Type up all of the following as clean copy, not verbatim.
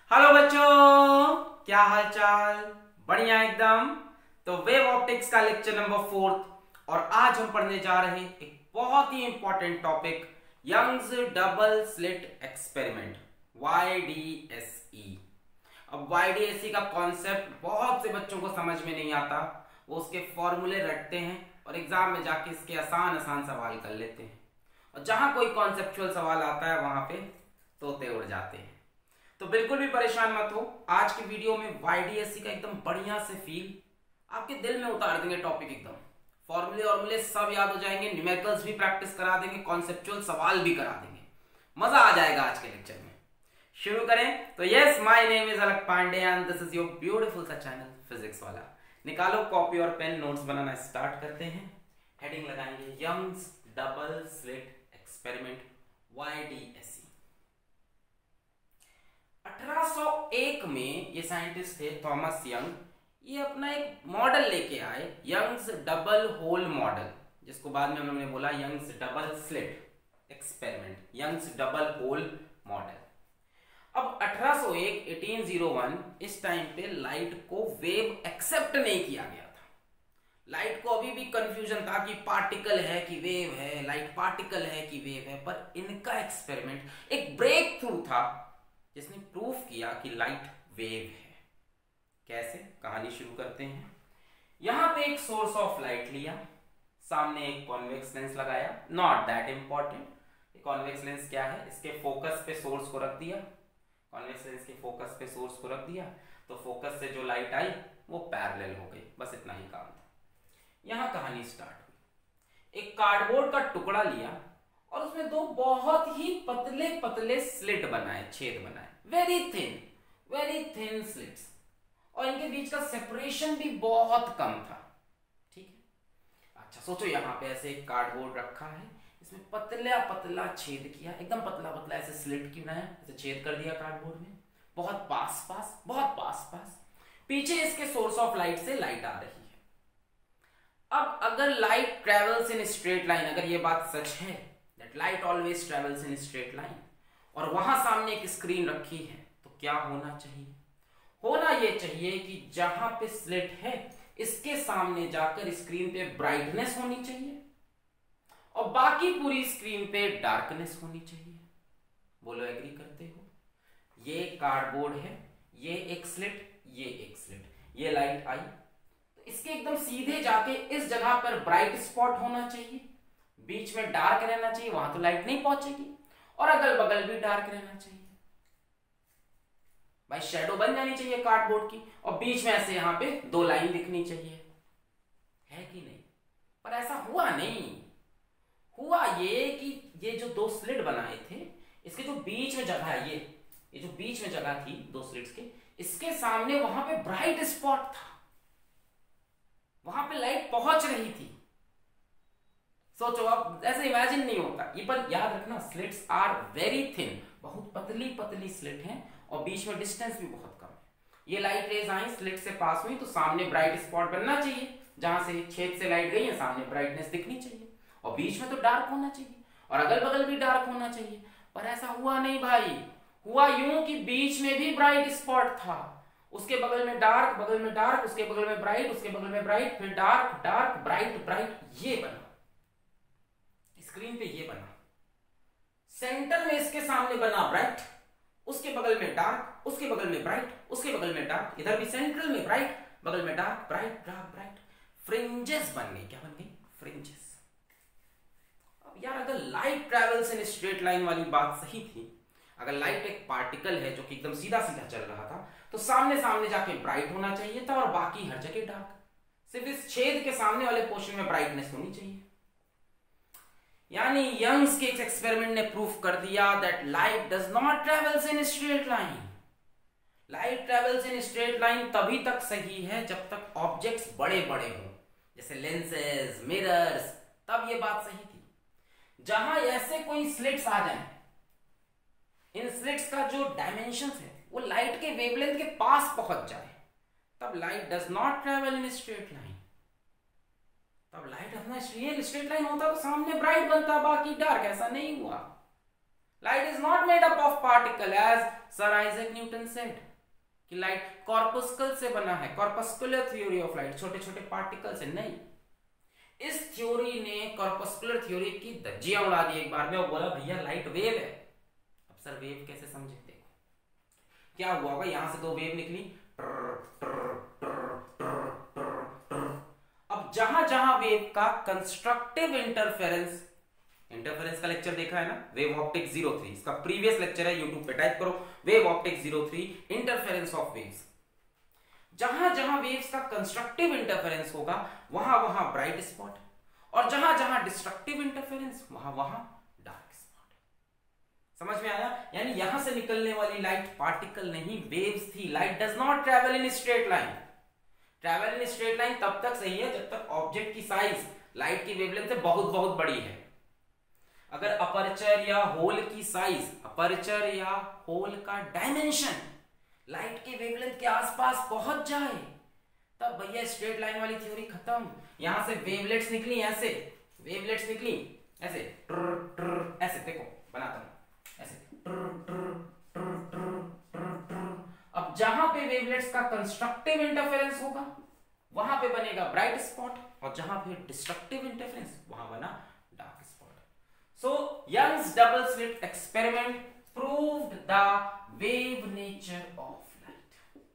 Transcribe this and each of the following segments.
Hello बच्चों, क्या हाल चाल? बढ़िया एकदम। तो वेव ऑप्टिक्स का लेक्चर नंबर 4 और आज हम पढ़ने जा रहे हैं एक बहुत ही important topic, Young's double slit experiment YDSE। अब YDSE का कॉन्सेप्ट बहुत से बच्चों को समझ में नहीं आता, वो उसके फॉर्मूले रटते हैं और एग्जाम में जाके इसके आसान आसान सवाल कर लेते हैं, और जहां कोई कॉन्सेप्चुअल सवाल आता है वहां पे तोते उड़ जाते हैं। तो बिल्कुल भी परेशान मत हो, आज की वीडियो में YDSE का एकदम बढ़िया से फील आपके दिल में उतार देंगे। टॉपिक एकदम फॉर्मूले और सब याद हो जाएंगे, न्यूमेरिकल्स भी प्रैक्टिस करा देंगे, कॉन्सेप्चुअल सवाल भी करा देंगे। मजा आ जाएगा आज के लेक्चर में। शुरू करें तो yes, my name is Alakh Pandey and this is your beautiful सा चैनल फिजिक्स वाला। निकालो कॉपी और पेन, नोट्स बनाना स्टार्ट करते हैं। हेडिंग लगाएंगे Young's double slit experiment YDSE। 1801 में ये साइंटिस्ट थे थॉमस यंग, ये अपना एक मॉडल लेके आए, यंग्स डबल होल मॉडल, जिसको बाद में हम लोगों ने बोला Young's double slit experiment, Young's double hole model. अब 1801 इस टाइम पे लाइट को वेव एक्सेप्ट नहीं किया गया था। लाइट को अभी भी कंफ्यूजन था कि पार्टिकल है कि वेव है, लाइट पार्टिकल है कि वेव है। पर इनका एक्सपेरिमेंट एक ब्रेक थ्रू था जिसने प्रूफ किया कि लाइट वेव है। कैसे? कहानी शुरू करते हैं। यहां पे एक सोर्स ऑफ लाइट लिया, सामने एक कॉन्वेक्स लेंस लगाया, not that important. Convex lens क्या है, इसके फोकस पे सोर्स को रख दिया, कॉन्वेक्स लेंस के फोकस पे सोर्स को रख दिया, तो फोकस से जो लाइट आई वो पैरेलल हो गई। बस इतना ही काम था। यहां कहानी स्टार्ट हुई। एक कार्डबोर्ड का टुकड़ा लिया और उसमें दो बहुत ही पतले पतले स्लिट बनाए, छेद बनाए, वेरी थिन स्लिट्स, और इनके बीच का सेपरेशन भी बहुत कम था। ठीक है, अच्छा सोचो यहाँ पे ऐसे एक कार्डबोर्ड रखा है, इसमें पतला पतला छेद किया, एकदम पतला पतला ऐसे स्लिट क्यों बनाया, ऐसे छेद कर दिया कार्डबोर्ड में, बहुत पास पास। पीछे इसके सोर्स ऑफ लाइट से लाइट आ रही है। अब अगर light travels in straight line, अगर ये बात सच है that light always travels in straight line, और वहां सामने एक स्क्रीन रखी है, तो क्या होना चाहिए? होना ये चाहिए कि जहां पे स्लिट है इसके सामने जाकर स्क्रीन पे ब्राइटनेस होनी चाहिए और बाकी पूरी स्क्रीन पे डार्कनेस होनी चाहिए। बोलो एग्री करते हो? ये कार्डबोर्ड है, ये एक स्लिट, ये एक स्लिट, ये लाइट आई तो इसके एकदम सीधे जाके इस जगह पर ब्राइट स्पॉट होना चाहिए, बीच में डार्क रहना चाहिए, वहां तो लाइट नहीं पहुंचेगी, और अगल बगल भी डार्क रहना चाहिए। भाई शैडो बन जानी चाहिए कार्डबोर्ड की, और बीच में ऐसे यहां पे दो लाइन दिखनी चाहिए, है कि नहीं? पर ऐसा हुआ नहीं। हुआ ये कि ये जो दो स्लिट बनाए थे, इसके जो बीच में जगह है, ये जो बीच में जगह थी दो स्लिट्स के, इसके सामने वहां पे ब्राइट स्पॉट था, वहां पे लाइट पहुंच रही थी। सोचो, अब ऐसे इमेजिन नहीं होता ये, पर याद रखना स्लिट्स आर वेरी थिन, बहुत पतली पतली स्लिट हैं और बीच में डिस्टेंस भी बहुत कम है। ये लाइट रेज आई, स्लिट से पास हुई, तो सामने ब्राइट स्पॉट बनना चाहिए, जहां से छेद से लाइट गई है सामने ब्राइटनेस दिखनी चाहिए, और बीच में तो डार्क होना चाहिए और अगल बगल भी डार्क होना चाहिए। पर ऐसा हुआ नहीं भाई। हुआ यूं कि बीच में भी ब्राइट स्पॉट था, उसके बगल में डार्क, बगल में डार्क, उसके बगल में ब्राइट, उसके बगल में ब्राइट, फिर डार्क डार्क ब्राइट ब्राइट, ये बना स्क्रीन पे, ये बना। सेंटर में इसके सामने बना ब्राइट, उसके बगल में डार्क, उसके बगल में ब्राइट, उसके बगल में डार्क, इधर भी सेंट्रल में ब्राइट, बगल में dark, bright dark bright, fringes बन गई। क्या बन गई? फ्रिंजेस। अब यार, अगर light travels in straight line वाली बात सही थी, अगर लाइट एक पार्टिकल है जो कि एकदम सीधा सीधा चल रहा था, तो सामने सामने जाके ब्राइट होना चाहिए था और बाकी हर जगह डार्क। सिर्फ इस छेद के सामने वाले पोर्शन में ब्राइटनेस होनी चाहिए। यानी यंग्स के एक्सपेरिमेंट ने प्रूफ कर दिया that light does not travels in straight line. Light travels in straight line तभी तक सही है जब तक ऑब्जेक्ट्स बड़े बड़े हों, जैसे लेंसेज, मिरर्स, तब ये बात सही थी। जहां ऐसे कोई स्लिट्स आ जाएं, इन स्लिट्स का जो डायमेंशन है वो लाइट के वेवलेंथ के पास पहुंच जाए, तब light does not travel in straight line. तब लाइट अपना स्ट्रेट लाइन होता तो सामने ब्राइट बनता, बाकी डार्क। ऐसा नहीं हुआ। Light is not made up of particle as sir Isaac Newton said कि लाइट कॉर्पस्कल से बना है, कॉर्पस्कुलर थ्योरी ऑफ लाइट, छोटे छोटे पार्टिकल से नहीं। इस थ्योरी ने कॉर्पस्कुलर थ्योरी की धज्जियां उड़ा दी एक बार में और बोला भैया लाइट वेव है। अब सर वेव कैसे समझे? देखो क्या हुआ होगा, यहां से दो वेव निकली, अब जहां जहां वेव का कंस्ट्रक्टिव इंटरफेरेंस, इंटरफेरेंस का लेक्चर देखा है ना, वेव ऑप्टिक्स 03, इसका प्रीवियस लेक्चर है, यूट्यूब पे टाइप करो wave optics 03 interference of waves. जहां जहां वेव्स का कंस्ट्रक्टिव इंटरफेरेंस होगा वहां वहां ब्राइट स्पॉट, और जहां जहां डिस्ट्रक्टिव इंटरफेरेंस वहां वहां डार्क स्पॉट। समझ में आया? यानी यहां से निकलने वाली लाइट पार्टिकल नहीं, वेव्स थी। Light does not travel in straight line. Travel in straight line तब तक सही है जब तक ऑब्जेक्ट की साइज लाइट की वेवलेंथ से बहुत बहुत बड़ी है। अगर अपर्चर या होल की साइज, अपर्चर या होल का डायमेंशन लाइट के वेवलेंथ के आसपास पहुंच जाए तब भैया स्ट्रेट लाइन वाली थ्योरी खत्म। यहां से वेवलेट्स निकली ऐसे, वेवलेट्स निकली ऐसे, ऐसे देखो बनाता हूं ऐसे, अब जहां पे वेवलेट्स का कंस्ट्रक्टिव इंटरफेरेंस होगा वहां पे बनेगा ब्राइट स्पॉट, और जहां पे डिस्ट्रक्टिव इंटरफेरेंस वहां बना dark spot. So Young's double slit experiment proved the wave nature of light।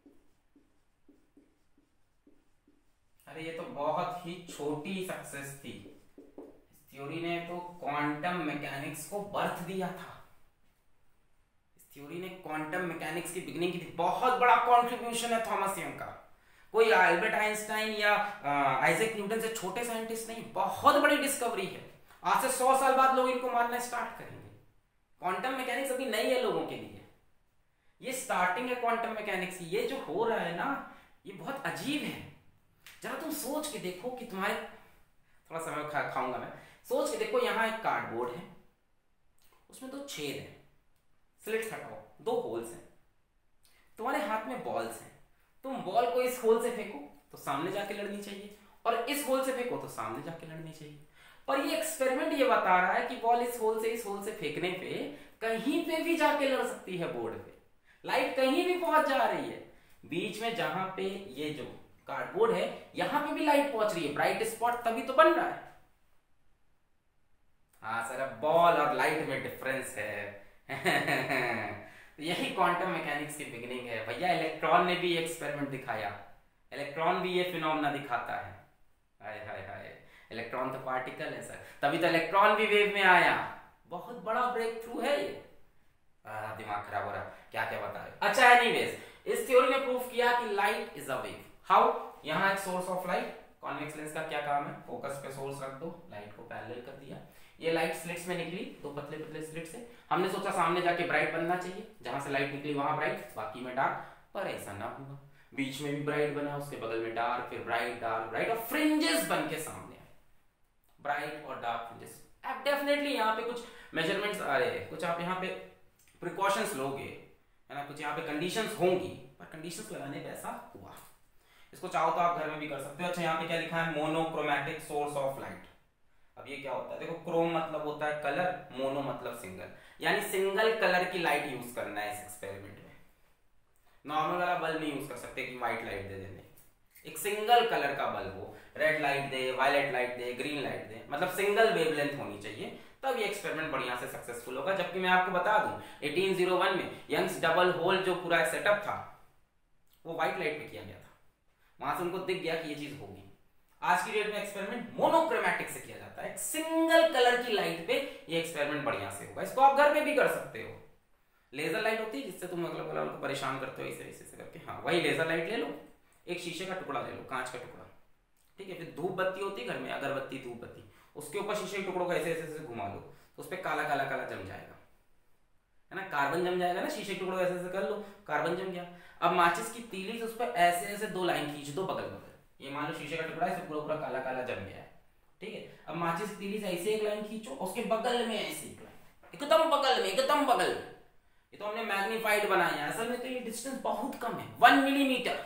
अरे ये तो बहुत ही छोटी सक्सेस थी। इस थ्योरी ने तो क्वांटम मैकेनिक्स को बर्थ दिया था। इस थ्योरी ने क्वांटम मैकेनिक्स की बिगिनिंग की थी। बहुत बड़ा कंट्रीब्यूशन है थॉमस यंग का। कोई अल्बर्ट आइंस्टाइन या आइजैक न्यूटन से छोटे साइंटिस्ट नहीं, बहुत बड़ी डिस्कवरी है। आज से 100 साल बाद लोग इनको मानना स्टार्ट करेंगे। क्वांटम मैकेनिक्स अभी नई है लोगों के लिए, ये स्टार्टिंग है क्वांटम मैकेनिक्स की। ये जो हो रहा है ना ये बहुत अजीब है। जरा तुम सोच के देखो कि तुम्हारे, थोड़ा समय खाऊंगा मैं, सोच के देखो यहाँ एक कार्डबोर्ड है, उसमें 2 छेद हैं, स्लिट्स हटाओ, 2 होल्स हैं, तुम्हारे हाथ में बॉल्स हैं। तुम बॉल को इस होल से फेंको तो सामने जाके लड़नी चाहिए, और इस होल से फेंको तो सामने जाके लड़नी चाहिए। पर ये एक्सपेरिमेंट ये बता रहा है कि बॉल इस होल से फेंकने पे कहीं पे भी जाके लड़ सकती है बोर्ड पे, लाइट कहीं भी पहुंच जा रही है। बीच में जहां पे ये जो कार्डबोर्ड है यहां पे भी लाइट पहुंच रही है, ब्राइट स्पॉट तभी तो बन रहा है। हाँ सर, अब बॉल और लाइट में डिफरेंस है। यही क्वांटम मैकेनिक्स की बिगिनिंग है भैया। इलेक्ट्रॉन ने भी एक्सपेरिमेंट दिखाया, इलेक्ट्रॉन भी ये फिनोमेना दिखाता है। हाय हाय हाय, इलेक्ट्रॉन तो पार्टिकल है सर, तभी तो इलेक्ट्रॉन भी वेव में आया। बहुत बड़ा ब्रेक थ्रू है ये। दिमाग खराब हो रहा है, क्या क्या बता रहे। अच्छा एनीवेज, इस थ्योरी ने प्रूव किया कि light is a wave. How? यहाँ एक source of light, convex lens का क्या काम है, फोकस पे सोर्स रख दो, लाइट को पैरेलल कर दिया। ये लाइट स्लिट्स में निकली, 2 पतले पतले स्लिट से। हमने सोचा सामने जाके ब्राइट बनना चाहिए, जहां से लाइट निकली वहां ब्राइट, बाकी में डार्क, पर ऐसा ना हुआ। बीच में भी ब्राइट बना, उसके बगल में डार्क, फिर ब्राइट डार्क ब्राइट, और फ्रिंजेस बन के सामने ब्राइट और डार्क फ्रिंजेस। अब डेफिनेटली यहाँ पे कुछ मेजरमेंट्स आ रहे हैं, कुछ आप यहाँ पे प्रिकॉशंस लोगे, है ना, कुछ यहाँ पे कंडीशंस होंगी, पर कंडीशंस लगाने पे ऐसा हुआ। इसको चाहो तो आप घर में भी कर सकते हो। अच्छा यहाँ पे क्या लिखा है, मोनोक्रोमैटिक सोर्स ऑफ लाइट। अब ये क्या होता है, देखो क्रोम मतलब होता है कलर, मोनो मतलब सिंगल, यानी सिंगल कलर की लाइट यूज करना है इस एक्सपेरिमेंट में। नॉर्मल वाला बल्ब नहीं यूज कर सकते कि व्हाइट लाइट दे देने, एक सिंगल कलर का बल्ब हो, रेड लाइट दे, वायलेट लाइट दे, ग्रीन लाइट दे, मतलब सिंगल वेवलेंथ होनी चाहिए, तब ये एक्सपेरिमेंट बढ़िया से सक्सेसफुल होगा। जबकि मैं आपको बता दूं 1801 में यंग्स डबल होल जो पूरा सेटअप था वो व्हाइट लाइट पे किया गया था। वहां से उनको दिख गया कि ये चीज होगी। आज की डेट में एक्सपेरिमेंट मोनोक्रोमैटिक से किया जाता है, एक सिंगल कलर की लाइट पे ये एक्सपेरिमेंट बढ़िया से होगा। इसको आप घर पे भी कर सकते हो। लेजर लाइट होती है जिससे तुम मतलब उनको परेशान करते हो ऐसे करके, हाँ वही लेजर लाइट ले लो, एक शीशे का टुकड़ा ले लो, कांच का टुकड़ा, ठीक है। फिर धूप बत्ती होती है घर में, अगरबत्ती धूप बत्ती, उसके ऊपर शीशे के टुकड़ों को ऐसे ऐसे घुमा लो तो उस पर काला काला काला जम जाएगा, है ना, कार्बन जम जाएगा ना। शीशे के टुकड़ों ऐसे ऐसे कर लो, कार्बन जम गया। अब माचिस की तीली से उस पर ऐसे ऐसे 2 लाइन खींच दो बगल बगल, ये मान लो शीशे का टुकड़ा है, पूरा पूरा काला काला जम गया है, ठीक है। अब माचिस की तीली से ऐसे एक लाइन खींचो, उसके बगल में ऐसे एक लाइन, एकदम बगल में, एकदम बगल में। ये तो हमने मैग्नीफाइड बनाया है, असल में तो ये डिस्टेंस बहुत कम है, 1 मिलीमीटर,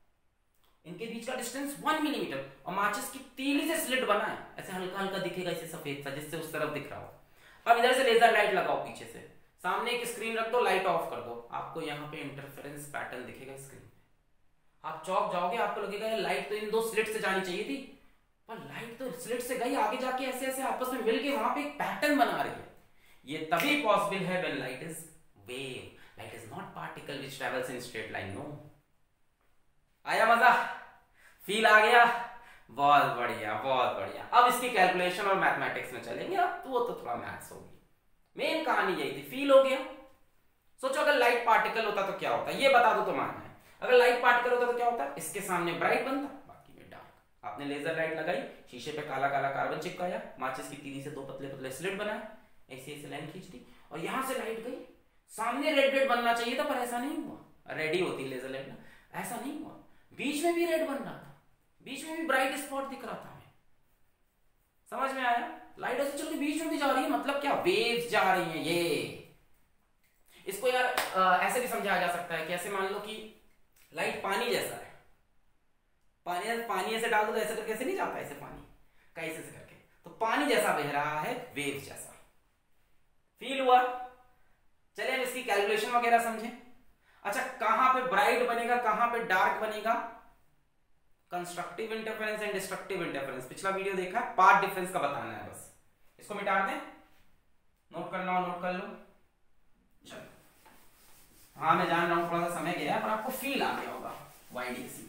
इनके बीच का डिस्टेंस 1 मिलीमीटर। और माचिस की तीली से स्लिट बना है, ऐसे हल्का हल्का दिखेगा, ऐसे सफेद सा, जिससे उस तरफ दिख रहा हो। अब इधर से लेजर लाइट लगाओ पीछे से, सामने एक स्क्रीन रख दो, लाइट ऑफ कर दो, आपको यहाँ पे इंटरफेरेंस पैटर्न दिखेगा स्क्रीन पे। आप चौक जाओगे, आपको लगेगा यार लाइट तो इन दो स्लिट से जानी चाहिए थी, पर लाइट तो स्लिट से गई, आगे जाके ऐसे ऐसे आपस में मिलके वहां पे एक पैटर्न बना रही है। ये तभी पॉसिबल है when light is wave, light is not particle which travels in straight line. No, आया मजा, फील आ गया? बहुत बढ़िया बहुत बढ़िया। अब इसकी कैलकुलेशन और मैथमेटिक्स में चलेंगे, अब तो वो तो थोड़ा मैथ्स होगी। मेन कहानी यही थी, फील हो गया। सोचो अगर लाइट पार्टिकल होता तो क्या होता, ये बता दो तो मानना है। अगर लाइट पार्टिकल होता तो क्या होता, इसके सामने ब्राइट बनता, बाकी में डार्क। आपने लेजर लाइट लगाई, शीशे पे काला काला कार्बन चिपकाया, माचिस की तीली से दो पतले पतले स्लिट बनाए, ऐसे ऐसे लाइन खींच दी, और यहां से लाइट गई, सामने रेड रेड बनना चाहिए था पर ऐसा नहीं हुआ। रेड ही होती लेजर लाइट ना, ऐसा नहीं हुआ, बीच में भी रेड बन रहा था, बीच में भी ब्राइट स्पॉट दिख रहा था हमें। समझ में आया? लाइट ऐसे चल के बीच में भी जा रही है, मतलब क्या, वेव्स जा रही हैं। ये इसको यार ऐसे भी समझाया जा सकता है कि ऐसे मान लो कि लाइट पानी जैसा है, पानी ऐसे डाल दो तो ऐसे करके ऐसे नहीं जाता, ऐसे पानी कैसे से करके, तो पानी जैसा बह रहा है, वेव्स जैसा। फील हुआ? चलिए हम इसकी कैलकुलेशन वगैरह समझें। अच्छा, कहां पे ब्राइट बनेगा, कहां पे डार्क बनेगा? Constructive interference and destructive interference, पिछला वीडियो देखा, पाथ डिफरेंस का बताना है बस। इसको मिटा दें, नोट करना हो नोट कर लो। चलो, हाँ मैं जान रहा हूं थोड़ा सा समय गया, पर आपको फील आ गया होगा YDSE का।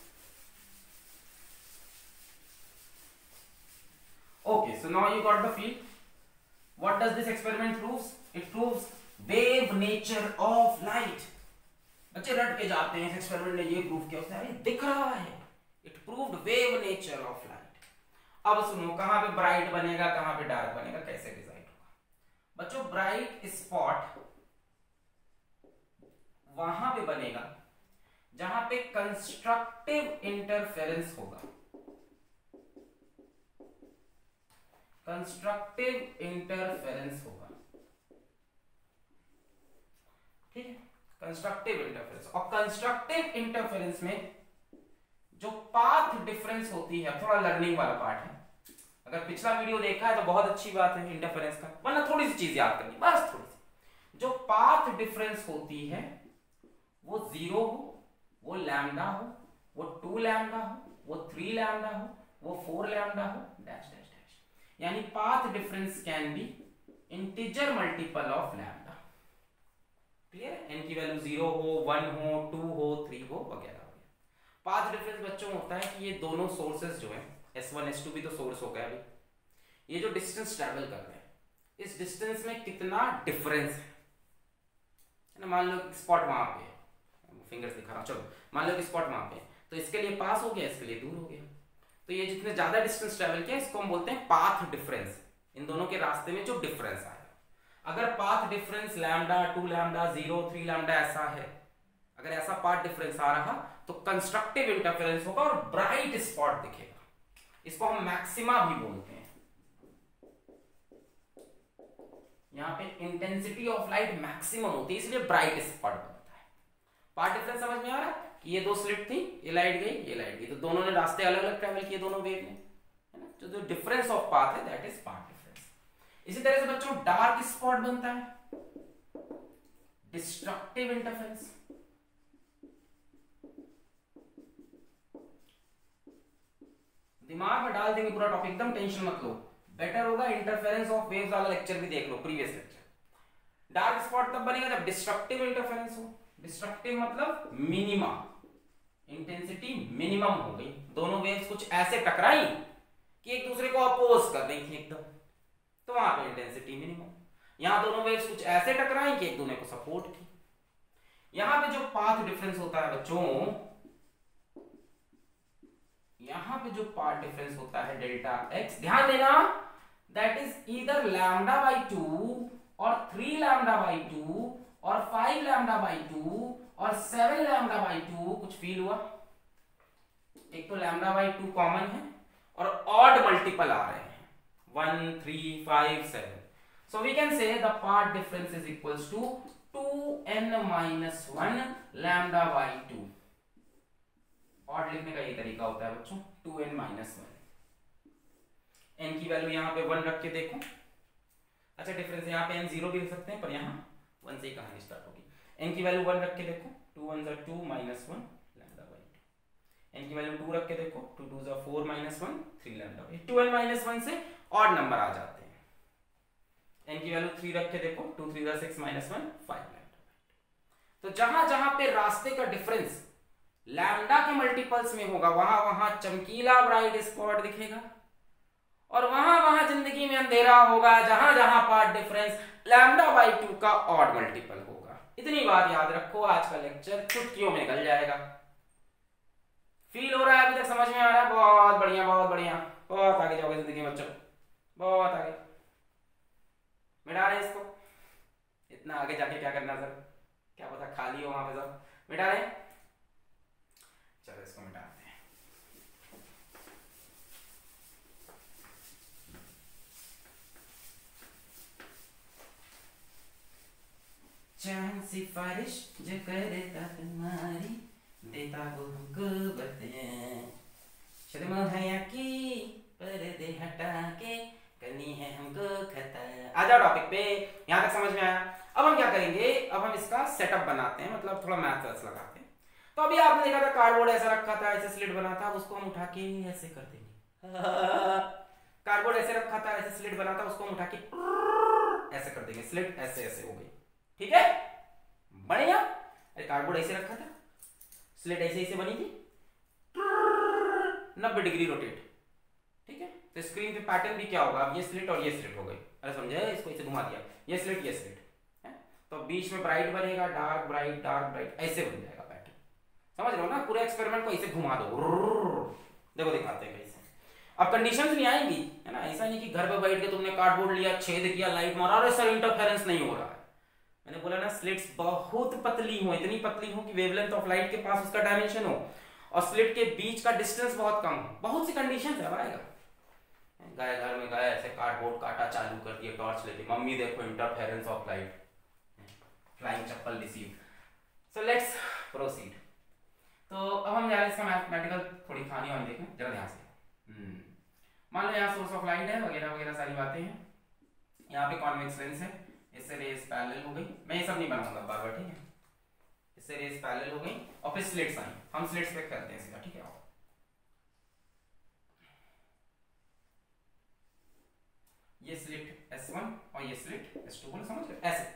Okay, so now you got the feel. What does this experiment proves? It proves wave nature of light. बच्चे रट के जाते हैं, इस एक्सपेरिमेंट ने ये प्रूव किया, उसने अरे दिख रहा है, it proved wave nature of light. अब सुनो, कहां पे ब्राइट बनेगा, कहां पे डार्क बनेगा, कैसे डिसाइड होगा? बच्चों, ब्राइट स्पॉट वहां पे बनेगा जहां पे कंस्ट्रक्टिव इंटरफेरेंस होगा। कंस्ट्रक्टिव इंटरफेरेंस होगा, ठीक है, कंस्ट्रक्टिव इंटरफेरेंस। और कंस्ट्रक्टिव इंटरफेरेंस में जो पाथ डिफरेंस होती है, थोड़ा लर्निंग वाला पार्ट है, अगर पिछला वीडियो देखा है तो बहुत अच्छी बात है इंटरफेरेंस का, वरना थोड़ी सी चीज याद करनी, बस थोड़ी सी। जो पाथ डिफरेंस होती है वो 0 हो, वो लैम्डा हो, वो 2 लैम्डा हो, वो 3 लैम्डा हो, वो 4 लैम्डा हो, डैश डैश डैश। यानी path difference can be integer multiple of lambda. Clear? N की वैल्यू 0 हो, 1 हो, 2 हो, 3 हो, वगैरह वगैरह। पाथ डिफरेंस बच्चों होता है कि ये दोनों सोर्सेस जो है, S1 S2 भी तो सोर्स हो गया अभी, ये जो डिस्टेंस ट्रैवल कर रहे हैं, इस डिस्टेंस में कितना डिफरेंस है ना। मान लो स्पॉट वहां पे है, फिंगर्स दिखा रहा हूं, चलो मान लो कि स्पॉट वहां पे है, तो इसके लिए पास हो गया, इसके लिए दूर हो गया, तो ये जितने ज्यादा डिस्टेंस ट्रैवल किया इसको हम बोलते हैं पाथ डिफरेंस। इन दोनों के रास्ते में जो डिफरेंस आया, अगर path difference lambda, 2 lambda, 0, 3 lambda ऐसा है, अगर ऐसा पाथ डिफरेंस आ रहा तो कंस्ट्रक्टिव इंटरफेरेंस होगा और ब्राइट स्पॉट दिखेगा। इसको हम मैक्सिमा भी बोलते हैं। यहां पे इंटेंसिटी ऑफ लाइट मैक्सिमम होती है, इसलिए ब्राइट स्पॉट बनता है। पाथ डिफरेंस समझ में आ रहा है कि ये दो स्लिट थी, ये लाइट गई, ये लाइट गई, तो दोनों ने रास्ते अलग अलग ट्रैवल किए, दोनों वेव ने, है ना। तो जो डिफरेंस ऑफ पाथ है दैट इज पाथ डिफरेंस। इसी तरह से बच्चों डार्क स्पॉट बनता है डिस्ट्रक्टिव इंटरफेरेंस। दिमाग में डाल देंगे पूरा टॉपिक, एकदम टेंशन मत लो, बेटर होगा इंटरफेरेंस ऑफ वेव्स वाला लेक्चर भी देख लो, प्रीवियस लेक्चर। डार्क स्पॉट तब बनेगा जब डिस्ट्रक्टिव इंटरफेरेंस हो। डिस्ट्रक्टिव मतलब मिनिमा, इंटेंसिटी मिनिमम हो गई, दोनों वेव्स कुछ ऐसे टकराई कि एक दूसरे को अपोज कर रही थी एकदम, तो वहां पे इंटेंसिटी मिनिमम। यहां दोनों वेव्स कुछ ऐसे टकराई कि एक दूसरे को सपोर्ट की। यहां पे जो पाथ डिफरेंस होता है बच्चों, यहां पे जो पाथ डिफरेंस होता है डेल्टा एक्स, ध्यान देना, that is either lambda by 2 और 3 लैम्डा बाई 2 और 5 लैम्डा बाई 2 और 7 लैम्डा बाई 2। कुछ फील हुआ? एक तो लैम्डा बाई 2 कॉमन है और ऑड मल्टीपल आ रहे हैं, 1, 3, 5, 7। So we can say the path difference is equals to 2n minus 1 lambda by 2। Odd लिखने का ये तरीका होता है बच्चों, 2n minus 1। n की वैल्यू यहाँ पे 1 रख के देखो। अच्छा डिफरेंस यहाँ पे n 0 भी लिख सकते हैं, पर यहाँ 1 से ही कहानी स्टार्ट होगी। n की वैल्यू 1 रख के देखो, 2 1 = 2 -1 λ/2। n की वैल्यू 2 रख के देखो, 2 2 = 4 -1 3 λ/2। 2n - 1 से ऑड नंबर आ जाते हैं। n की वैल्यू 3 रख के देखो, 2 3 = 6 -1 5 λ/2। तो जहां जहां पे रास्ते का डिफरेंस लैम्डा के मल्टीपल्स में होगा वहां वहां चमकीला ब्राइट स्पॉट दिखेगा, और वहां वहां जिंदगी में अंधेरा होगा जहां जहां पार्ट डिफरेंस λ/2 का ऑड मल्टीपल होगा। इतनी बात याद रखो, आज का लेक्चर चुटकियों में निकल जाएगा। फील हो रहा है अभी तक, समझ में आ रहा है? बहुत बढ़िया बहुत बढ़िया, बहुत आगे जाओगे जिंदगी में बच्चों, बहुत आगे। मिटा रहे इसको, इतना आगे जाके क्या करना सर, क्या पता खाली हो वहां पे सब। मिटा रहे, चलो इसको मिटाते हैं। चांद सिफारिश जो करता तुम्हारी, देता वो हमको बताएं, शर्म हया की पर्दे हटा के करनी है हमको खता। आ जाओ टॉपिक पे, यहाँ तक समझ में आया? अब हम क्या करेंगे, अब हम इसका सेटअप बनाते हैं, मतलब थोड़ा मैथ लगाते हैं। तो अभी आपने देखा था कार्डबोर्ड ऐसा रखा था, ऐसे स्लिट बना था, उसको हम उठा के ऐसे कर देंगे। कार्डबोर्ड ऐसे रखा था, ऐसे स्लिट बना था, उसको हम उठा के ऐसे कर देंगे, स्लिट ऐसे ऐसे हो गई। ठीक है, बढ़िया। अरे कार्डबोर्ड ऐसे रखा था, स्लिट ऐसे ऐसे बनी थी, 90 डिग्री रोटेट। ठीक है, तो स्क्रीन पे पैटर्न भी क्या होगा, अब ये स्लिट और ये स्लिट हो गई। अरे समझे, इसको ऐसे घुमा दिया, ये स्लिट ये स्लिट है, तो बीच में ब्राइट बनेगा, डार्क ब्राइट ऐसे बन जाएगा पैटर्न। समझ रहे हो ना? पूरे एक्सपेरिमेंट को ऐसे घुमा दो, देखो दिखाते हैं कैसे। अब कंडीशंस नहीं आएंगी, है ना? ऐसा नहीं कि घर पे बैठ के तुमने कार्डबोर्ड लिया, छेद किया, लाइट मारा, अरे सर इंटरफेरेंस नहीं हो रहा है। मैंने बोला ना, स्लिट्स बहुत पतली हो, इतनी पतली हो कि वेवलेंथ ऑफ लाइट के पास उसका डायमेंशन हो, और स्लिट के बीच का डिस्टेंस बहुत कम हो। बहुत सी कंडीशंस है भाई। गए घर में गए, ऐसे कार्डबोर्ड काटा, चालू कर दिया टॉर्च लेके, मम्मी देखो interference of light, flying chappal receive. So let's proceed. तो अब हम यार इसका मैथमेटिकल थोड़ी खानी वानी देखें जरा ध्यान से। मान लो यहाँ सोर्स ऑफ लाइट है, वगैरह वगैरह सारी बातें हैं। यहाँ पे कॉन्वेक्स लेंस है, इससे रेज पैरेलल हो गई। मैं ये सब नहीं बनाऊंगा बार बार, ठीक है? इससे रेज पैरेलल हो गई, और फिर स्लिट्स आई। हम स्लिट्स पे करते हैं सीधा, ठीक है? ये स्लिट S1 और ये स्लिट S2, बोलो समझ गए? ऐसे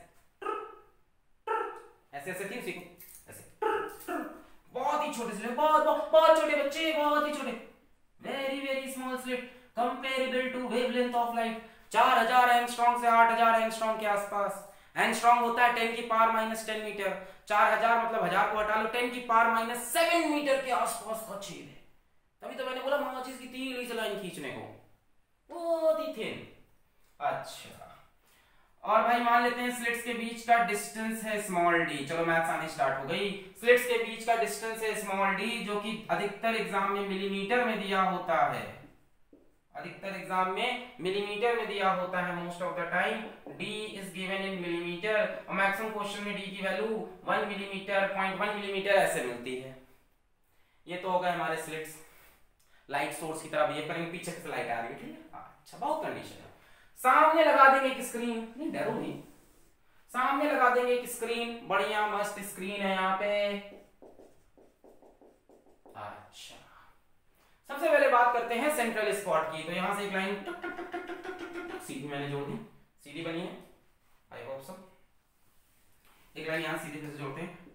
ऐसे ऐसे थी, उसी को ऐसे बहुत ही छोटे स्लिट, बहुत छोटे बच्चे, बहुत ही छोटे, very small slit, comparable to wavelength of light. 4000 angstrom से 8000 एंगस्ट्रॉम के आसपास। एंगस्ट्रॉम होता है 10 की पावर -10 मीटर। 4000 मतलब 1000 को हटा लो, 10 की पावर -7 मीटर के आसपास का छेद है। तभी तो मैंने बोला माचिस की तीली से लाइन खींचने को, बहुत ही थिन। अच्छा, और भाई मान लेते हैं स्लिट्स के बीच का डिस्टेंस है स्मॉल डी। चलो मैथ्स आनी स्टार्ट हो गई। स्लिट्स के बीच का डिस्टेंस है स्मॉल डी, जो कि अधिकतर एग्जाम में मिलीमीटर में दिया होता है। अधिकतर एग्जाम में मिलीमीटर में दिया होता है, most of the time d is given in millimetre, और मैक्सिमम क्वेश्चन में d की वैल्यू 1 मिलीमीटर, 0.1 मिलीमीटर ऐसे मिलती है। ये तो हो गए हमारे स्लिट्स। लाइट सोर्स की तरह बिहेव करेंगे, पीछे से लाइट आ रही है, ठीक है? अच्छा, बहुत कंडीशन है। सामने लगा देंगे एक स्क्रीन, नहीं डरो नहीं, सामने लगा देंगे एक स्क्रीन, बढ़िया मस्त स्क्रीन है यहाँ पे। अच्छा, सबसे पहले बात करते हैं सेंट्रल स्पॉट की। तो यहां से एक लाइन सीधी मैंने जोड़ दी, सीधी बनी है, आई होप सो। एक लाइन यहां सीधी से जोड़ते हैं,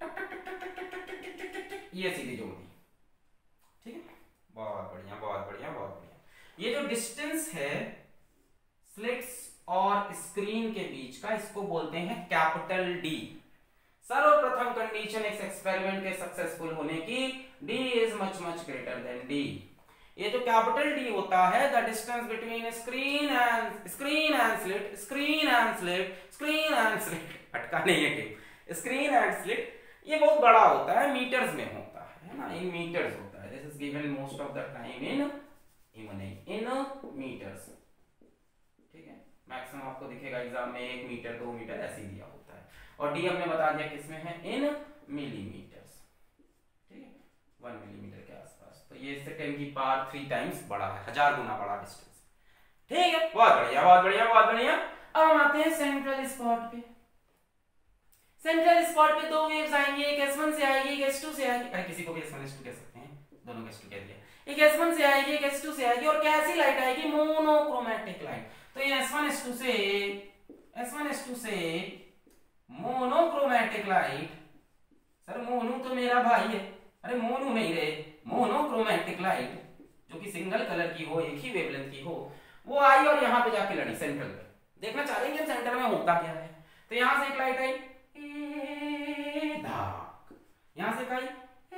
ये सीधी जोड़ दी, ठीक है? बहुत बढ़िया बहुत बढ़िया बहुत बढ़िया। ये जो डिस्टेंस है स्लिट्स और स्क्रीन के बीच का, इसको बोलते हैं कैपिटल डी। सर्वप्रथम कंडीशन इस एक्सपेरिमेंट के सक्सेसफुल होने की, d is much greater than d। ये जो कैपिटल D होता है, the distance between screen and slit, अटका नहीं है कि स्क्रीन एंड स्लिट, ये बहुत बड़ा होता है, मीटर्स में होता है ना? इन मीटर्स होता है। This is given most of the time in metres, ठीक है? मैक्सिमम आपको दिखेगा एग्जाम में 1 मीटर 2 मीटर ऐसे ही दिया होता है, और D हमने बता दिया किसमें है, इन मिलीमीटर्स, ठीक है? 1 मिलीमीटर के आसपास। तो ये इससे 10 की पावर 3 टाइम्स बड़ा है, 1000 गुना बड़ा डिस्टेंस, ठीक है? बहुत बढ़िया बहुत बढ़िया बहुत बढ़िया। अब हम आते हैं सेंट्रल स्पॉट पे। सेंट्रल स्पॉट पे दो वेव्स आएंगी, एक S1 से आएगी, एक S2 से आएगी, अरे किसी को भी S1 S2 कह सकते हैं, दोनों को S2 कह दिया, एक S1 से आएगी, एक S2 से आएगी, और कैसी लाइट आएगी, मोनोक्रोमैटिक लाइट। तो ये S1 S2 से मोनोक्रोमैटिक लाइट, सर मोनू तो मेरा भाई है, अरे मोनू नहीं रे, मोनोक्रोमैटिक लाइट जो कि सिंगल कलर की हो, एक ही वेवलेंथ की हो, वो आई और यहाँ पे जाके लड़ी सेंट्रल पे। देखना चाह रहे हैं कि सेंटर में होता क्या है। तो यहां से एक लाइट आई, धाक, यहां से आई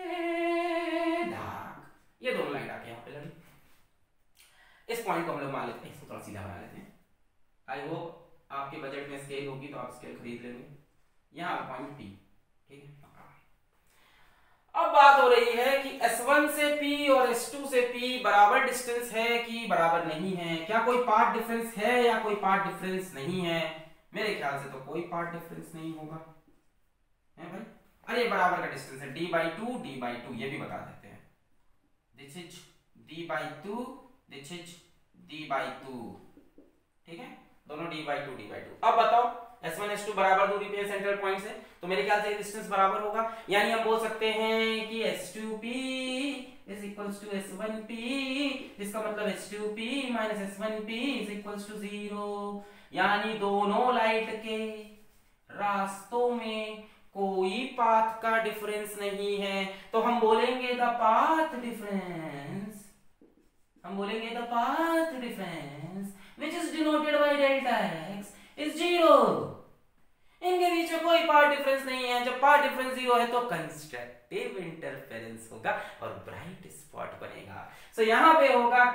धाक, ये दोनों लाइट आके यहाँ पे लड़ी। इस पॉइंट को हम लोग मान लेते हैं, इसको थोड़ा सीधा बना लेते हैं। आई होप आपके बजट में स्केल होगी तो आप स्केल खरीद लेंगे। यहाँ पॉइंट P, ठीक है। अब बात हो रही है कि S1 से P और S2 से P बराबर डिस्टेंस है कि बराबर नहीं है, क्या कोई पार्ट डिफरेंस है या कोई पार्ट डिफरेंस नहीं है। मेरे ख्याल से तो कोई पार्ट डिफरेंस नहीं होगा, है भाई। अरे बराबर का डिस्टेंस है d/2 ये भी बता देते हैं, this is d/2, this is d/2, ठीक है, दोनों d/2। अब बताओ S1 S2 बराबर दूरी पे है सेंट्रल पॉइंट से, तो मेरे ख्याल से डिस्टेंस बराबर होगा, यानी हम बोल सकते हैं कि S2P is equals to S1P, इसका मतलब S2P minus S1P is equals to 0, यानी दोनों लाइट के रास्तों में कोई पाथ का डिफरेंस नहीं है। तो हम बोलेंगे द पाथ डिफरेंस, हम बोलेंगे the path difference which is denoted by delta x is 0। इनके बीच में कोई पार्ट डिफरेंस नहीं है। जब पार्ट डिफरेंस 0 है तो कंस्ट्रक्टिव इंटरफेरेंस होगा और ब्राइट स्पॉट बनेगा। सो यहां पे होगा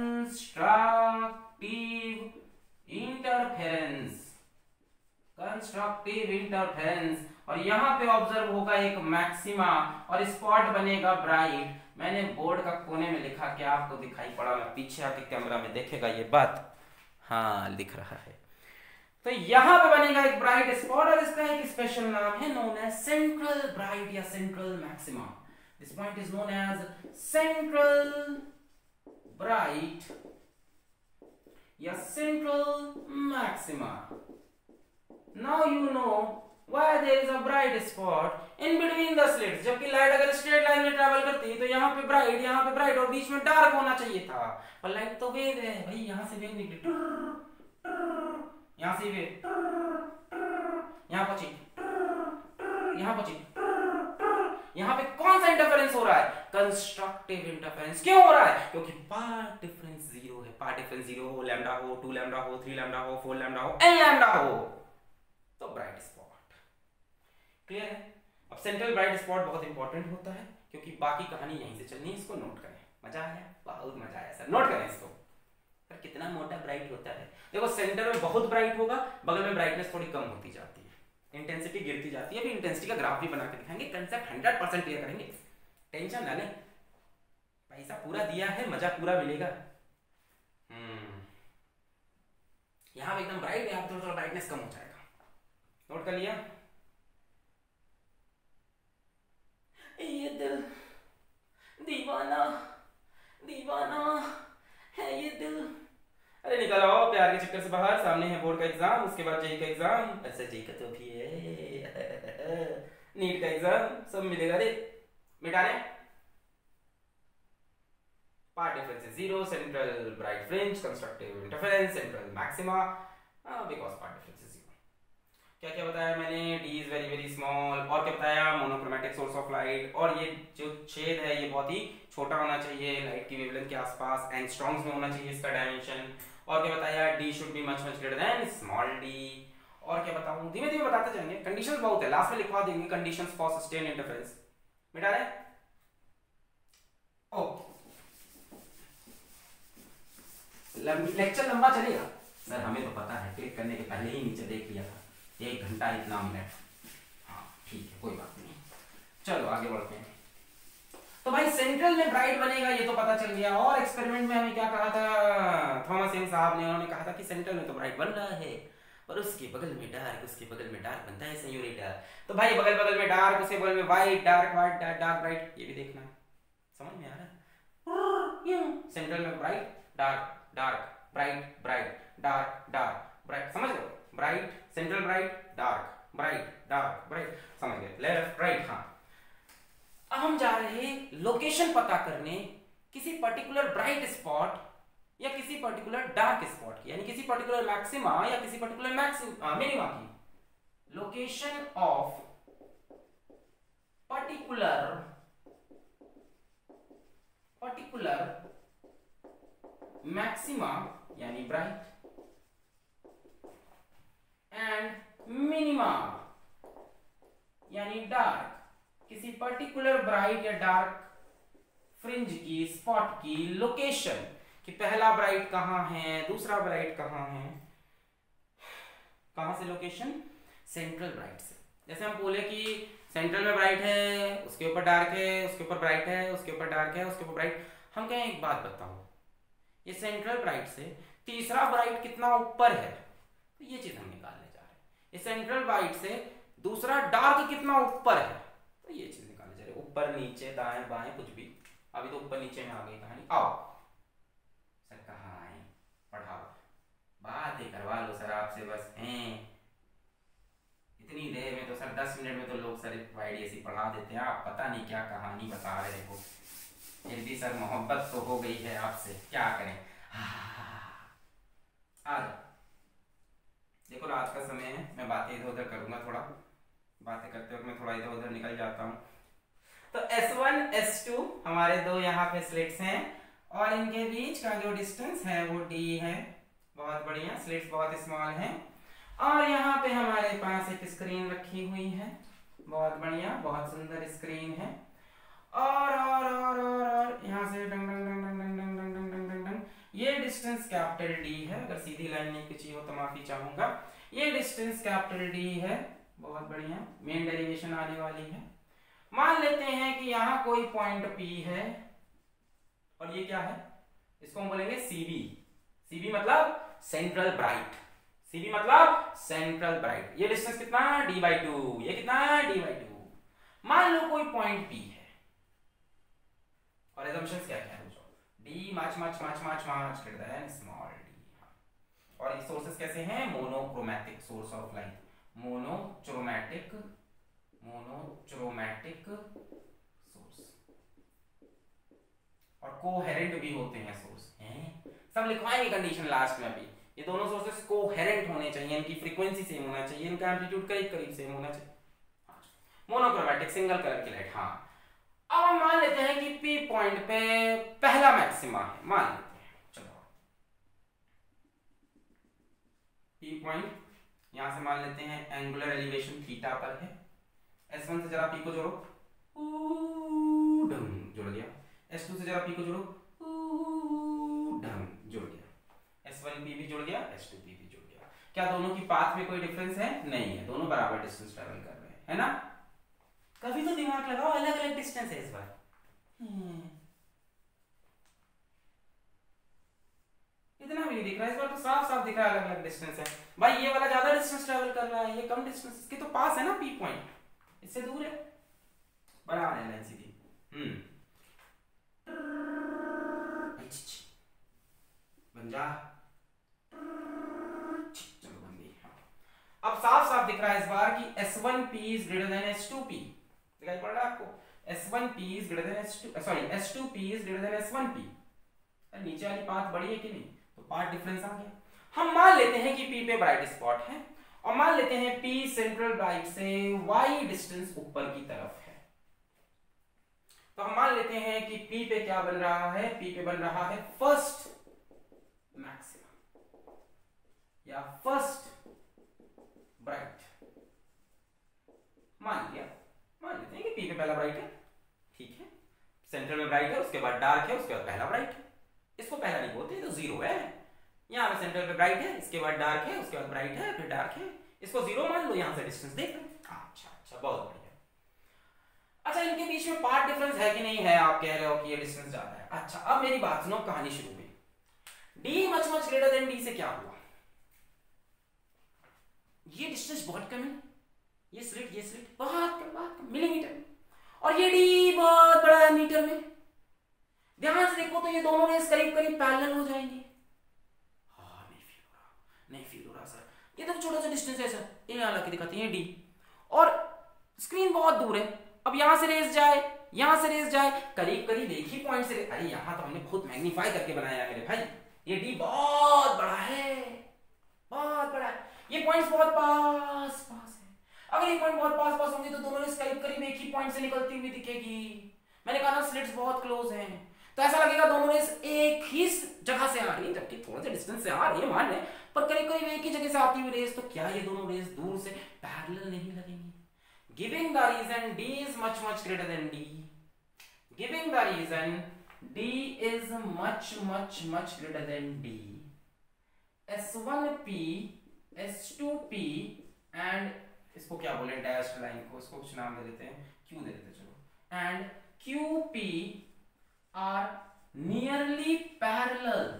कंस्ट्रक्टिव इंटरफेरेंस, कंस्ट्रक्टिव इंटरफेरेंस, और यहां पे ऑब्जर्व होगा एक मैक्सिमा और स्पॉट बनेगा ब्राइट। मैंने बोर्ड का कोने में लिखा, क्या आपको दिखाई पड़ा? मैं पीछे आके कैमरा में देखेगा ये बात, हाँ लिख रहा है। तो यहां पे बनेगा एक ब्राइट स्पॉट और इसका एक स्पेशल नाम है नोन एज सेंट्रल ब्राइट या central maxima. This point is known as central bright या central maxima. Now you know why there is a bright spot in between the slits। जबकि light अगर straight line में travel करती तो यहाँ पे bright और बीच में डार्क होना चाहिए था, पर लाइट तो वेव है भाई, यहाँ से वेव निकली, यहाँ से वेव यहाँ पहुंची, यहाँ पहुंची, यहाँ पे कौन सा इंटरफेरेंस हो रहा है? Constructive interference. क्यों हो रहा है? क्योंकि पार्ट डिफरेंस 0 है। पार्ट डिफरेंस 0 हो, लैम्डा हो, 2 लैम्डा हो, 3 लैम्डा हो, 4 लैम्डा हो, n लैम्डा हो, तो ब्राइट स्पॉट। क्लियर है? अब सेंट्रल ब्राइट स्पॉट बहुत इंपॉर्टेंट होता है क्योंकि बाकी कहानी यहीं से चलनी है। इसको नोट करें। मजा आया? बहुत मजा आया सर, नोट करें इसको। पर कितना मोटा ब्राइट होता है, देखो सेंटर में बहुत ब्राइट होगा, बगल में ब्राइटनेस थोड़ी कम होती जाती है, इंटेंसिटी गिरती जाती है। अभी इंटेंसिटी का ग्राफ भी बना के दिखाएंगे, कंसेप्ट 100% क्लियर करेंगे, टेंशन ना लें, पैसा पूरा दिया है, मजा पूरा मिलेगा। यहां पे एकदम ब्राइट है, यहां पे थोड़ा ब्राइटनेस कम हो जाएगा। नोट कर लिया? ये दिल दीवाना दीवाना है, ये दिल। अरे निकल आओ प्यार के चक्कर से बाहर, सामने है बोर्ड का एग्जाम, उसके बाद जेईई का एग्जाम, ऐसे जेईई का तो भी है, नीट का एग्जाम, सब मिलेगा रे। मिटा रहे part difference 0, central bright fringe, constructive interference, central maxima, because part difference 0। क्या क्या बताया मैंने? D is very very small, और क्या बताया? मोनोक्रोमैटिक सोर्स ऑफ लाइट, और ये जो छेद है ये बहुत ही छोटा होना चाहिए लाइट की वेवलेंथ के आसपास, एंगस्ट्रॉम्स में होना चाहिए इसका डायमेंशन, और क्या बताया? D should be much much greater than small d। और क्या बताऊं? धीमे धीमे बताते जाएंगे, कंडीशंस बहुत है, लास्ट में लिखवा देंगे कंडीशंस फॉर सस्टेन इंटरफेरेंस। मिटा रहे? ओके, लेक्चर लंबा चलेगा सर, हमें तो पता है, क्लिक करने के पहले ही नीचे देख लिया था 1 घंटा इतना मिनट। हाँ ठीक है, कोई बात नहीं, चलो आगे बढ़ते हैं। तो भाई सेंट्रल में ब्राइट बनेगा ये तो पता चल गया, और एक्सपेरिमेंट में हमें क्या कहा था थॉमस यंग साहब ने? उन्होंने कहा था कि सेंट्रल में तो ब्राइट बन रहा है पर उसके बगल में डार्क, उसके बगल में डार्क बनता है सेंयोरिटा। तो भाई बगल बगल में डार्क, उसके बगल में white, dark white, dark bright, ये भी देखना है। समझ में आ रहा है? सेंट्रल में bright dark dark, bright bright, dark dark, bright, समझ लो? Bright central bright dark bright, dark, bright, समझ गए, लेफ्ट राइट। हाँ, अब हम जा रहे हैं लोकेशन पता करने किसी पर्टिकुलर ब्राइट स्पॉट या किसी पर्टिकुलर डार्क स्पॉट की, यानी किसी पर्टिकुलर मैक्सिमा या किसी पर्टिकुलर मिनिमा की। लोकेशन ऑफ पर्टिकुलर मैक्सिमा यानी ब्राइट एंड मिनिमा यानी डार्क, किसी पर्टिकुलर ब्राइट या डार्क फ्रिंज की, स्पॉट की लोकेशन, कि पहला ब्राइट कहां है, दूसरा ब्राइट कहां है, कहां से लोकेशन, सेंट्रल ब्राइट से। जैसे हम बोले कि सेंट्रल में ब्राइट है, उसके ऊपर डार्क है, उसके ऊपर ब्राइट है, उसके ऊपर डार्क है, उसके ऊपर ब्राइट। हम कहें एक बात बताओ, ये सेंट्रल ब्राइट से तीसरा ब्राइट कितना ऊपर है, तो ये चीज हम निकालने जा रहे हैं। ये सेंट्रल ब्राइट से दूसरा डार्क कितना ऊपर है, तो ये चीज निकालने जा रहे हैं। ऊपर नीचे दाएं बाएं कुछ भी, अभी तो ऊपर नीचे में आ गई कहानी। आओ सर, कहाँ आए, पढ़ाओ, बात ही करवा लो सर आपसे बस हैं। इतनी देर में तो सर 10 मिनट में तो लोग सर YDSE पढ़ा देते हैं, आप पता नहीं क्या कहानी बता रहे हो। फिर भी सर मोहब्बत तो हो गई है आपसे, क्या करें। आज देखो रात का समय है, मैं बातें इधर उधर करूंगा, थोड़ा बातें करते वक्त मैं थोड़ा इधर उधर निकल जाता हूँ। तो S1 S2 हमारे दो यहाँ पे स्लिट्स हैं और इनके बीच का जो डिस्टेंस है वो D है। बहुत बढ़िया, स्लिट्स बहुत स्मॉल हैं और यहाँ पे हमारे पास एक स्क्रीन रखी हुई है। बहुत बढ़िया, बहुत सुंदर स्क्रीन है। और यहाँ से डंग डंग डंग डंग डंग डंग डंग डंग डंग डंग डंग, ये डिस्टेंस कैपिटल D है। अगर सीधी लाइन नहीं खींची हो तो माफी चाहूंगा। ये डिस्टेंस कैपिटल D है। बहुत बढ़िया, मेन डेरिवेशन आने वाली है। मान लेते हैं कि यहाँ कोई पॉइंट P है और ये क्या है, इसको हम बोलेंगे CB। CB मतलब सेंट्रल ब्राइट, CB मतलब सेंट्रल ब्राइट। ये डिस्टेंस कितना, D/2। ये कितना, D/2। मान लो कोई पॉइंट P है और assumptions क्या क्या है, D much much much much much greater than small d। और ये सोर्सेस कैसे हैं, monochromatic source of light, monochromatic source, और कोहेरेंट भी होते हैं सोर्स हैं। सब लिखवाएंगे कंडीशन लास्ट में। अभी ये दोनों सोर्सेस कोहेरेंट होने चाहिए, इनकी फ्रीक्वेंसी सेम होना चाहिए, इनका एम्पलीट्यूड करीब करीब सेम होना चाहिए। मोनोक्रोमैटिक सिंगल कलर की लाइट। हाँ, अब हम मान लेते हैं कि P पॉइंट पे पहला मैक्सिमा है, मान लेते हैं। चलो P पॉइंट यहां से मान लेते हैं एंगुलर एलिवेशन थीटा पर है। S1 से जरा P को जोड़ो, जुड़ गया। S2 से जरा P को जोड़ो, जुड़ गया। S1P भी जुड़ गया, S2P भी जुड़ गया। क्या दोनों की पाथ में कोई डिफरेंस है, नहीं है, दोनों बराबर डिस्टेंस ट्रेवल कर रहे हैं, है ना। कभी तो दिमाग लगाओ, अलग अलग डिस्टेंस है इस बार। इतना भी नहीं दिख रहा है इस बार, तो साफ साफ दिख रहा है अलग अलग डिस्टेंस है। भाई ये वाला ज्यादा डिस्टेंस ट्रेवल कर रहा है, ये कम डिस्टेंस, इसके तो पास है ना P पॉइंट, इससे दूर है, बराबर है लाइन सीधी। बन जा, चलो बन गई। अब साफ साफ दिख रहा है इस बार कि S1P is greater than S2P। दिखाई पड़ रहा है आपको, S1P is greater than S2P is greater than S1P। नीचे वाली पाथ बड़ी है कि नहीं, तो पाथ डिफरेंस आ गया। हम मान लेते हैं कि P पे ब्राइट स्पॉट है और मान लेते हैं P सेंट्रल ब्राइट से Y डिस्टेंस ऊपर की तरफ है। तो हम मान लेते हैं कि P पे क्या बन रहा है, P पे बन रहा है फर्स्ट मैक्सिमा या फर्स्ट ब्राइट। मान लेते हैं कि P पे पहला ब्राइट है, ठीक है। सेंट्रल में ब्राइट है, उसके बाद डार्क है, उसके बाद पहला ब्राइट है। इसको पहला नहीं बोलते, तो जीरो है। यहाँ पे सेंट्रल पे ब्राइट है, इसके बाद डार्क है, उसके बाद ब्राइट है, फिर डार्क है, इसको जीरो मान लो। यहाँ से डिस्टेंस देख लो। अच्छा, बहुत बढ़िया। अच्छा, इनके बीच में पार्ट डिफरेंस है कि नहीं है, आप कह रहे हो कि ये डिस्टेंस ज्यादा है। अच्छा, अब मेरी बात सुनो, कहानी शुरू हुई। D much much greater than D से क्या हुआ, ये डिस्टेंस बहुत कम है, ये स्लिट बहुत कम मिलीमीटर में, और ये D बहुत बड़ा है मीटर में। ध्यान से देखो तो ये दोनों रेस करीब करीब पैरेलल हो जाएंगे। हाँ, नहीं फील हो रहा सर, ये तो छोटा सा डिस्टेंस है सर, ये यहाँ लगा के दिखाती है D। और स्क्रीन बहुत दूर है। अब यहां से रेस जाए, यहां से रेस जाए, करीब करीब एक ही पॉइंट से, अरे यहां तो हमने खुद मैग्नीफाई करके बनाया है मेरे भाई, ये डी बहुत बड़ा है, बहुत बड़ा है, ये पॉइंट्स बहुत पास पास है। अगर ये पॉइंट बहुत पास पास होंगे तो दोनों रेस करीब करीब एक ही पॉइंट से निकलती हुई दिखेगी। मैंने कहा ना स्लिट्स बहुत क्लोज हैं, तो ऐसा लगेगा दोनों रेस एक ही जगह से आ रही है, जबकि थोड़ा सा डिस्टेंस से आ रही है मान लें, पर करीब करीब एक ही जगह से आती हुई रेस, तो क्या ये दोनों रेस दूर से पैरेलल नहीं लगेंगी? Giving the reason D is much much greater than D, giving the reason D is much much much greater than D, S1P S2P and इसको क्या बोले डैश्ड लाइन को, इसको कुछ नाम दे देते हैं, Q दे देते हैं चलो, and QP are nearly parallel।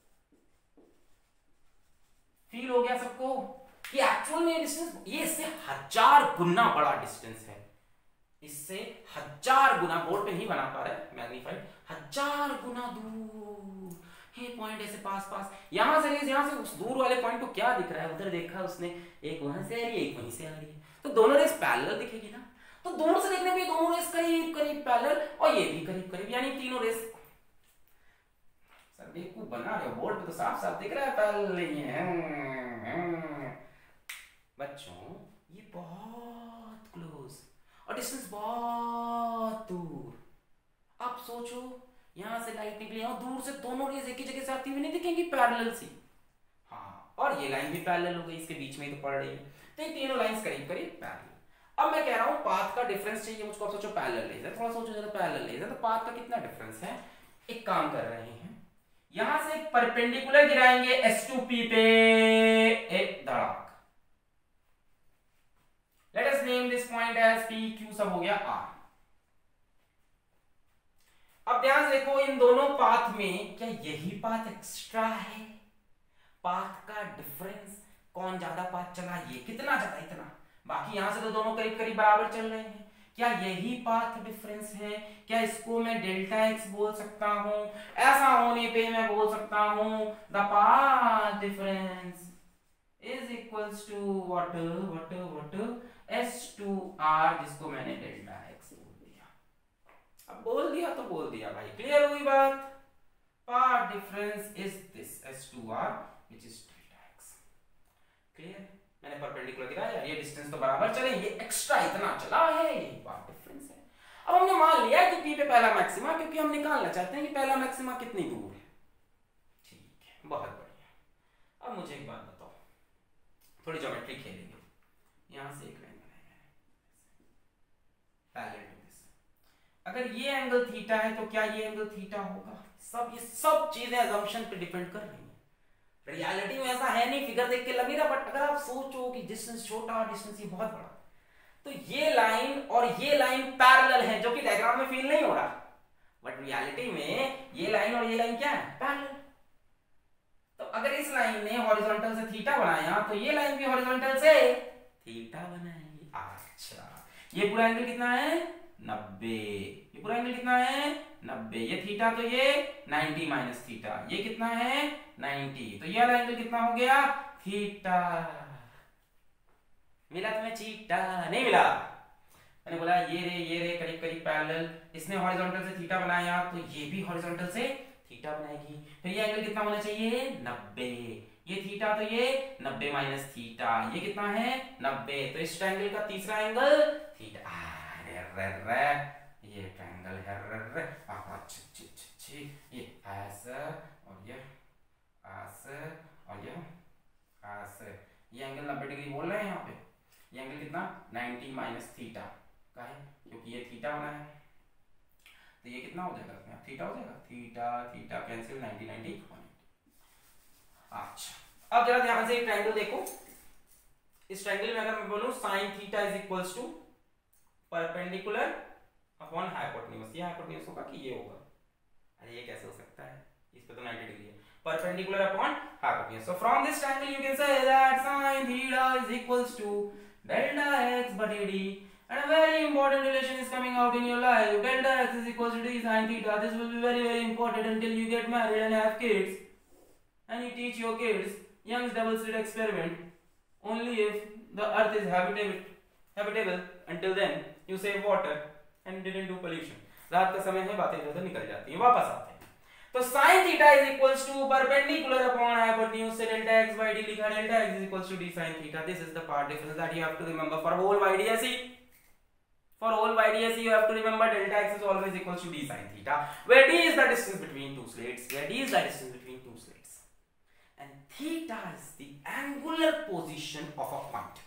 Feel हो गया सबको कि एक्चुअल में डिस्टेंस ये इससे 1000 गुना बड़ा डिस्टेंस है, इससे 1000 गुना, बोर्ड पे नहीं बना पा रहा है मैग्नीफाइड, 1000 गुना दूर ये पॉइंट ऐसे पास पास, यहां से रेस, यहां से उस दूर वाले पॉइंट को क्या दिख रहा है, उधर देखा उसने, एक वहां से आ रही है एक वहीं से आ रही है, तो दोनों रेस पैरेलल दिखेगी ना। तो दूर से देखने पे दोनों रेस करीब करीब पैरेलल, और ये भी करीब करीब, यानी तीनों रेस, सर बेवकूफ बना रहे हो, बोर्ड पे तो साफ साफ दिख रहा है पैरेलल नहीं है। बच्चों ये बहुत क्लोज और डिस्टेंस बहुत दूर, आप सोचो यहां से लाइट निकली और दूर से दोनों रेस एक ही जगह से आती हुई नहीं दिखेंगी पैरेलल सी, हाँ, और ये लाइन भी पैरेलल हो गई, इसके बीच में ही तो पड़ रही है, तो ये तीनों लाइंस करीब करीब पैरेलल। अब मैं कह रहा हूं पाथ का डिफरेंस चाहिए मुझको, अब सोचो पैरेलल रेस है, थोड़ा सोचो जरा पैरेलल रेस है तो पाथ का कितना डिफरेंस है। एक काम कर रहे हैं, यहां से एक परपेंडिकुलर गिराएंगे S2P पे एक धड़ाक, let us name this point as P, Q सब हो गया R। अब ध्यान से देखो इन दोनों पाथ में क्या यही पाथ एक्स्ट्रा है, पाथ का डिफरेंस, कौन ज्यादा पाथ चला, ये कितना ज्यादा, इतना, बाकी यहां से तो दोनों करीब करीब बराबर चल रहे हैं, क्या यही पाथ डिफरेंस है, क्या इसको मैं डेल्टा एक्स बोल सकता हूं, ऐसा होने पे मैं बोल सकता हूं the path difference is equals to what S2R, जिसको मैंने डेल्टा एक्स बोल दिया। अब बोल दिया तो बोल दिया भाई, क्लियर हुई बात, path difference is this S2R which is delta x, clear. मैंने परपेंडिकुलर गिराया, ये डिस्टेंस तो बराबर चले, ये एक्स्ट्रा इतना चला है, ये पाथ डिफरेंस है। अब हमने मान लिया कि P पे पहला मैक्सिमा, क्योंकि हम निकालना चाहते हैं कि पहला मैक्सिमा कितनी दूर है, ठीक है, बहुत बढ़िया। अब मुझे एक बात बताओ, थोड़ी ज्योमेट्री खेलेंगे, यहां से एक लाइन बनाएंगे पैरेलल टू दिस, अगर ये एंगल थीटा है तो क्या ये एंगल थीटा होगा, ये सब चीजें अजम्पशन पे डिपेंड कर रही हैं, रियलिटी में ऐसा है नहीं, फिगर देख के लगेगा, बट अगर आप सोचो कि डिस्टेंस छोटा और डिस्टेंस ये बहुत बड़ा, तो ये लाइन और ये लाइन पैरेलल है, जो कि डायग्राम में फील नहीं हो रहा, बट रियलिटी में ये लाइन और ये लाइन क्या है, पैरेलल। तो अगर इस लाइन ने हॉरिजॉन्टल से थीटा बनाया तो ये लाइन भी हॉरिजॉन्टल से थीटा बनाएगी। अच्छा, ये पूरा एंगल कितना है 90, ये पूरा एंगल कितना है 90, ये थीटा तो ये 90 माइनस थीटा, ये कितना है 90, तो ये वाला एंगल कितना हो गया थीटा। मिला तुम्हें चीटा? नहीं मिला। मैंने बोला ये रे करीब करीब पैरेलल, इसने हॉरिजॉन्टल से थीटा बनाया तो ये भी हॉरिजॉन्टल से थीटा बनाएगी, फिर ये एंगल कितना होना चाहिए 90, ये थीटा तो ये 90 माइनस थीटा, ये कितना है 90, तो इस ट्रायंगल का तीसरा एंगल थीटा। ये ट्रायंगल है ये ऐसा और ये ऐसा और ये ऐसा, ये एंगल 90 डिग्री बोल रहे हैं यहाँ पे, ये एंगल कितना 90 माइनस थीटा का है, क्योंकि ये थीटा बना है, तो ये कितना हो जाएगा थीटा हो जाएगा, थीटा थीटा कैंसिल 90 90 180। अच्छा, अब जरा ध्यान से ये ट्रायंगल देखो, इस ट्रायंगल में अगर मैं बोलूं sin theta is equals to perpendicular upon hypotenuse, ये हाइपोटेन्यूज होगा कि ये होगा, अरे ये कैसे हो सकता है, इस पे तो 90 डिग्री है, perpendicular upon hypotenuse. So from this triangle you can say that sin theta is equals to delta x by d, and a very important relation is coming out in your life. Delta x is equals to d sin theta. This will be very important until you get married and have kids, and you teach your kids Young's double slit experiment only if the earth is habitable. Habitable, until then you save water and didn't do pollution. रात का समय है, बातें इधर निकल जाती हैं, वापस आते हैं। तो sin theta is equals to perpendicular upon hypotenuse से delta x by d लिखा, delta x is equals to d sin theta. This is the part difference that you have to remember for whole YDSE. For whole YDSE you have to remember delta x is always equals to d sin theta, where d is the distance between two slates, where d is the distance between two slates, and theta is the angular position of a point.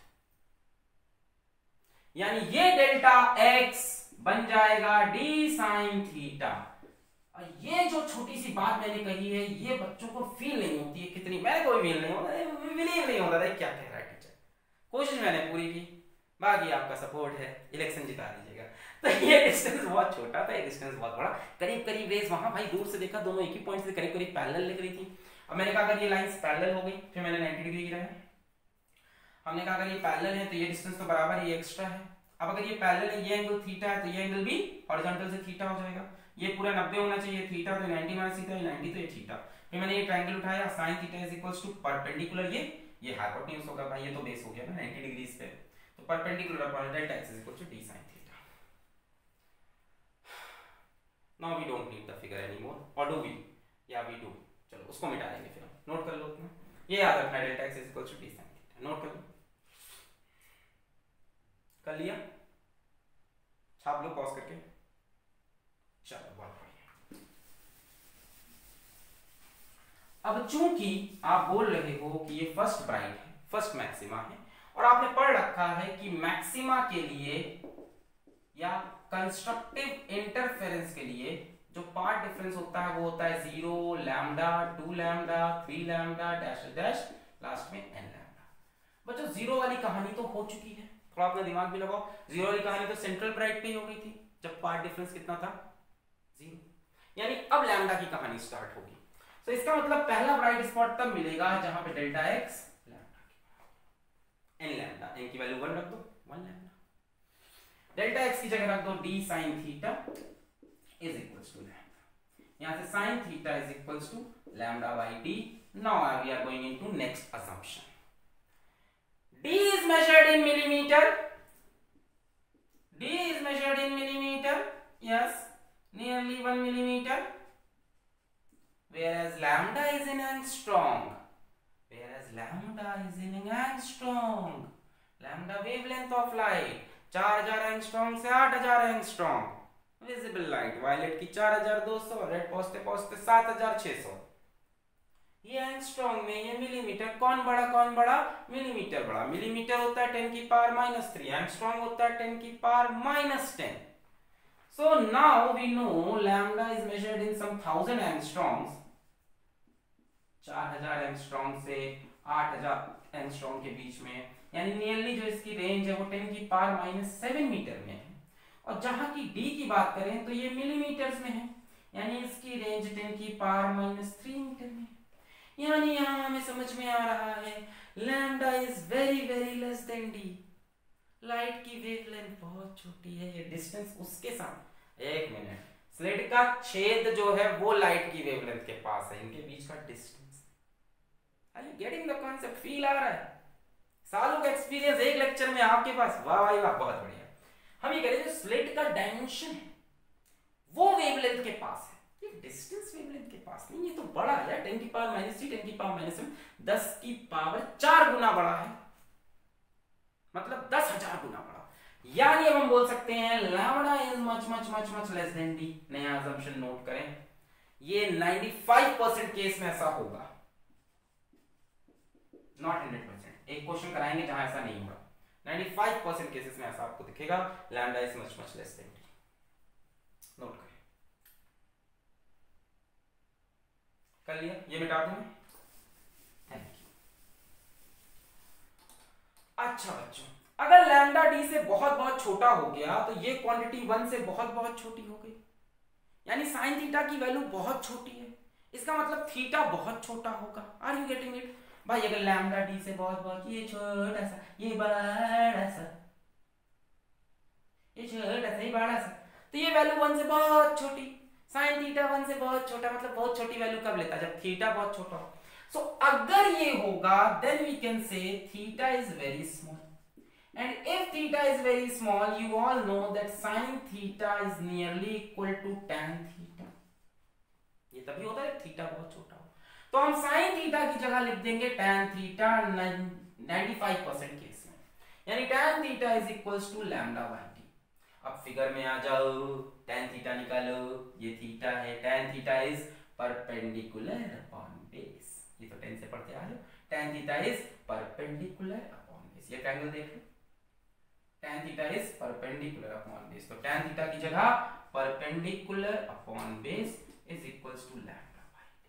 यानी ये delta x बन जाएगा d sin theta. ये जो छोटी सी बात मैंने कही है ये बच्चों को फील नहीं होती है कितनी, मैंने कोई फील नहीं होता, बिलीव नहीं होता था क्या कह रहा है टीचर। कोशिश मैंने पूरी की, बाकी आपका सपोर्ट है, इलेक्शन जिता दीजिएगा। तो ये डिस्टेंस बहुत छोटा था, ये डिस्टेंस बहुत बड़ा, करीब करीब रेस वहां भाई दूर से देखा दोनों एक ही पॉइंट से करीब करीब पैरेलल लग रही थी। अब मैंने कहा अगर ये लाइंस पैरेलल हो गई, फिर मैंने 90 डिग्री गिरा है, हमने कहा अगर ये पैरेलल है तो ये डिस्टेंस तो बराबर है, ये एक्स्ट्रा है। अब अगर ये पैरेलल है, ये एंगल थीटा है, तो ये एंगल भी हॉरिजॉन्टल से थीटा हो जाएगा। ये पूरा 90 होना चाहिए थीटा, तो 90 माइनस थीटा, 90 तो ये थीटा। फिर मैंने ये ट्रायंगल उठाया, sin theta is equals to perpendicular, ये हाइपोटेन्यूज होगा भाई, ये तो बेस हो गया ना 90 डिग्री पे, तो perpendicular upon delta x is equals to d sin theta. Now we don't need the figure anymore, और डू वी? या वी डू। चलो उसको मिटा देंगे, फिर नोट कर लो अपना, ये याद रखना delta x is equals to d sin theta. Note कर लो, कर लिया? छाप लो पॉज करके। चलो बहुत बढ़िया। अब चूंकि आप बोल रहे हो कि ये फर्स्ट ब्राइट है, फर्स्ट मैक्सिमा है, और आपने पढ़ रखा है कि मैक्सिमा के लिए या कंस्ट्रक्टिव इंटरफेरेंस के लिए जो पार्ट डिफरेंस होता है वो होता है 0, lambda, 2 lambda, 3 lambda, dash dash, last में n लैम्डा। बच्चों जीरो वाली कहानी तो हो चुकी है, थोड़ा अपना दिमाग भी लगाओ। जीरो वाली कहानी तो सेंट्रल ब्राइट पे ही हो गई थी जब पार्ट डिफरेंस कितना था, 0। यानी अब लैम्डा की कहानी स्टार्ट होगी। तो इसका मतलब पहला ब्राइट स्पॉट तब मिलेगा जहां पे डेल्टा x लैम्डा की n लैम्डा, n की वैल्यू 1 रख दो, 1 लैम्डा। डेल्टा x की जगह रख दो d sin theta is equals to lambda. यहां से sin theta is equals to lambda by d। Now we are going into next assumption. d is measured in millimeter. d is measured in millimeter. Yes, nearly 1 millimeter. Whereas lambda is in angstrom. Whereas lambda is in angstrom. Lambda wavelength of light 4000 angstrom से 8000 angstrom. Visible light violet की 4200, red पहुंचते पहुंचते 7600। ये angstrom में, ये millimetre. कौन बड़ा? Millimetre बड़ा। मिलीमीटर होता है 10 की पावर -3, एंगस्ट्रॉम होता है 10 की power -10। So now we know lambda is measured in some 1000 angstroms, 4000 angstrom से 8000 एंगस्ट्रॉम के बीच में, यानी नियरली जो इसकी रेंज है वो 10 की पावर -7 मीटर में है। और जहां की d की बात करें तो ये मिलीमीटर्स में है, यानी इसकी रेंज 10 की पावर -3 मीटर में। यानी यहां हमें समझ में आ रहा है lambda is very very less than d। Light की वेवलेंथ बहुत छोटी है, ये डिस्टेंस उसके साथ, एक मिनट, स्लिट का छेद जो है वो लाइट की वेवलेंथ के पास है, इनके बीच का distance. Are you getting the concept? Feel आ रहा है? सालों का एक्सपीरियंस एक लेक्चर में आपके पास, वाह भाई वाह, बहुत बढ़िया। हम ये कह रहे हैं जो स्लिट का डायमेंशन है वो वेवलेंथ के पास है, ये डिस्टेंस वेवलेंथ के पास नहीं। ये तो बड़ा है, 10 की पावर -3, 10 की पावर -7, 10 की पावर 4 गुना बड़ा है, मतलब 10,000 गुना बड़ा। यानी अब हम बोल सकते हैं lambda is much much much much less than D. नया असम्पशन नोट करें, ये 95% केस में ऐसा होगा, नॉट 100%। एक क्वेश्चन कराएंगे जहां ऐसा नहीं होगा, 95% केसेस में ऐसा आपको दिखेगा lambda is much much less than D. Note करें, कर लिया? ये मिटा दूं मैं? Thank you. अच्छा बच्चों, अगर लैम्डा डी से बहुत बहुत छोटा हो गया तो ये क्वांटिटी 1 से बहुत बहुत छोटी हो गई, यानी साइन थीटा की वैल्यू बहुत छोटी है, इसका मतलब थीटा बहुत छोटा होगा। आर यू गेटिंग इट भाई? अगर लैम्डा डी से बहुत बहुत, ये छोटा सा, ये बड़ा सा, ये छोटा सा, ये बड़ा सा, तो ये वैल्यू 1 से बहुत छोटी। साइन थीटा 1 से बहुत छोटा, मतलब बहुत छोटी वैल्यू कब लेता है? जब थीटा बहुत छोटा हो। सो अगर ये होगा then we can say theta is very small. And if theta is very small, you all know that sin theta is nearly equal to tan theta. ये तभी होता है थीटा बहुत छोटा हो, तो हम sin थीटा की जगह लिख देंगे tan थीटा 95% केस में, यानी tan theta is equals to lambda by D. अब फिगर में आ जाओ, tan थीटा निकालो, ये थीटा है, tan theta is perpendicular upon base, ये तो 10 से पढ़ते आ रहे हो, tan theta is perpendicular upon base, ये ट्रायंगल देख लो, tan theta is perpendicular upon base, तो tan थीटा की जगह perpendicular upon base is equals to lambda by D,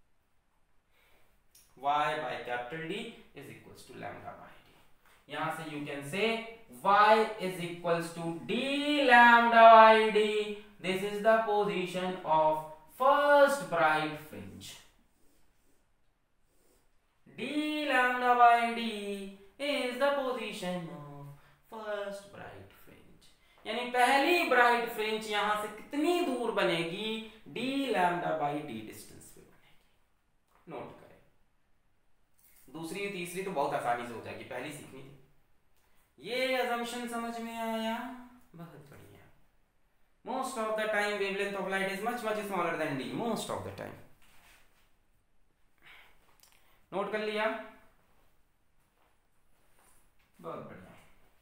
y by capital D is equals to lambda by D. यहां से you can say y is equals to d lambda by d, this is the position of first bright fringe, d lambda by d is the position of first bright fringe, यानी पहली bright fringe यहां से कितनी दूर बनेगी, d lambda by d distance पे बनेगी। Note करें, दूसरी तीसरी तो बहुत आसानी से हो जाएगी, पहली सीखनी थी। ये असम्पशन समझ में आया, बहुत बढ़िया। Most of the time wavelength of light is much smaller than d, most of the time। नोट कर लिया, बहुत बढ़िया।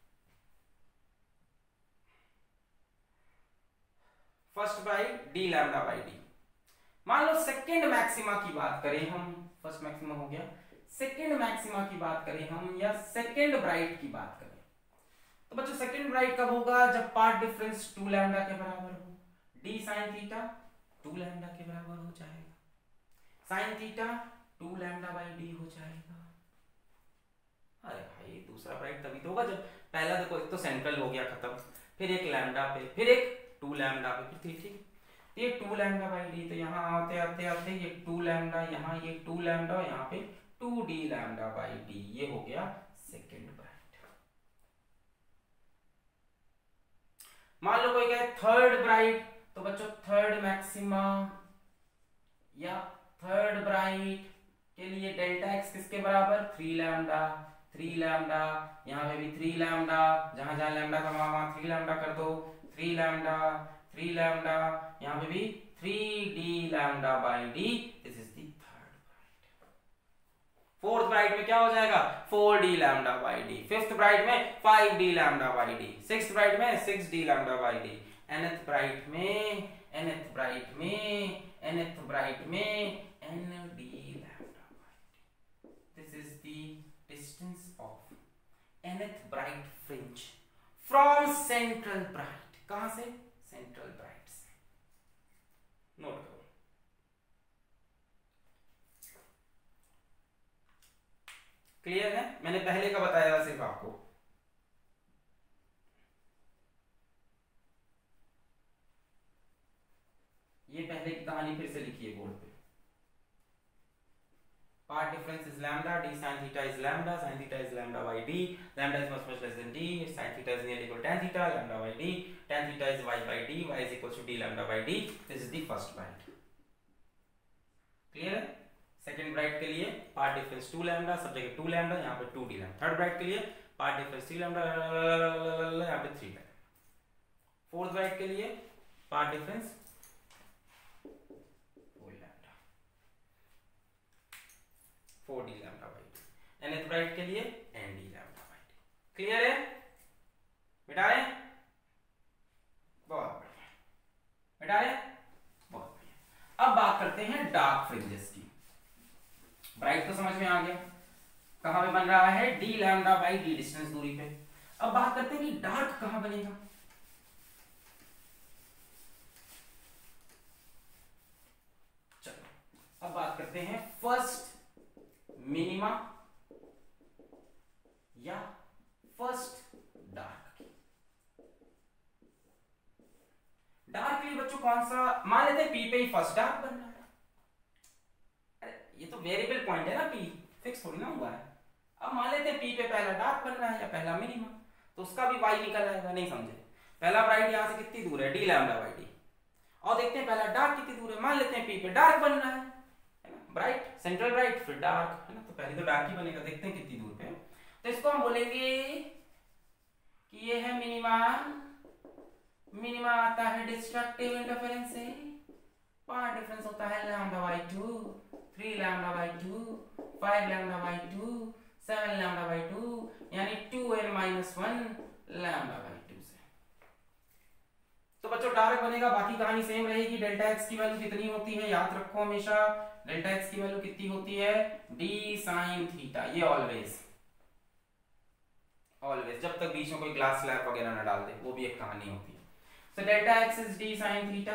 First bright d lambda by d। मान लो सेकंड मैक्सिमा की बात करें हम, फर्स्ट मैक्सिमा हो गया, सेकंड मैक्सिमा की बात करें हम, या सेकंड ब्राइट की बात करें, तो बच्चों सेकंड ब्राइट कब होगा, जब पार्ट डिफरेंस 2 लैम्डा के बराबर हो, d sin थीटा 2 लैम्डा के बराबर हो जाएगा, sin theta 2 lambda by d हो जाएगा। अरे भाई दूसरा ब्राइट तभी तो होगा जब पहला देखो, एक तो सेंट्रल हो गया खत्म, फिर एक लैम्डा पे, फिर एक 2 लैम्डा पे, फिर ठीक, ये 2 लैम्डा बाई d, तो यहाँ आते आते आते ये 2 लैम्डा, यहाँ ये 2 लैम्डा, यहाँ पे 2d लैम्डा बाई d, ये हो गया सेकंड ब्राइट। मान लो कोई कहे थर्ड ब्राइट, तो बच्चों थर्ड मैक्सिमा या थर्ड ब्राइट के लिए डेल्टा एक्स किसके बराबर, 3 लैम्डा, 3 लैम्डा, यहाँ पे भी 3 लैम्डा, जहां जहां लैम्डा था वहां 3 लैम्डा कर दो, 3 लैम्डा, 3 लैम्डा, यहाँ पे भी 3d lambda by d, this is the third bright. Fourth bright में क्या हो जाएगा, 4d lambda by d, fifth bright में 5d lambda by d, sixth bright में 6d lambda by d, nth bright में, nth ब्राइट में, nth bright में nd lambda by d. This is the distance of nth bright fringe from central bright। कहां से, central bright से। नोट करो, clear है, मैंने पहले का बताया था सिर्फ आपको। ये पहले की कहानी फिर से लिखिए बोर्ड पे। Part difference is lambda, d sin theta is lambda, sin theta is lambda by d, lambda is much less than d, sin theta is nearly equal to tan theta, lambda by d, tan theta is y by d, y is equal to d lambda by d, this is the first bright। Clear है? Second bright के लिए path difference 2 lambda, सब जगह 2 lambda, यहाँ पे 2d lambda. Third bright के लिए path difference 3 lambda, यहाँ पे 3 लैम्डा। फोर्थ ब्राइट के लिए path difference 4d lambda by d। nth bright के लिए nd lambda by d। Clear है? मिटाए? बहुत बढ़िया, मिटाए? बहुत बढ़िया। अब बात करते हैं डार्क फ्रिंजेस की। ब्राइट तो समझ में आ गया, कहां पे बन रहा है, d lambda by d distance दूरी पे। अब बात करते हैं कि डार्क कहां बनेगा। चलो अब बात करते हैं फर्स्ट मिनिमा या फर्स्ट डार्क की। डार्क के लिए बच्चों कौन सा, मान लेते हैं P पे ही फर्स्ट डार्क बन रहा है। अरे ये तो वेरिएबल पॉइंट है ना, P फिक्स थोड़ी ना हुआ है। अब मान लेते हैं P पे पहला डार्क बन रहा है या पहला मिनिमा, तो उसका भी y निकल आएगा। नहीं समझे, पहला ब्राइट यहां से कितनी दूर है, d लैम्डा बाई d, और देखते हैं पहला डार्क कितनी दूर है। मान लेते हैं P पे डार्क बन रहा है ना, ब्राइट सेंट्रल ब्राइट फिर डार्क है ना, तो पहले तो डार्क ही बनेगा, देखते हैं कितनी दूर पे। तो इसको हम बोलेंगे कि ये है मिनिमा, मिनिमा आता है डिस्ट्रक्टिव इंटरफेरेंस से, पार्ट डिफरेंस होता है λ/2, 3 λ/2, 5 λ/2, 7 λ/2, यानी 2n-1 λ/2 से। तो बच्चों डार्क बनेगा, बाकी कहानी सेम रहेगी। डेल्टा एक्स की वैल्यू कितनी होती है याद रखो हमेशा, डेल्टा एक्स की वैल्यू कितनी होती है, d sin थीटा, ये ऑलवेज ऑलवेज, जब तक बीच में कोई ग्लास स्लैब वगैरह ना डाल दे, वो भी एक कहानी होती है। So delta x is d sin theta,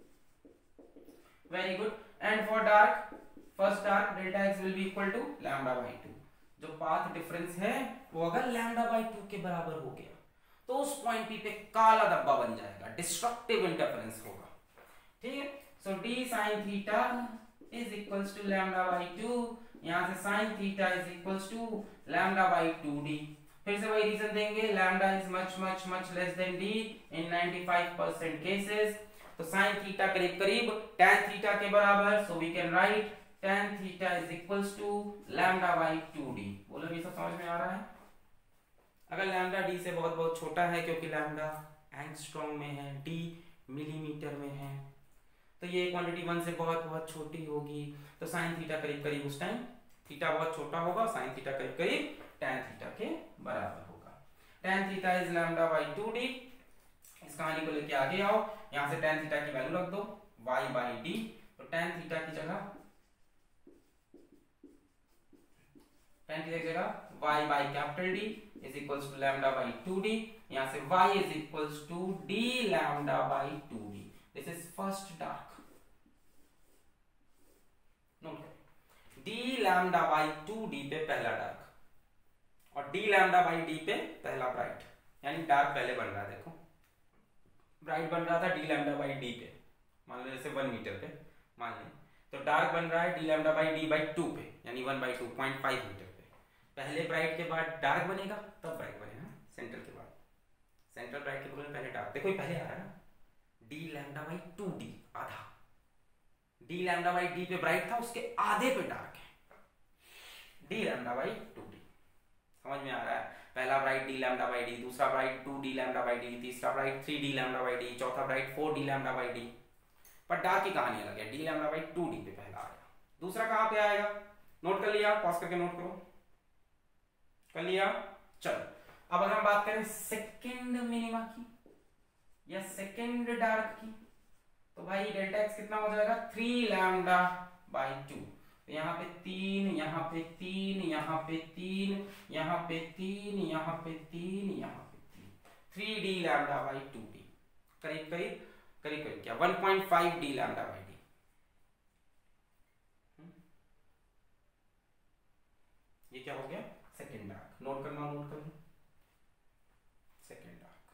very good. And for dark, first dark delta x will be equal to λ/2। जो पाथ डिफरेंस है वो अगर λ/2 के बराबर हो गया तो उस पॉइंट P पे काला धब्बा बन जाएगा, डिस्ट्रक्टिव इंटरफेरेंस होगा, ठीक है। So d sin theta is equals to λ/2, यहां से sin theta is equals to λ/2d। फिर से वही रीजन देंगे, lambda is much much much less than d in 95% cases. तो sin थीटा करीब करीब tan थीटा के बराबर, so we can write tan theta is equals to λ/2d। बोलो ये सब समझ में आ रहा है? अगर लैम्डा d से बहुत बहुत छोटा है, क्योंकि लैम्डा एंगस्ट्रॉम में है, d मिलीमीटर में है, तो ये क्वांटिटी 1 से बहुत बहुत छोटी होगी। तो sin थीटा करीब करीब उस टाइम थीटा बहुत छोटा होगा, sin थीटा करीब करीब tan थीटा के बराबर होगा। tan theta is λ/2d। इस कहानी को लेके आगे आओ, यहां से tan थीटा की वैल्यू रख दो y/d। तो tan थीटा की जगह y/D is equals to λ/2d। यहां से y is equals to d λ/2d। This is first dark, note करें, d λ/2d पे पहला डार्क और d λ/d पे पहला ब्राइट, यानी डार्क पहले बन रहा है। देखो ब्राइट बन रहा था d λ/d पे, मान लो जैसे 1 मीटर पे मान लें, तो डार्क बन रहा है d λ/d/2 पे, यानी 1/2 0.5 मीटर पे। पहले ब्राइट के बाद डार्क बनेगा, तब ब्राइट बनेगा सेंट्रल के बाद, सेंट्रल ब्राइट के बाद पहले डार्क। देखो ये पहले आ रहा है ना, d λ/2d आधा, d λ/d पे ब्राइट था, उसके आधे पे डार्क है, d λ/2d। समझ में आ रहा है? पहला ब्राइट d λ/d, दूसरा ब्राइट 2d λ/d, तीसरा ब्राइट 3d λ/d, चौथा ब्राइट 4d λ/d। पर डार्क की कहानी अलग है, d λ/2d पे पहला आया, दूसरा कहां पे आएगा? नोट कर लिया, पॉज करके नोट करो, कर लिया। चलो अब अगर हम बात करें सेकंड मिनिमा की या सेकंड डार्क की, तो भाई डेल्टा एक्स कितना हो जाएगा, 3 λ/2। तो यहाँ पे 3, यहाँ पे 3, यहाँ पे 3, यहाँ पे 3, यहाँ पे 3, यहाँ पे 3, 3d λ/2d, करीब करीब करीब करीब क्या 1.5d λ/d। ये क्या हो गया? Second dark. नोट करना, नोट कर लो, सेकेंड डार्क।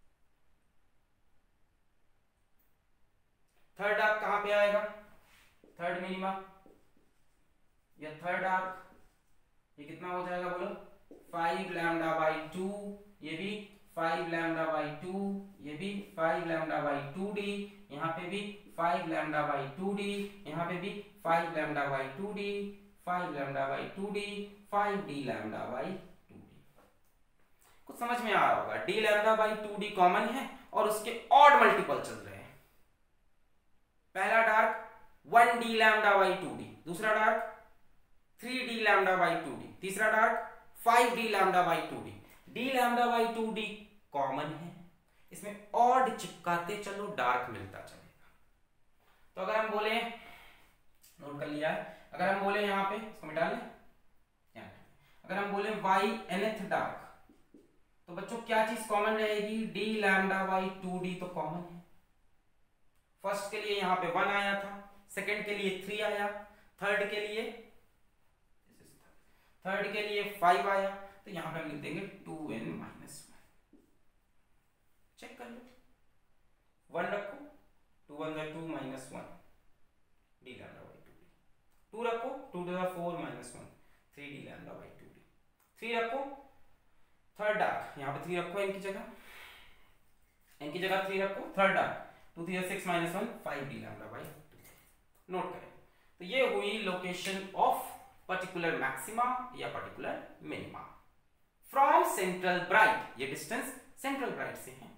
थर्ड डार्क कहां पे आएगा? थर्ड मिनिमा या थर्ड डार्क, ये कितना हो जाएगा बोलो? 5 λ/2, ये भी 5 λ/2, ये भी 5 λ/2d, यहाँ पे भी 5 λ/2d, यहाँ पे भी 5 λ/2d, 5 λ/2d, 5d λ/2d। कुछ समझ में आ रहा होगा? d λ/2d कॉमन है और उसके ऑड मल्टीपल चल रहे हैं। पहला डार्क 1d λ/2d, दूसरा डार्क 3d λ/2d, तीसरा dark 5d λ/2d। d λ/2d common है, इसमें ऑड चिपकाते चलो डार्क मिलता चलेगा। तो अगर हम बोले, नोट कर लिया है, अगर हम बोले यहाँ पे इसको मिटा लें, अगर हम बोले y nth डार्क, तो बच्चों क्या चीज कॉमन रहेगी? d λ/2d तो कॉमन है। फर्स्ट के लिए यहाँ पे 1 आया था, सेकंड के लिए 3 आया, थर्ड के लिए 5 आया, तो यहाँ पे हम लिख देंगे 2n-1। चेक कर लो, 1 रखो, 2 1 2 -1 d λ/2d, 2 रखो, 2 4 -1 3d λ/2d, 3 रखो, थर्ड डार्क यहाँ पे 3 रखो, इनकी जगह 3 रखो, third dark 2 3 6 -1 5d λ/2d। Note करें, तो ये हुई लोकेशन ऑफ पर्टिकुलर मैक्सिमा या particular minima from central bright. ये डिस्टेंस सेंट्रल ब्राइट से है।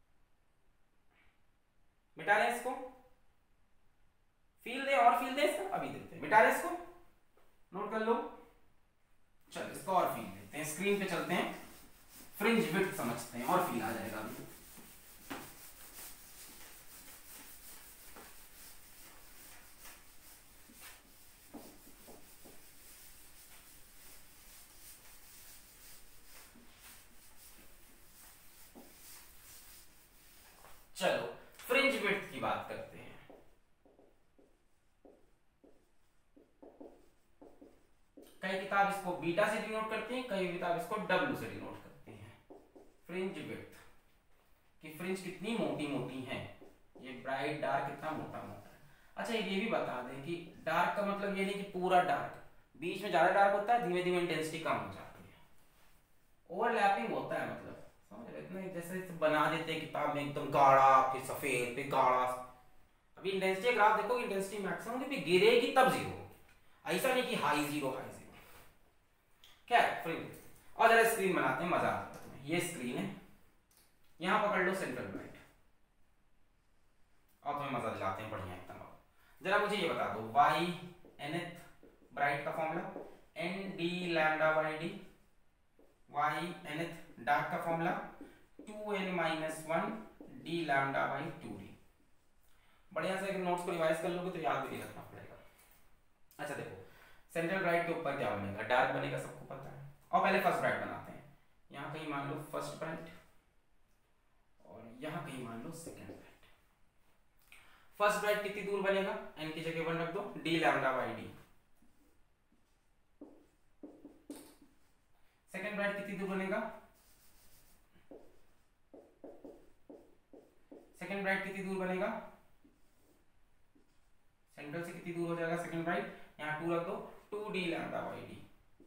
मिटा रहे हैं इसको, फील दे और फील दे इसको, अभी देते हैं, मिटा रहे हैं इसको, नोट कर लो। चलो इसको और फील देते हैं, स्क्रीन पे चलते हैं, फ्रिंज विड्थ समझते हैं और फील आ जाएगा अभी। चलो फ्रिंज विड्थ की बात करते हैं। कई किताब इसको बीटा से डिनोट करती हैं, कई किताब इसको डब्ल्यू से डिनोट करती हैं। फ्रिंज विड्थ कि फ्रिंज कितनी मोटी मोटी है, ये ब्राइट डार्क कितना मोटा मोटा है। अच्छा ये भी बता दें कि डार्क का मतलब ये नहीं कि पूरा डार्क, बीच में ज्यादा डार्क होता है, धीमे धीमे इंटेंसिटी कम हो जाती है, ओवरलैपिंग होता है, मतलब समझ रहे इतना जैसे बना देते हैं किताब में एकदम गाढ़ा फिर सफेद फिर गाढ़ा। अभी इंटेंसिटी ग्राफ देखो, इंटेंसिटी मैक्सिमम होगी फिर गिरेगी तब जीरो, ऐसा नहीं कि हाई जीरो हाई जीरो। क्या है फ्रिंज। और जरा स्क्रीन बनाते हैं, मजा आता है तुम्हें। ये स्क्रीन है, यहां पकड़ लो सेंट्रल ब्राइट और तुम्हें मजा दिलाते हैं बढ़िया एकदम। जरा मुझे ये बता दो, y nth ब्राइट का formula n d lambda by D, y nth dark का formula 2n minus 1 d lambda by 2d। बढ़िया से अगर नोट्स को रिवाइज कर लोगे तो याद भी नहीं रखना पड़ेगा। अच्छा देखो सेंट्रल ब्राइट के ऊपर क्या बनेगा, डार्क बनेगा, सबको पता है। और पहले फर्स्ट ब्राइट बनाते हैं, यहाँ कहीं मान लो फर्स्ट ब्राइट और यहाँ कहीं मान लो सेकेंड ब्राइट। फर्स्ट ब्राइट कितनी दूर बनेगा, n की जगह 1 रख दो, d lambda by D. Second bright कितनी दूर बनेगा, सेकेंड ब्राइट कितनी दूर बनेगा, सेंट्रल से कितनी दूर हो जाएगा सेकेंड ब्राइट, यहाँ 2 रख दो, 2d लैम्डा बाई डी।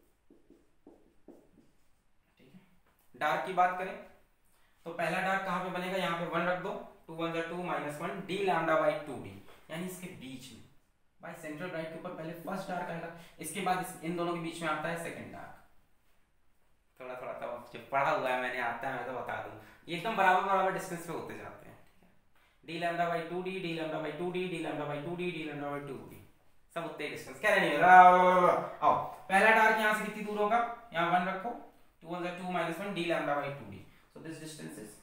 ठीक है। डार्क की बात करें तो पहला डार्क कहां पे बनेगा, यहाँ पे 1 रख दो, 2 1 2 minus 1 d lambda by 2d, यानी इसके बीच में। भाई सेंट्रल ब्राइट के ऊपर पहले फर्स्ट डार्क आएगा, इसके बाद इन दोनों के बीच में आता है सेकंड डार्क। थोड़ा थोड़ा तो पढ़ा हुआ है मैंने, आता है मैं तो बता दूं, ये एकदम बराबर बराबर डिस्टेंस पे होते जाते हैं। d lambda by 2d, d lambda by 2d, d lambda by 2d, d lambda by 2d, सब उतने डिस्टेंस कह रहे नहीं। आओ पहला डार्क यहां से कितनी दूर होगा, यहां 1 रखो, 2 1 2 minus 1 d lambda by 2d, so this distance is.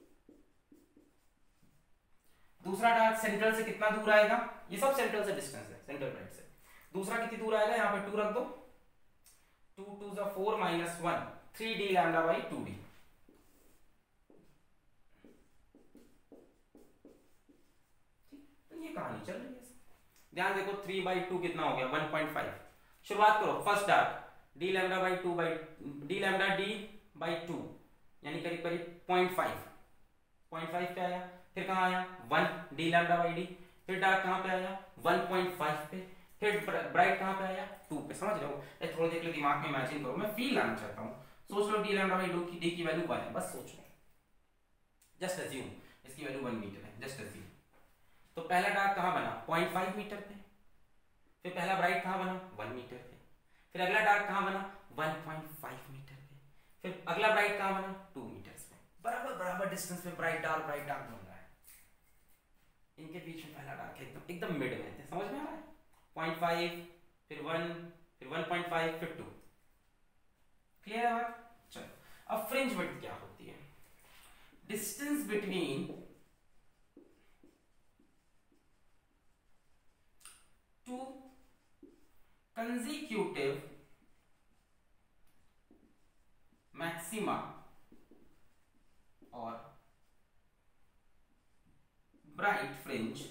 दूसरा डार्क सेंट्रल से कितना दूर आएगा, ये सब सेंट्रल से डिस्टेंस है, सेंट्रल ब्राइट से। दूसरा कितनी दूर आएगा, यहाँ पे 2 रख दो, 2 2 4 minus 1 3d lambda by 2d। तो ये कहानी चल रही है। ध्यान देखो 3 बाई 2 कितना हो गया, 1.5। शुरुआत करो, first dark d lambda by 2 by d lambda d by 2, यानी करीब करीब 0.5 पे आया। फिर कहाँ आया 1 d लैम्डा बाई d, फिर डार्क कहाँ पे आया 1.5 पे, फिर ब्राइट कहाँ पे आया 2 पे। समझ रहे हो, थोड़ी देर के लिए दिमाग में इमेजिन करो, मैं फील लाना चाहता हूँ। सोच लो d लैम्डा बाई 2 की d की वैल्यू 1 है, बस सोच लो, जस्ट अज्यूम इसकी वैल्यू 1 मीटर है, जस्ट अज्यूम। तो पहला डार्क कहाँ बना 0.5 मीटर पे, फिर पहला ब्राइट कहाँ बना 1 मीटर पे, फिर अगला डार्क कहाँ बना 1.5 मीटर पे, फिर अगला ब्राइट कहाँ बना 2 मीटर पे। बराबर बराबर डिस्टेंस पे ब्राइट डार्क बन रहा है। इनके बीच में पहला डार्क एकदम एकदम मिड में है, समझ में आ रहा है। 0.5 फिर 1 फिर 1.5 फिर 2। क्लियर है बात। चलो अब फ्रिंज विड्थ क्या होती है, distance between two consecutive maxima और bright fringe।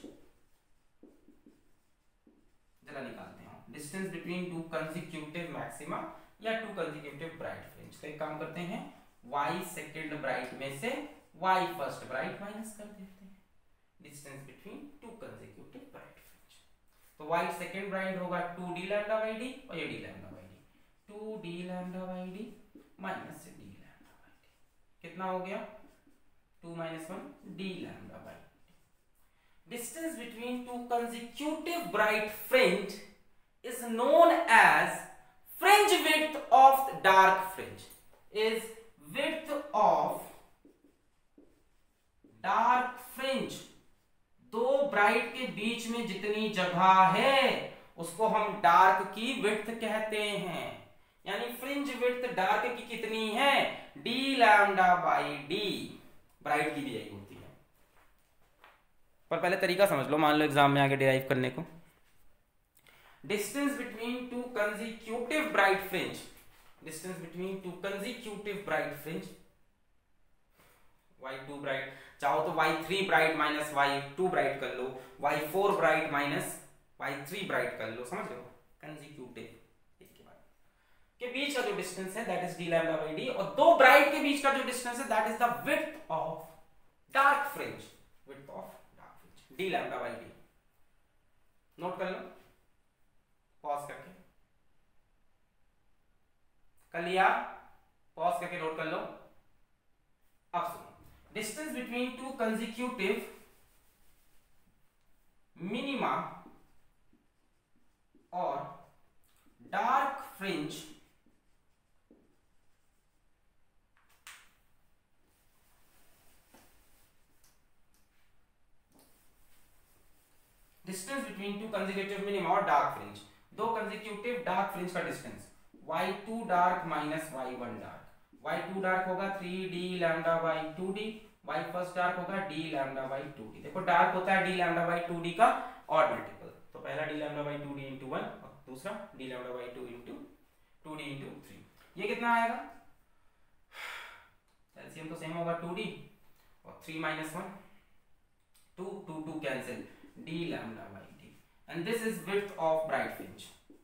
जरा निकालते हैं distance between two consecutive maxima या टू consecutive bright fringe। तो एक काम करते हैं, y सेकेंड ब्राइट में से y फर्स्ट ब्राइट माइनस कर देते हैं, distance between two consecutive bright fringe। तो y सेकेंड ब्राइट होगा 2d लैम्डा बाई डी और ये d lambda by D, 2d lambda by D minus d lambda by D, कितना हो गया 2 minus 1 d lambda by D. Distance between two consecutive bright fringe is known as fringe width of the dark fringe, is width of dark fringe, दो bright के बीच में जितनी जगह है उसको हम डार्क की विड्थ कहते हैं। यानी फ्रिंज विड्थ डार्क की कितनी है, d lambda by d। Bright की भी यही होती है। पर पहले तरीका समझ लो, मान लो एग्जाम में आगे डिराइव करने को। Distance between two consecutive bright fringe, distance between two consecutive bright fringe, y2 bright, चाहो तो y3 bright minus y2 bright कर लो, y4 bright minus y3 bright कर लो, समझ रहे हो, कंसेक्यूटिव के बीच का जो डिस्टेंस है that is d lambda by d, और दो ब्राइट के बीच का जो डिस्टेंस है that is the width of dark fringe, width of dark fringe d lambda by d। Note कर लो, पॉज करके कर लिया, पॉज करके नोट कर लो। अब सुनो, distance between two consecutive minima और dark fringe distance between two consecutive minima और डार्क फ्रिंज, दो कंसेक्यूटिव डार्क फ्रिंज का distance y2 dark minus y1 dark, y2 dark होगा 3d lambda by 2d, y first dark होगा d lambda by 2d। देखो dark होता है d lambda by 2d का odd multiple, तो पहला d lambda by 2d into 1 और दूसरा d lambda by 2 into 2d into 3। ये कितना आएगा, एलसीएम तो सेम होगा 2d और 3 minus 1 2 2 2 cancel, d lambda by d, and this is width of bright fringe।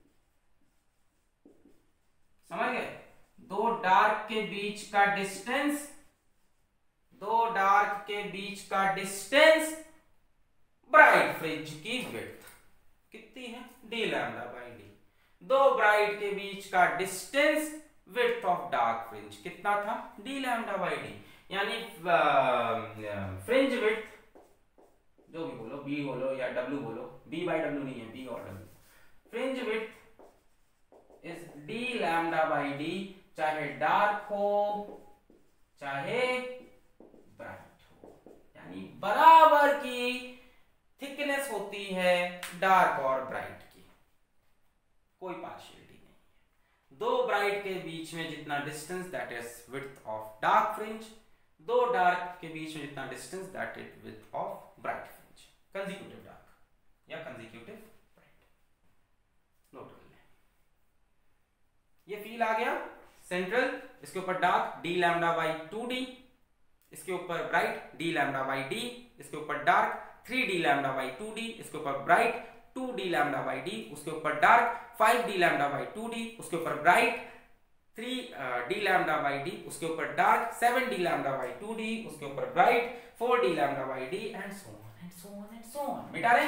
समझ गए, दो डार्क के बीच का डिस्टेंस, दो डार्क के बीच का डिस्टेंस ब्राइट फ्रिंज की विड्थ कितनी है, d lambda by d। दो ब्राइट के बीच का distance width of dark fringe कितना था, d lambda by d। यानी फ्रिंज विड्थ जो भी बोलो, b बोलो या w बोलो, b बाई w नहीं है, b और w, fringe width is d lambda by d, चाहे डार्क हो चाहे ब्राइट हो, यानी बराबर की थिकनेस होती है डार्क और ब्राइट की, कोई पार्शियलिटी नहीं है। दो ब्राइट के बीच में जितना distance that is width of dark fringe, दो डार्क के बीच में जितना distance that is width of bright fringe, consecutive dark या कंसेक्यूटिव ब्राइट। नोट कर ले, ये फील आ गया सेंट्रल, इसके ऊपर dark d lambda by 2d, इसके ऊपर bright d lambda by d, इसके ऊपर dark 3d lambda by 2d, इसके ऊपर bright 2d lambda by d, उसके ऊपर dark 5d lambda by 2d, उसके ऊपर bright 3d lambda by d, उसके ऊपर dark 7d lambda by 2d, उसके ऊपर bright 4d lambda by d and so on. मिटा रहे,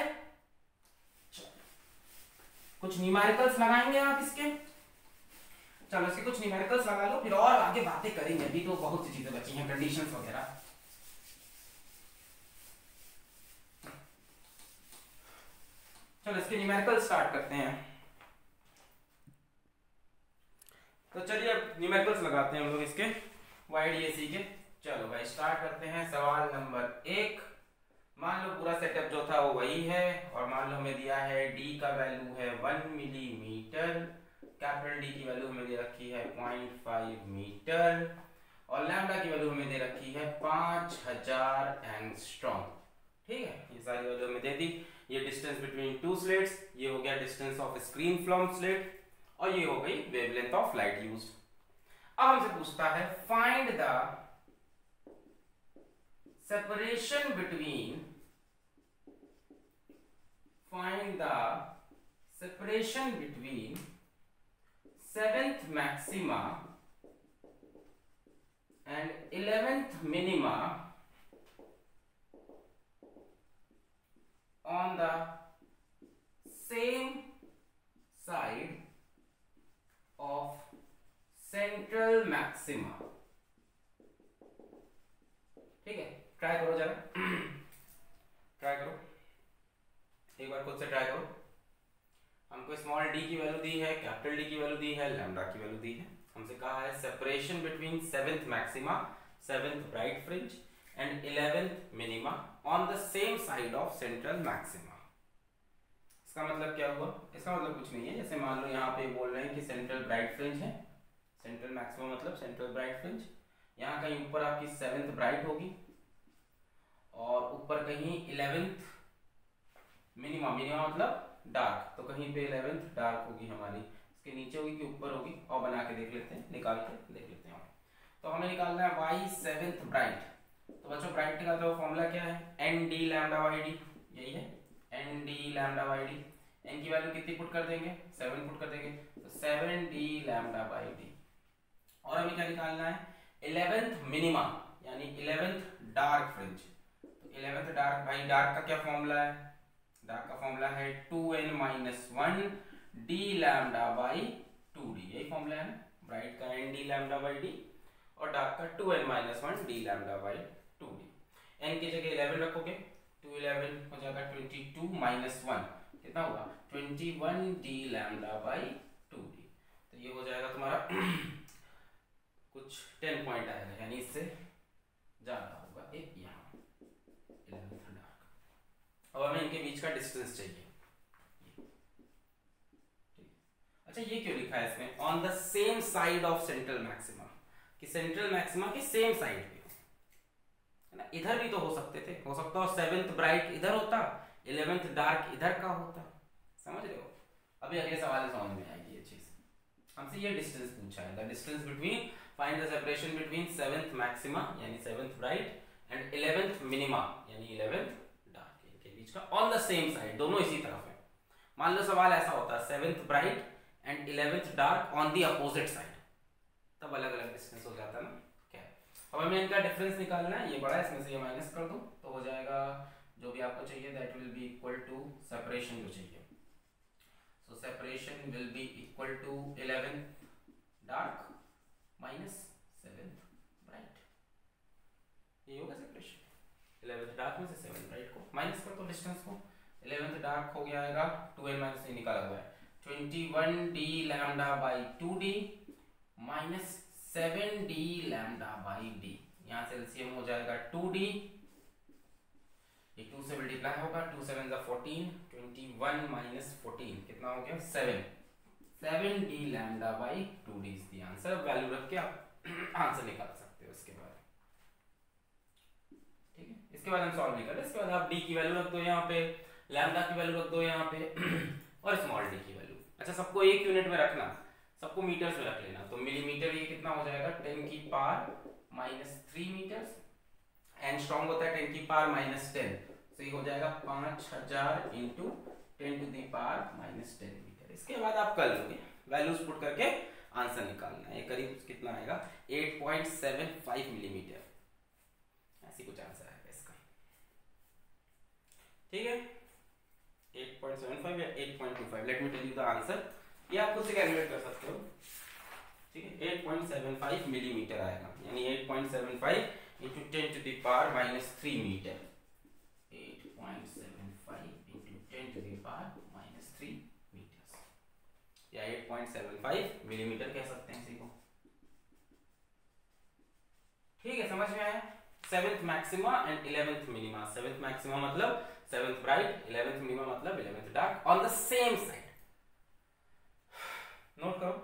कुछ न्यूमेरिकल्स लगाएंगे आप इसके, चलो इसके कुछ न्यूमेरिकल्स लगा लो, फिर और आगे बातें करेंगे, अभी तो बहुत सी चीजें बची हैं, कंडीशंस वगैरह। चलो इसके न्यूमेरिकल स्टार्ट करते हैं। तो चलिए अब न्यूमेरिकल्स लगाते हैं हम लोग इसके YDSE के। चलो भाई स्टार्ट करते हैं। सवाल नंबर 1, मान लो पूरा सेटअप जो था वो वही है, और मान लो हमें दिया है d का वैल्यू है 1 मिलीमीटर, कैपिटल D की वैल्यू हमें दे रखी है 0.5 मीटर, और लैम्डा की वैल्यू हमें दे रखी है 5000 एंगस्ट्रॉम। ठीक है, ये सारी वैल्यू हमें दे दी। ये डिस्टेंस बिटवीन टू स्लिट्स, ये हो गया distance of screen from slit, और ये हो गई वेवलेंथ ऑफ लाइट यूज्ड। अब हमसे पूछता है find the separation between seventh maxima and 11th minima on the same side of central maxima। ठीक है, ट्राई करो जरा, ट्राई करो एक बार, खुद से ट्राई करो। हमको स्मॉल d की वैल्यू दी है, कैपिटल D की वैल्यू दी है, लैम्डा की वैल्यू दी है। हमसे कहा है separation between seventh maxima, seventh bright fringe and 11th minima on the same side of central maxima. इसका मतलब क्या हुआ? इसका मतलब कुछ नहीं है, जैसे मान लो यहाँ पे बोल रहे हैं कि सेंट्रल ब्राइट फ्रिंज है, सेंट्रल मैक्सिमा मतलब सेंट्रल ब्राइट फ्रिंज, यहाँ कहीं ऊपर आपकी 7th ब्राइट होगी और ऊपर कहीं 11th मिनिमा, मिनिमा मतलब डार्क, तो कहीं पे 11th डार्क होगी हमारी, इसके नीचे होगी कि ऊपर होगी, और बना के देख लेते हैं, निकाल के देख लेते हैं। तो हमें निकालना है y 7th ब्राइट। तो बच्चों ब्राइट का जो फॉर्मूला क्या है? n d lambda by D, यही है n d lambda by D. n की वैल्यू कितनी पुट कर देंगे? 7 पुट कर देंगे, तो 7 d लैम्डा बाई डी। और हमें क्या निकालना है? 11th मिनिमा यानी 11th डार्क फ्रिंज। तो 11th डार्क, भाई डार्क का क्या फॉर्मूला है? डार्क का फॉर्मूला है 2n minus 1 d lambda by 2d, यही फॉर्मूला है ना, ब्राइट का n d lambda by d और डार्क का 2n minus 1 d lambda by 2d। n की जगह 11 रखोगे, 2 11 हो जाएगा 22 माइनस 1 कितना होगा? 21 d लैम्डा बाई 2d। तो ये हो जाएगा तुम्हारा कुछ 10 पॉइंट आएगा, यानी इससे ज्यादा होगा एक यहाँ 11th डार्क। अब हमें इनके बीच का डिस्टेंस चाहिए। अच्छा ये क्यों लिखा है इसमें? On the same side of central maxima, कि सेंट्रल मैक्सिमा की सेम साइड पे है ना, इधर भी तो हो सकते थे, हो सकता है 7th ब्राइट इधर होता, 11th डार्क इधर का होता, समझ रहे हो? अभी अगले सवाल में समझ में आएगी ये चीज। हमसे ये डिस्टेंस पूछा है, the distance between, find the separation between 7th maxima यानी 7th bright and 11th minima यानी 11th डार्क, इनके बीच का ऑन द सेम साइड, दोनों इसी तरफ है। मान लो सवाल ऐसा होता है 7th bright and 11th dark on the opposite side, तब अलग अलग डिस्टेंस हो जाता है ना। क्या है? अब हमें इनका डिफरेंस निकालना है, ये बड़ा है, इसमें से ये माइनस कर दो तो हो जाएगा जो भी आपको चाहिए, that will be equal to separation जो चाहिए, so separation will be equal to 11th dark minus 7th bright, ये होगा सेपरेशन। 11th डार्क में से 7th ब्राइट को माइनस कर दो डिस्टेंस को, 11th डार्क हो गया आएगा 2n माइनस निकाला हुआ है 21 d lambda by 2d minus 7 d lambda by d, यहाँ से एलसीएम हो जाएगा 2d, ये 2 से मल्टीप्लाई होगा, 2 7 जा 14, 21 माइनस 14 कितना हो गया? 7 d lambda by 2d is the answer. Value रख के आप आंसर निकाल सकते हो इसके बाद, ठीक है? इसके बाद हम सॉल्व नहीं कर रहे, इसके बाद आप d की वैल्यू रख दो यहाँ पे, लैम्डा की वैल्यू रख दो यहाँ पे और स्मॉल d की वैल्यू। अच्छा सबको एक यूनिट में रखना, सबको मीटर्स में रख लेना, तो मिलीमीटर ये कितना हो जाएगा? 10 की पावर माइनस 3 मीटर्स, एंगस्ट्रॉम होता है 10 की पावर माइनस 10, तो ये हो जाएगा 5000 into 10 to the power minus 10 metre. इसके बाद आप कर लोगे, वैल्यूज पुट करके आंसर निकालना है, करीब कितना आएगा? 8.75 मिलीमीटर, ऐसी कुछ आंसर आएगा इसका, ठीक है? 8.75 या 8.25, let me tell you the answer, ये आप खुद से कैलकुलेट कर सकते हो, ठीक है? 8.75 मिलीमीटर आएगा, यानी 8.75 into 10 to the power minus 3 metre, 8.75 into 10 to the power minus 3 metres, या 8.75 मिलीमीटर कह सकते हैं इसी को, ठीक है? समझ में आया? 7th maxima and 11th minima, 7th maxima मतलब 7th ब्राइट, 11th मिनिमा मतलब 11th dark on the same side. Note करो,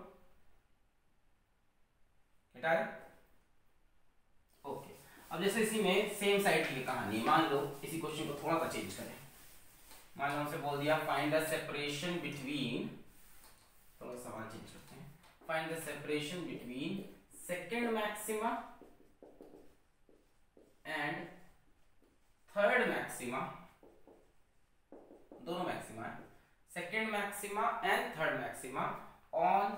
मिटा रहे? ओके, अब जैसे इसी में सेम साइड की कहानी, मान लो इसी क्वेश्चन को थोड़ा सा चेंज करें, मान लो हमसे बोल दिया फाइंड द सेपरेशन बिटवीन, थोड़ा सवाल चेंज करते हैं, find the separation between second maxima and third maxima, दोनों मैक्सिमा है, second maxima and third maxima on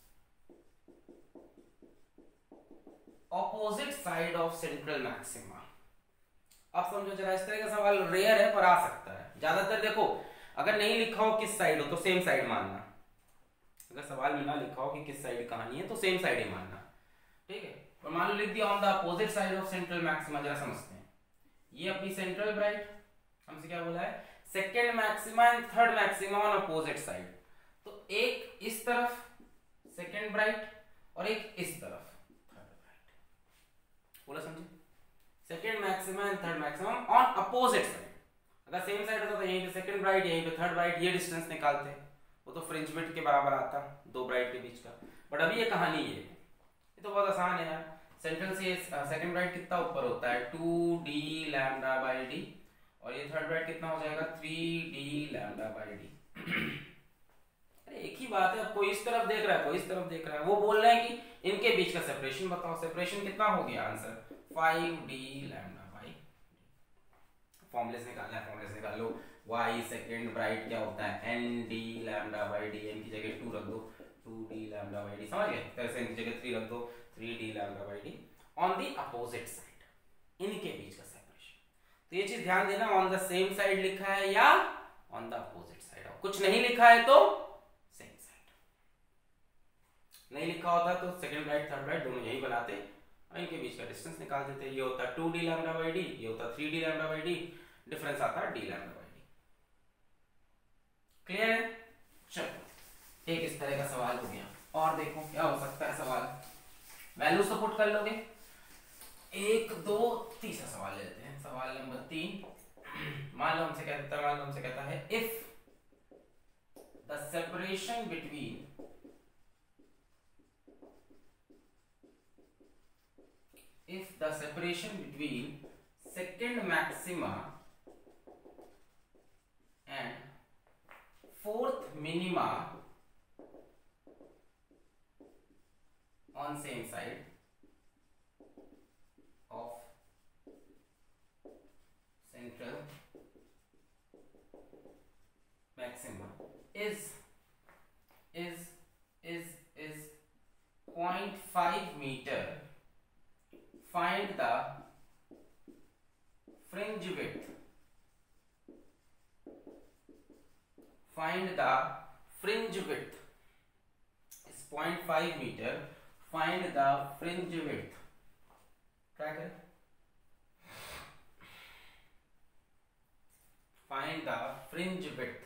opposite side of central maxima. अब समझो जरा, इस तरह का सवाल रेयर है पर आ सकता है, ज्यादातर देखो अगर नहीं लिखा हो किस साइड हो तो सेम साइड मानना, अगर सवाल में ना लिखा हो कि किस साइड कहानी है तो सेम साइड ही मानना, ठीक है? और मान लो लिख दिया on the opposite side of central maxima, जरा समझते हैं, ये अपनी सेंट्रल ब्राइट, हमसे क्या बोला है? Second maxima and third maxima on opposite side, तो एक इस तरफ सेकेंड ब्राइट और एक इस तरफ थर्ड ब्राइट, बोला समझे? Second maxima and third maximum on opposite side. अगर सेम साइड होता तो यहीं पे सेकंड ब्राइट, यहीं पे थर्ड ब्राइट, ये डिस्टेंस निकालते, वो तो फ्रिंज विड्थ के बराबर आता दो ब्राइट के बीच का। बट अभी ये कहानी है, ये तो बहुत आसान है यार। सेंट्रल से सेकंड ब्राइट कितना ऊपर होता है 2d लैम्डा बाई डी, और ये थर्ड ब्राइट कितना हो जाएगा 3d लैम्डा बाई डी। अरे एक ही बात है, अब कोई इस तरफ देख रहा है, कोई इस तरफ देख रहा है, वो बोल रहे हैं कि इनके बीच का सेपरेशन बताओ। सेपरेशन कितना हो गया, answer 5d lambda by. Formulas निकालना है, फॉर्मूलेस निकाल लो। y सेकंड ब्राइट क्या होता है nd lambda by D, n की जगह 2 रख दो 2d लैम्डा बाई डी, समझ गए? तो n की जगह 3 रख दो 3d lambda by D on the opposite side, इनके बीच का सेपरेशन। तो ये चीज ध्यान देना, ऑन द सेम साइड लिखा है या ऑन द अपोजिट साइड। कुछ नहीं लिखा है तो सेम साइड, नहीं लिखा होता तो सेकंड ब्राइट थर्ड ब्राइट दोनों यही बनाते और इनके बीच का डिस्टेंस निकाल देते। ये होता 2d लैम्डा बाई डी, ये होता 3d lambda by D, difference आता d lambda by D. Clear है? चलो एक इस तरह का सवाल हो गया। और देखो क्या हो सकता है सवाल, वैल्यूज तो पुट कर लोगे। एक दो तीसरा सवाल लेते हैं, सवाल नंबर 3। मान लो हमसे कहता है if the separation between second maxima and fourth minima on same side of central maxima is 0.5 meter, find the fringe width, find the fringe width is 0.5 meter, find the fringe width। Try करें, find the fringe width।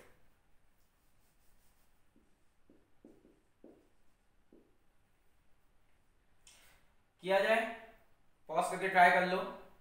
किया जाए, pause करके try कर लो।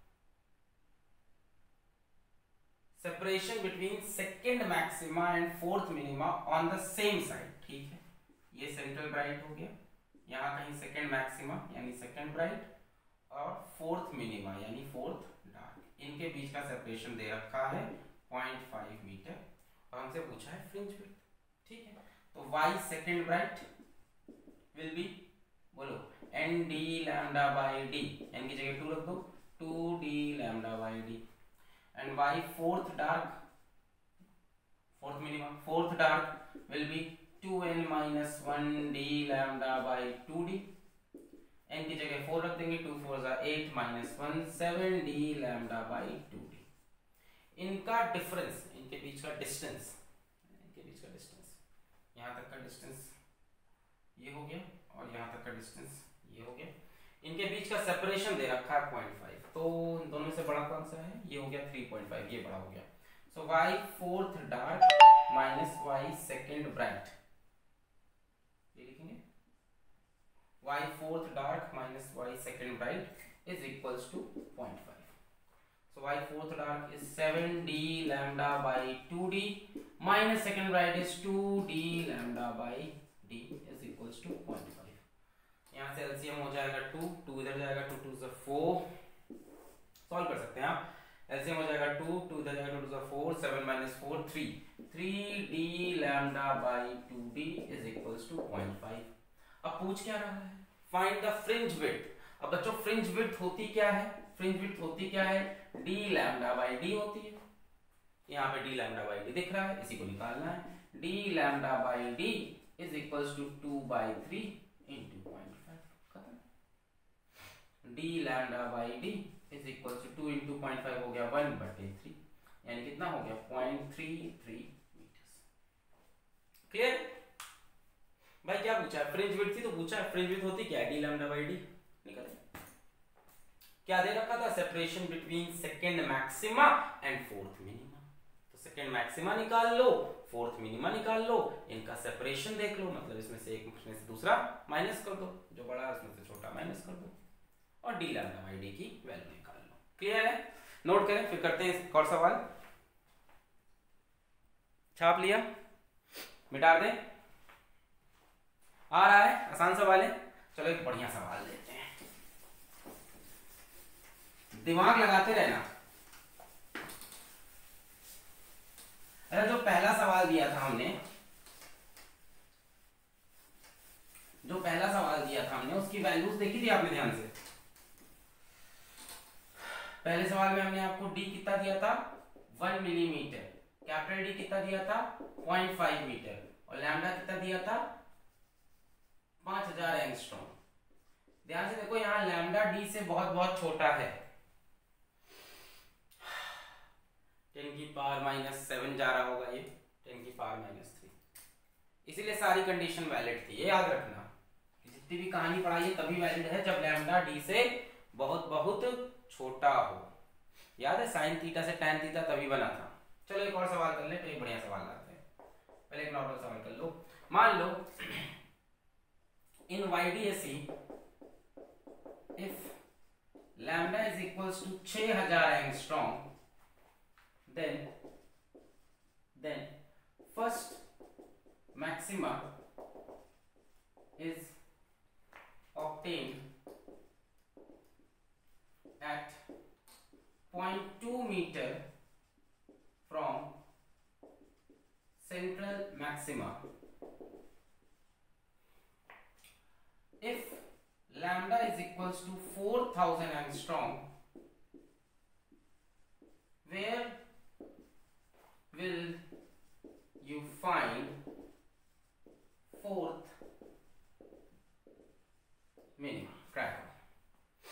Separation between second maxima and fourth minima on the same side, ठीक है? ये central bright हो गया, यहाँ कहीं सेकेंड मैक्सिमा यानी सेकेंड ब्राइट और फोर्थ मिनिमा यानी फोर्थ डार्क, इनके बीच का सेपरेशन दे रखा है 0.5 मीटर और हमसे पूछा है फ्रिंज विड्थ, ठीक है? तो y second bright will be, बोलो nd lambda by D, n की जगह 2 रख दो 2d lambda by D, and y fourth dark, fourth minimum, fourth dark will be 2n minus 1d lambda by 2d, n की जगह 4 रख देंगे, 2 4 8 minus 1 7d lambda by 2d। इनका difference, इनके बीच का डिस्टेंस, यहाँ तक का डिस्टेंस ये हो गया और यहाँ तक का डिस्टेंस ये हो गया, इनके बीच का सेपरेशन दे रखा है 0.5, तो इन दोनों से बड़ा कौन सा है? ये हो गया 3.5, ये बड़ा हो गया। So y fourth dark minus y second bright, ये लिखेंगे y fourth dark minus y second bright is equals to 0.5। So y fourth dark is 7d lambda by 2d minus second bright is 2d lambda by d is equals to 0.5। यहाँ से LCM हो जाएगा 2 इधर जाएगा 2 2 4, solve कर सकते हैं आप। एलसीएम हो जाएगा 2 इधर जाएगा 2 2 4, 7 minus 4 3d lambda by 2d is equals to 0.5। अब पूछ क्या रहा है? Find the fringe width. अब बच्चों फ्रिंज विड्थ होती क्या है? फ्रिंज विड्थ होती क्या है? d लैम्डा बाई d होती है। यहाँ पे d लैम्डा बाई d दिख रहा है, इसी को निकालना है। d lambda by d is equals to 2/3 into 0.5, खत्म। d lambda by d is equal to 2 into 0.5 हो गया 1/3, यानी कितना हो गया 0.33 मीटर्स। क्लियर? भाई क्या पूछा है? फ्रिंज विड्थ थी तो पूछा है फ्रिंज विड्थ होती क्या है? d lambda by d। निकल क्या दे रखा था? Separation between second maxima and fourth minima. तो सेकेंड मैक्सिमा निकाल लो, फोर्थ मिनिमा निकाल लो, इनका सेपरेशन देख लो, मतलब इसमें से एक में से दूसरा माइनस कर दो, जो बड़ा है उसमें से छोटा माइनस कर दो और d लैम्डा बाई d की वैल्यू निकाल लो। क्लियर है? नोट करें, फिर करते हैं एक और सवाल। छाप लिया, मिटा दें। आ रहा है, आसान सवाल है। चलो एक बढ़िया सवाल लेते हैं, दिमाग लगाते रहना। अरे जो पहला सवाल दिया था हमने, उसकी वैल्यूज देखी थी आपने ध्यान से? पहले सवाल में हमने आपको डी कितना दिया था? 1 मिलीमीटर। कैपिटल डी कितना दिया था? 0.5 मीटर। और लैम्डा कितना दिया था? 5000 एंगस्ट्रॉम। ध्यान से देखो, यहाँ लैम्डा डी से बहुत बहुत छोटा है, 10⁻⁻7 जा रहा होगा ये, 10⁻⁻3। इसीलिए सारी कंडीशन वैलिड थी। ये याद रखना, जितनी भी कहानी पढ़ाई है तभी वैलिड है जब लैम्डा डी से बहुत बहुत छोटा हो। याद है साइन थीटा से टैन थीटा तभी बना था। चलो एक और सवाल कर ले, तो एक बढ़िया सवाल लाते हैं। पहले एक नॉर्मल सवाल कर लो। मान लो in YDSE if lambda is equals to 6000 angstrom, then first maxima is obtained at 0.2 meter from central maxima if lambda is equals to 4000 angstrom, where will you find fourth minimum? Try करो।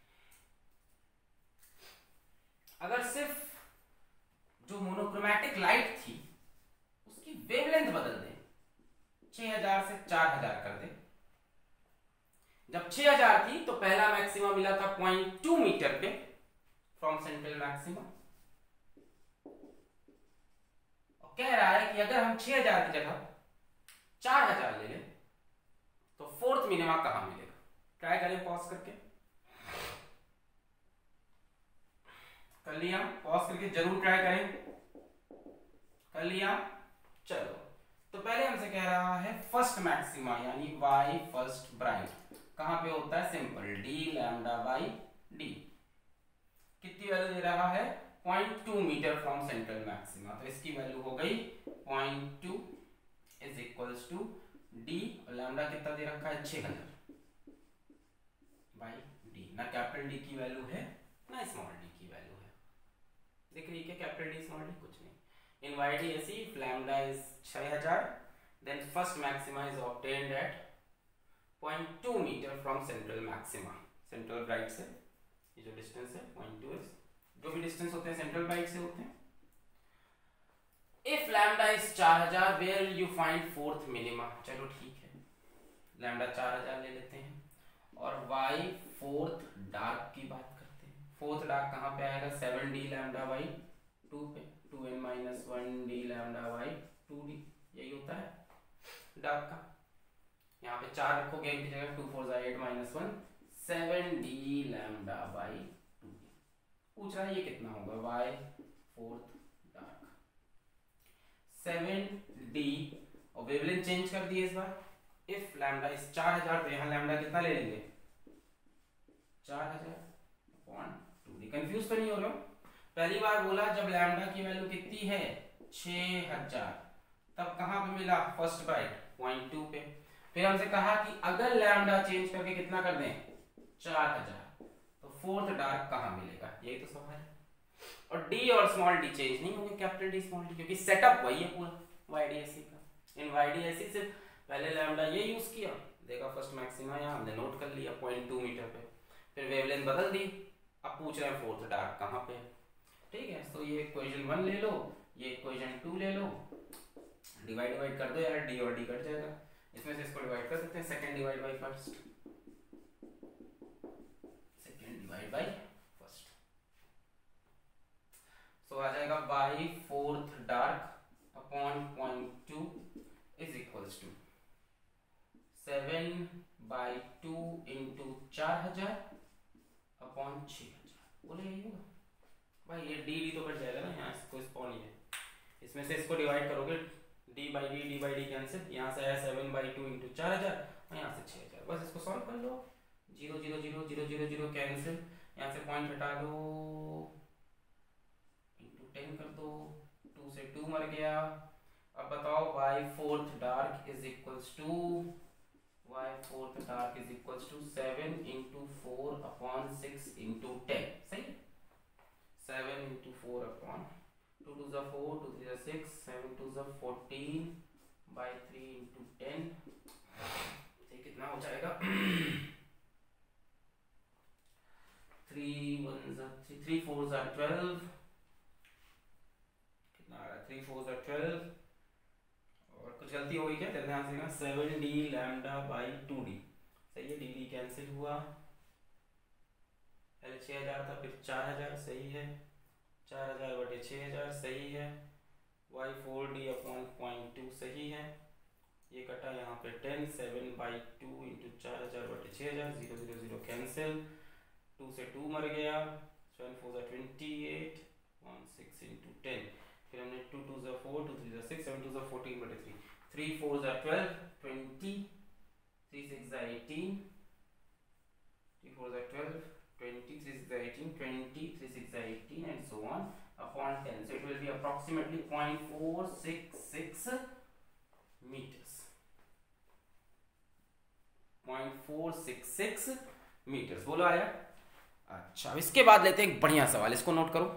अगर सिर्फ जो monochromatic light थी उसकी wavelength बदल दें, 6000 से 4000 कर दें। जब 6000 थी तो पहला मैक्सिमा मिला था 0.2 मीटर पे फ्रॉम सेंट्रल मैक्सिमा। कह रहा है कि अगर हम 6000 की जगह 4000 ले लें तो फोर्थ मिनिमा कहां मिलेगा? ट्राई करें पॉज करके। कर लिया? पॉज करके जरूर ट्राई करें। कर लिया? चलो, तो पहले हमसे कह रहा है फर्स्ट मैक्सिमा यानी y फर्स्ट ब्राइट कहां पे होता है? Simple, d lambda by d। कितनी वैल्यू दे रहा है? 0.2 मीटर फ्रॉम सेंट्रल मैक्सिमा। तो इसकी वैल्यू हो गई 0.2 इज इक्वल्स टू डी, और लैम्डा कितना दे रखा है? 6000 बाई डी। ना कैपिटल डी की वैल्यू है ना स्मॉल डी की वैल्यू है। दिख रही है कैपिटल डी स्मॉल डी? कुछ नहीं। In YDSE if lambda is 6000 then first maxima is obtained at 0.2 meter from central maxima। Central bright से ये जो डिस्टेंस है 0.2 है, जो भी डिस्टेंस होते हैं सेंट्रल ब्राइट से होते हैं। If lambda is 4000 where you find fourth minima. चलो ठीक है, लैम्डा 4000 ले लेते हैं और y फोर्थ डार्क की बात करते हैं। फोर्थ डार्क कहां पे आएगा? 7d लैम्डा बाई 2 पे, 2n-1d लैम्डा बाई 2d। यही होता है डार्क का। यहाँ पे 4 रखोगे एक जगह, 2 4 8 -1 7d लैम्डा बाई 2d। पूछ रहा है ये कितना होगा? y फोर्थ डार्क 7d, और वेवलेंथ चेंज कर दिए इस बार। इफ लैम्डा इज 4000 तो यहाँ लैम्डा कितना ले लेंगे? 4000/2d। कंफ्यूज तो नहीं हो रहे हो? पहली बार बोला जब लैम्डा की वैल्यू कितनी है? 6000, तब कहां पे मिला? फर्स्ट ब्राइट 0.2 पे। फिर हमसे कहा कि अगर लैम्डा चेंज करके कितना कर दें? 4000, तो फोर्थ डार्क कहां मिलेगा? यही तो सवाल है। और डी और स्मॉल डी चेंज नहीं होंगे, कैपिटल डी स्मॉल डी, क्योंकि सेटअप वही है पूरा YDSE का। इन YDSE से पहले लैम्डा ये यूज किया, देखा फर्स्ट मैक्सिमा यहाँ हमने नोट कर लिया 0.2 मीटर पे, फिर वेवलेंथ बदल दी, अब पूछ रहे हैं फोर्थ डार्क कहाँ पे है। ठीक है, तो ये इक्वेशन 1 ले लो, ये इक्वेशन 2 ले लो, डिवाइड कर दो यार, डी और डी कट जाएगा, इसमें से इसको डिवाइड कर सकते हैं, second divide by first, second divide by first, so आ जाएगा by fourth dark upon 0.2 is equals to 7/2 into 4000 upon 6000। बोले यही होगा भाई, ये डी डी तो कट जाएगा ना, यहाँ कोई स्पॉन नहीं है, इसमें से इसको डिवाइड करोगे डी बाई डी कैंसिल, यहाँ से आया 7/2 इंटू 4000 और यहाँ से 6000, बस इसको सॉल्व कर लो, 0 0 0 0 0 0 कैंसिल, यहाँ से पॉइंट हटा दो, इंटू 10 कर दो, 2 से 2 मर गया। अब बताओ y fourth dark is equals to 7 into 4 upon 6 into 10, सही है, 7 इंटू 4 अपॉन 2 2 4 2 3 6 7 2 14 by 3 इंटू 10, ये कितना हो जाएगा 3 1 3 3 4 12, कितना आ रहा है 3 4 12, और कुछ गलती हो गई क्या, ध्यान से देखना, 7d लैम्डा बाई 2d, सही है, डी कैंसिल हुआ, पहले 6000 था फिर 4000, सही है, 4000 बटे 6000 सही है, y4d अपॉन 0.2 सही है, ये कटा यहाँ पे 10, 7/2 इंटू 4000 बटे 6000, 0 0 0 कैंसिल, 2 से 2 मर गया, 7 4 28, 1 6 इंटू 10, फिर हमने 2 2 4 2 3 6 7 2 14 बटे 3, 3 4 12 20, 3 6 18, 3 4 12 20, 3 6 18 20, 3 6 18 and so on upon 10, so it will be approximately 0.466 meters, 0.466 meters, बोलो आया। अच्छा, इसके बाद लेते हैं एक बढ़िया सवाल, इसको नोट करो,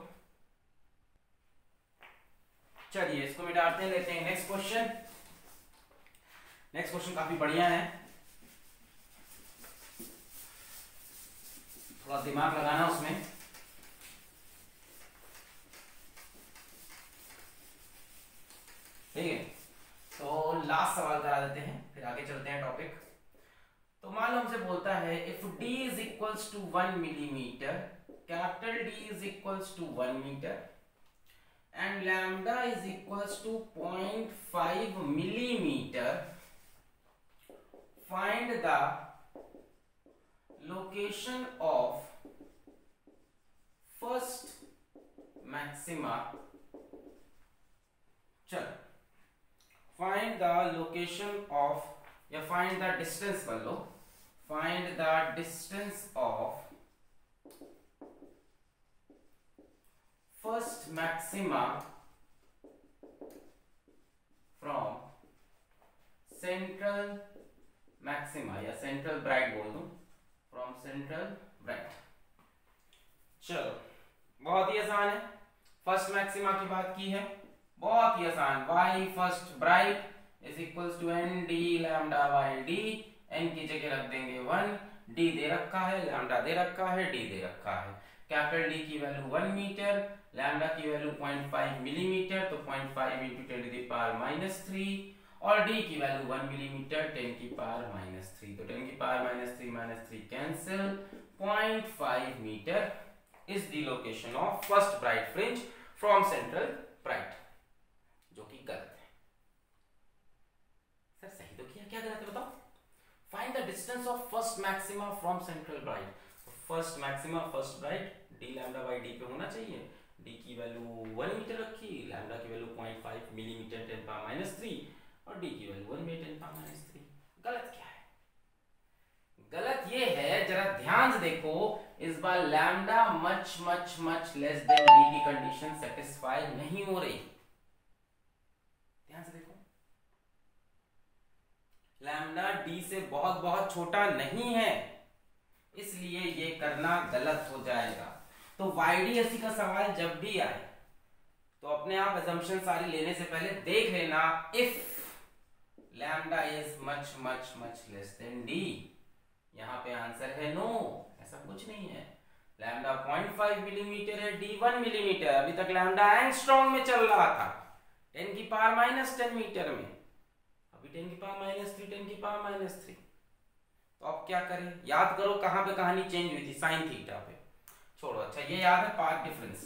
चलिए इसको मिटाते हैं, लेते हैं नेक्स्ट क्वेश्चन। नेक्स्ट क्वेश्चन काफी बढ़िया है, थोड़ा दिमाग लगाना उसमें, ठीक है, तो लास्ट सवाल करा देते हैं, फिर आगे चलते हैं टॉपिक। तो मान लो हमसे बोलता है if d is equals to 1 millimetre, capital D is equals to 1 metre and lambda is equals to 0.5 millimetre, find the location of first maxima, चल फाइंड द लोकेशन ऑफ, या फाइंड द डिस्टेंस कर लो, find the distance of first maxima from central maxima, या central bright बोल दूं, from central bright. चलो बहुत ही आसान है, फर्स्ट मैक्सिमा की बात की है, बहुत ही आसान, y first bright is equals to n d lambda by d, n की जगह रख देंगे 1, d दे रखा है, लैम्डा दे रखा है, d दे रखा है, कैपिटल D की वैल्यू 1 मीटर, लैम्डा की वैल्यू 0.5 मिलीमीटर, तो 0.5 इंटू 10 की पावर -3, और d की वैल्यू 1 मिलीमीटर 10 की पावर -3, तो 10 की power -3 cancel, 0.5 metre is the location of first bright fringe from central bright, जो कि गलत है। सर सही तो किया, क्या गलत है बताओ? Find the distance of first maxima from central bright, first maxima first bright d lambda by d पे होना चाहिए, d की वैल्यू 1 मीटर रखी, लैम्डा की वैल्यू 0.5 मिलीमीटर 10 पावर -3 और d की वैल्यू 1 मीटर 10 पावर -3। गलत क्या है? गलत ये है, जरा ध्यान से देखो, इस बार lambda much much much less than d की कंडीशन सेटिस्फाई नहीं हो रही, ध्यान से देखो, लैम्डा d से बहुत बहुत छोटा नहीं है, इसलिए ये करना गलत हो जाएगा। तो YDSE का सवाल जब भी आए तो अपने आप assumption सारी लेने से पहले देख लेना, if lambda is much much much less than d, यहाँ पे आंसर है नो, ऐसा कुछ नहीं है, लैम्डा 0.5 मिलीमीटर है, d 1 मिलीमीटर, अभी तक लैम्डा एंगस्ट्रॉम में चल रहा था 10 की पावर -10 मीटर में, अभी 10 की पावर -3 10 की पावर -3, तो अब क्या करें, याद करो कहां पे कहानी चेंज हुई थी, साइन थीटा पे, छोड़ो, अच्छा ये याद है पार्ट डिफरेंस,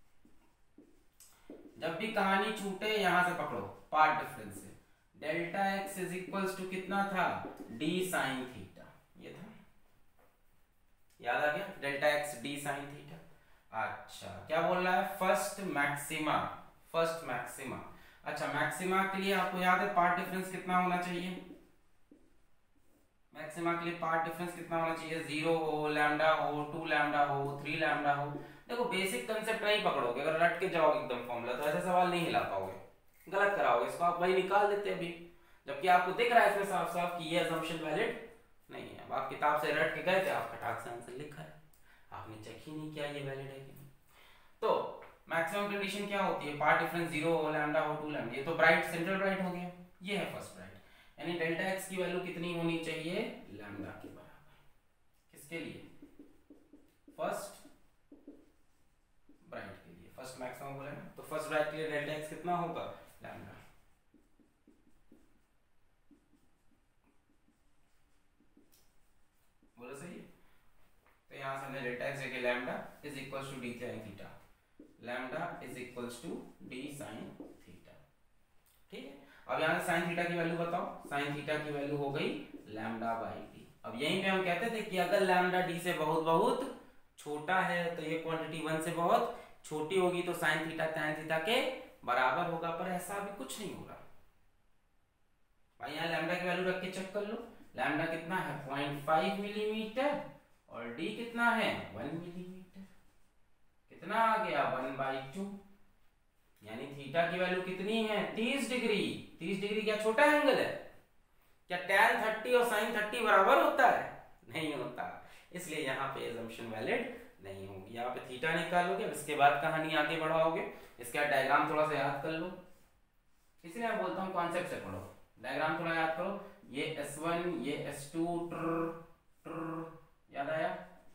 जब भी कहानी छूटे यहां से पकड़ो, पार्ट डिफरेंस से delta x is equals to कितना था, d साइन थीटा, ये था, याद आ गया, delta x d sine theta. अच्छा क्या बोल रहा है, फर्स्ट मैक्सिमा, फर्स्ट मैक्सिमा। अच्छा मैक्सिमा के लिए आपको याद है पार्ट डिफरेंस कितना होना चाहिए, मैक्सिमा के लिए पार्ट डिफरेंस कितना होना चाहिए, 0 हो, लैम्डा हो, 2 लैम्डा हो, 3 लैम्डा हो। देखो बेसिक कंसेप्ट नहीं पकड़ोगे, अगर रट के जाओगे एकदम फॉर्मूला तो ऐसे सवाल नहीं हिला पाओगे, गलत कराओगे इसको, आप वही निकाल देते अभी, जबकि आपको दिख रहा है इसमें साफ साफ कि ये असम्पशन वैलिड नहीं है। अब आप किताब से रट के गए थे, आप खटाक से आंसर लिखा है, आपने चेक ही नहीं किया ये वैलिड है कि नहीं। तो मैक्सिमम कंडीशन क्या होती है, पार्ट डिफरेंस 0 हो, लैम्डा हो, 2 लैम्डा, ये तो ब्राइट सेंट्रल ब्राइट हो गया, ये है फर्स्ट ब्राइट, यानी डेल्टा एक्स की वैल्यू कितनी होनी चाहिए, लैम्डा के बराबर। किसके लिए, फर्स्ट ब्राइट के लिए, फर्स्ट मैक्सिमम बोला ना, तो फर्स्ट ब्राइट के लिए डेल्टा एक्स कितना होगा, लैम्डा। बोलो सही है, तो यहां से हमने डेल्टा एक्स जगह lambda is equals to D sine theta, lambda is equals to D sine theta. ठीक है, अब यहां से साइन थीटा की वैल्यू बताओ, साइन थीटा की वैल्यू हो गई लैम्डा बाई डी। अब यहीं पे हम कहते थे कि अगर लैम्डा डी से बहुत बहुत छोटा है तो ये क्वांटिटी 1 से बहुत छोटी होगी, तो साइन थीटा tan थीटा के बराबर होगा, पर ऐसा अभी कुछ नहीं होगा भाई। यहाँ लैम्डा की वैल्यू रख के चेक कर लो, लैम्डा कितना है 0.5 मिलीमीटर और डी कितना है 1 मिलीमीटर, कितना आ गया 1/2, यानी थीटा की वैल्यू कितनी है 30 डिग्री। 30 डिग्री क्या छोटा एंगल है, क्या tan 30 और sin 30 बराबर होता है, नहीं होता, इसलिए यहाँ पे assumption वैलिड नहीं होगी। यहाँ पे थीटा निकालोगे, इसके बाद कहानी आगे बढ़ाओगे, इसका डायग्राम थोड़ा सा याद कर लो, इसलिए मैं बोलता हूँ कॉन्सेप्ट से पढ़ो, डायग्राम थोड़ा याद करो, ये S1 ये S2 याद आया,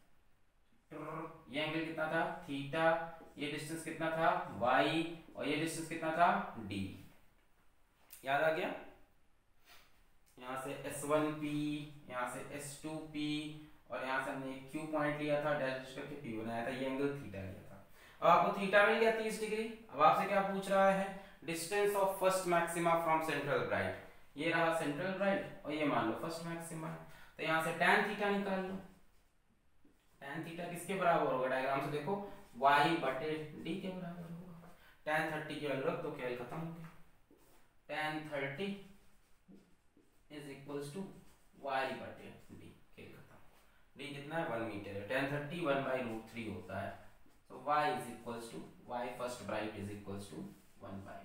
ये एंगल कितना था थीटा, ये डिस्टेंस कितना था y और ये डिस्टेंस कितना था d, याद आ गया। यहाँ से S1p, यहाँ से S2p और यहाँ से हमने Q पॉइंट लिया था, डैश करके P बनाया था, ये एंगल थीटा लिया था। अब आपको थीटा मिल गया 30 डिग्री। अब आपसे क्या पूछ रहा है, distance of first maxima from central bright, ये रहा सेंट्रल ब्राइट और ये मान लो फर्स्ट मैक्सिमा, तो यहाँ से tan थीटा निकाल लो, tan थीटा किसके बराबर होगा, डायग्राम से देखो y बटे d के बराबर होगा। tan 30 की वैल्यू रख तो खेल खत्म हो गया, tan 30 is equals to y बटे d, खेल खत्म, d कितना है 1 मीटर है, tan 30 1/√3 होता है, तो y is equals to y first bright is equals to 1/।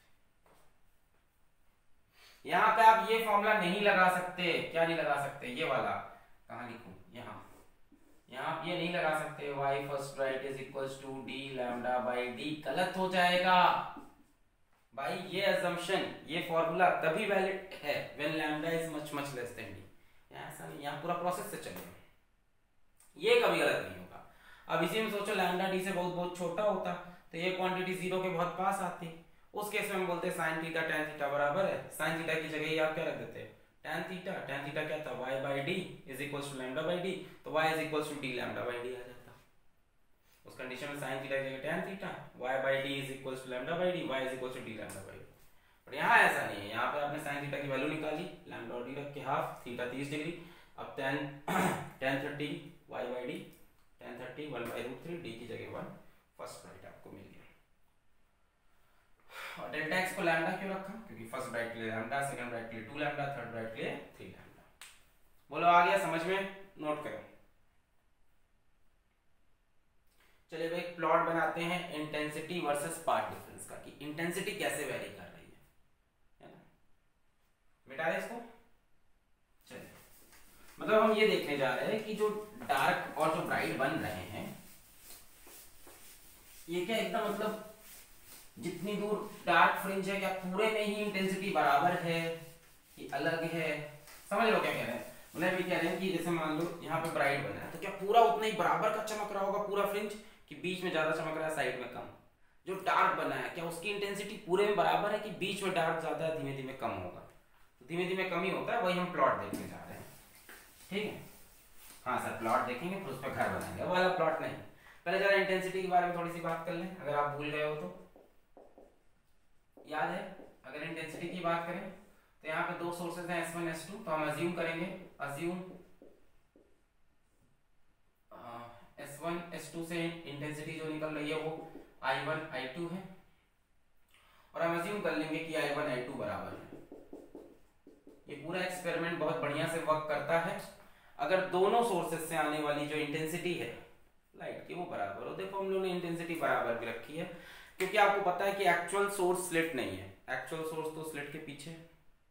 यहाँ पे आप ये फॉर्मूला नहीं लगा सकते, क्या नहीं लगा सकते, ये वाला कहाँ लिखूं, यहाँ यहाँ आप ये नहीं लगा सकते y first bright is equals to d lambda by d, गलत हो जाएगा भाई। ये assumption, ये फॉर्मूला तभी वैलिड है when lambda is much less than d, ऐसा नहीं, यहाँ पूरा प्रोसेस से चलेगा, ये कभी गलत नहीं होगा। अब इसी में सोचो लैम्डा d से बहुत बहुत छोटा होता तो ये क्वांटिटी 0 के बहुत पास आती, उस केस में हम बोलते हैं साइन थीटा tan थीटा बराबर है, साइन थीटा की जगह ही आप क्या रख देते हैं tan थीटा क्या था y by D is equals to lambda by D, तो y is equals to d lambda by D आ जाता। उस कंडीशन में साइन थीटा की जगह tan theta, y by D is equals to lambda by D, y is equals to d lambda by D. पर यहाँ ऐसा नहीं है, यहाँ पे आपने साइन थीटा की वैल्यू निकाली, लैम्डा और d रख के हाफ, थीटा 30 डिग्री, अब tan 30 y by D, tan 30 1/√3, d की जगह 1, फर्स्ट ब्राइट आपको मिल गया। और डेल्टा एक्स को लैम्डा क्यों रखा, क्योंकि फर्स्ट ब्राइट के लिए लैम्डा, सेकंड ब्राइट के लिए 2 लैम्डा, थर्ड ब्राइट के लिए 3 लैम्डा। बोलो आ गया समझ में, नोट करो। चलिए भाई प्लॉट बनाते हैं इंटेंसिटी वर्सेस पार्ट डिफरेंस का, कि इंटेंसिटी कैसे वेरी कर रही है ना, मिटा दे इसको। चलिए मतलब हम ये देखने जा रहे हैं कि जो डार्क और जो ब्राइट बन रहे हैं, ये क्या एकदम मतलब जितनी दूर डार्क फ्रिंज है क्या पूरे में ही इंटेंसिटी बराबर है कि अलग है, समझ लो क्या कह रहे हैं। मतलब भी कह रहे हैं कि जैसे मान लो यहाँ पे ब्राइट बना है तो क्या पूरा उतना ही बराबर का चमक रहा होगा पूरा फ्रिंज, कि बीच में ज्यादा चमक रहा है साइड में कम। जो डार्क बना है क्या उसकी इंटेंसिटी पूरे में बराबर है कि बीच में डार्क ज्यादा है, धीमे धीमे कम होगा, तो धीमे धीमे कम ही होता है, वही हम प्लॉट देखने जा रहे हैं। ठीक है, हाँ सर प्लॉट देखेंगे फिर उस पर घर बनाएंगे, वो वाला प्लॉट नहीं। पहले जरा इंटेंसिटी के बारे में थोड़ी सी बात कर लें, अगर आप भूल गए हो तो याद है। अगर इंटेंसिटी की बात करें तो यहाँ पे 2 सोर्सेज हैं S1 S2, तो हम अज्यूम करेंगे, अज्यूम S1 S1 S2 से इंटेंसिटी जो निकल रही है वो I1 I2 है, और हम अज्यूम कर लेंगे कि I1 I2 बराबर है। ये पूरा एक्सपेरिमेंट बहुत बढ़िया से वर्क करता है अगर दोनों सोर्सेस से आने वाली जो इंटेंसिटी है लाइट की वो बराबर हो। देखो हम लोगों ने इंटेंसिटी बराबर भी रखी है क्योंकि आपको पता है कि एक्चुअल सोर्स स्लिट नहीं है, एक्चुअल सोर्स तो स्लिट के पीछे है।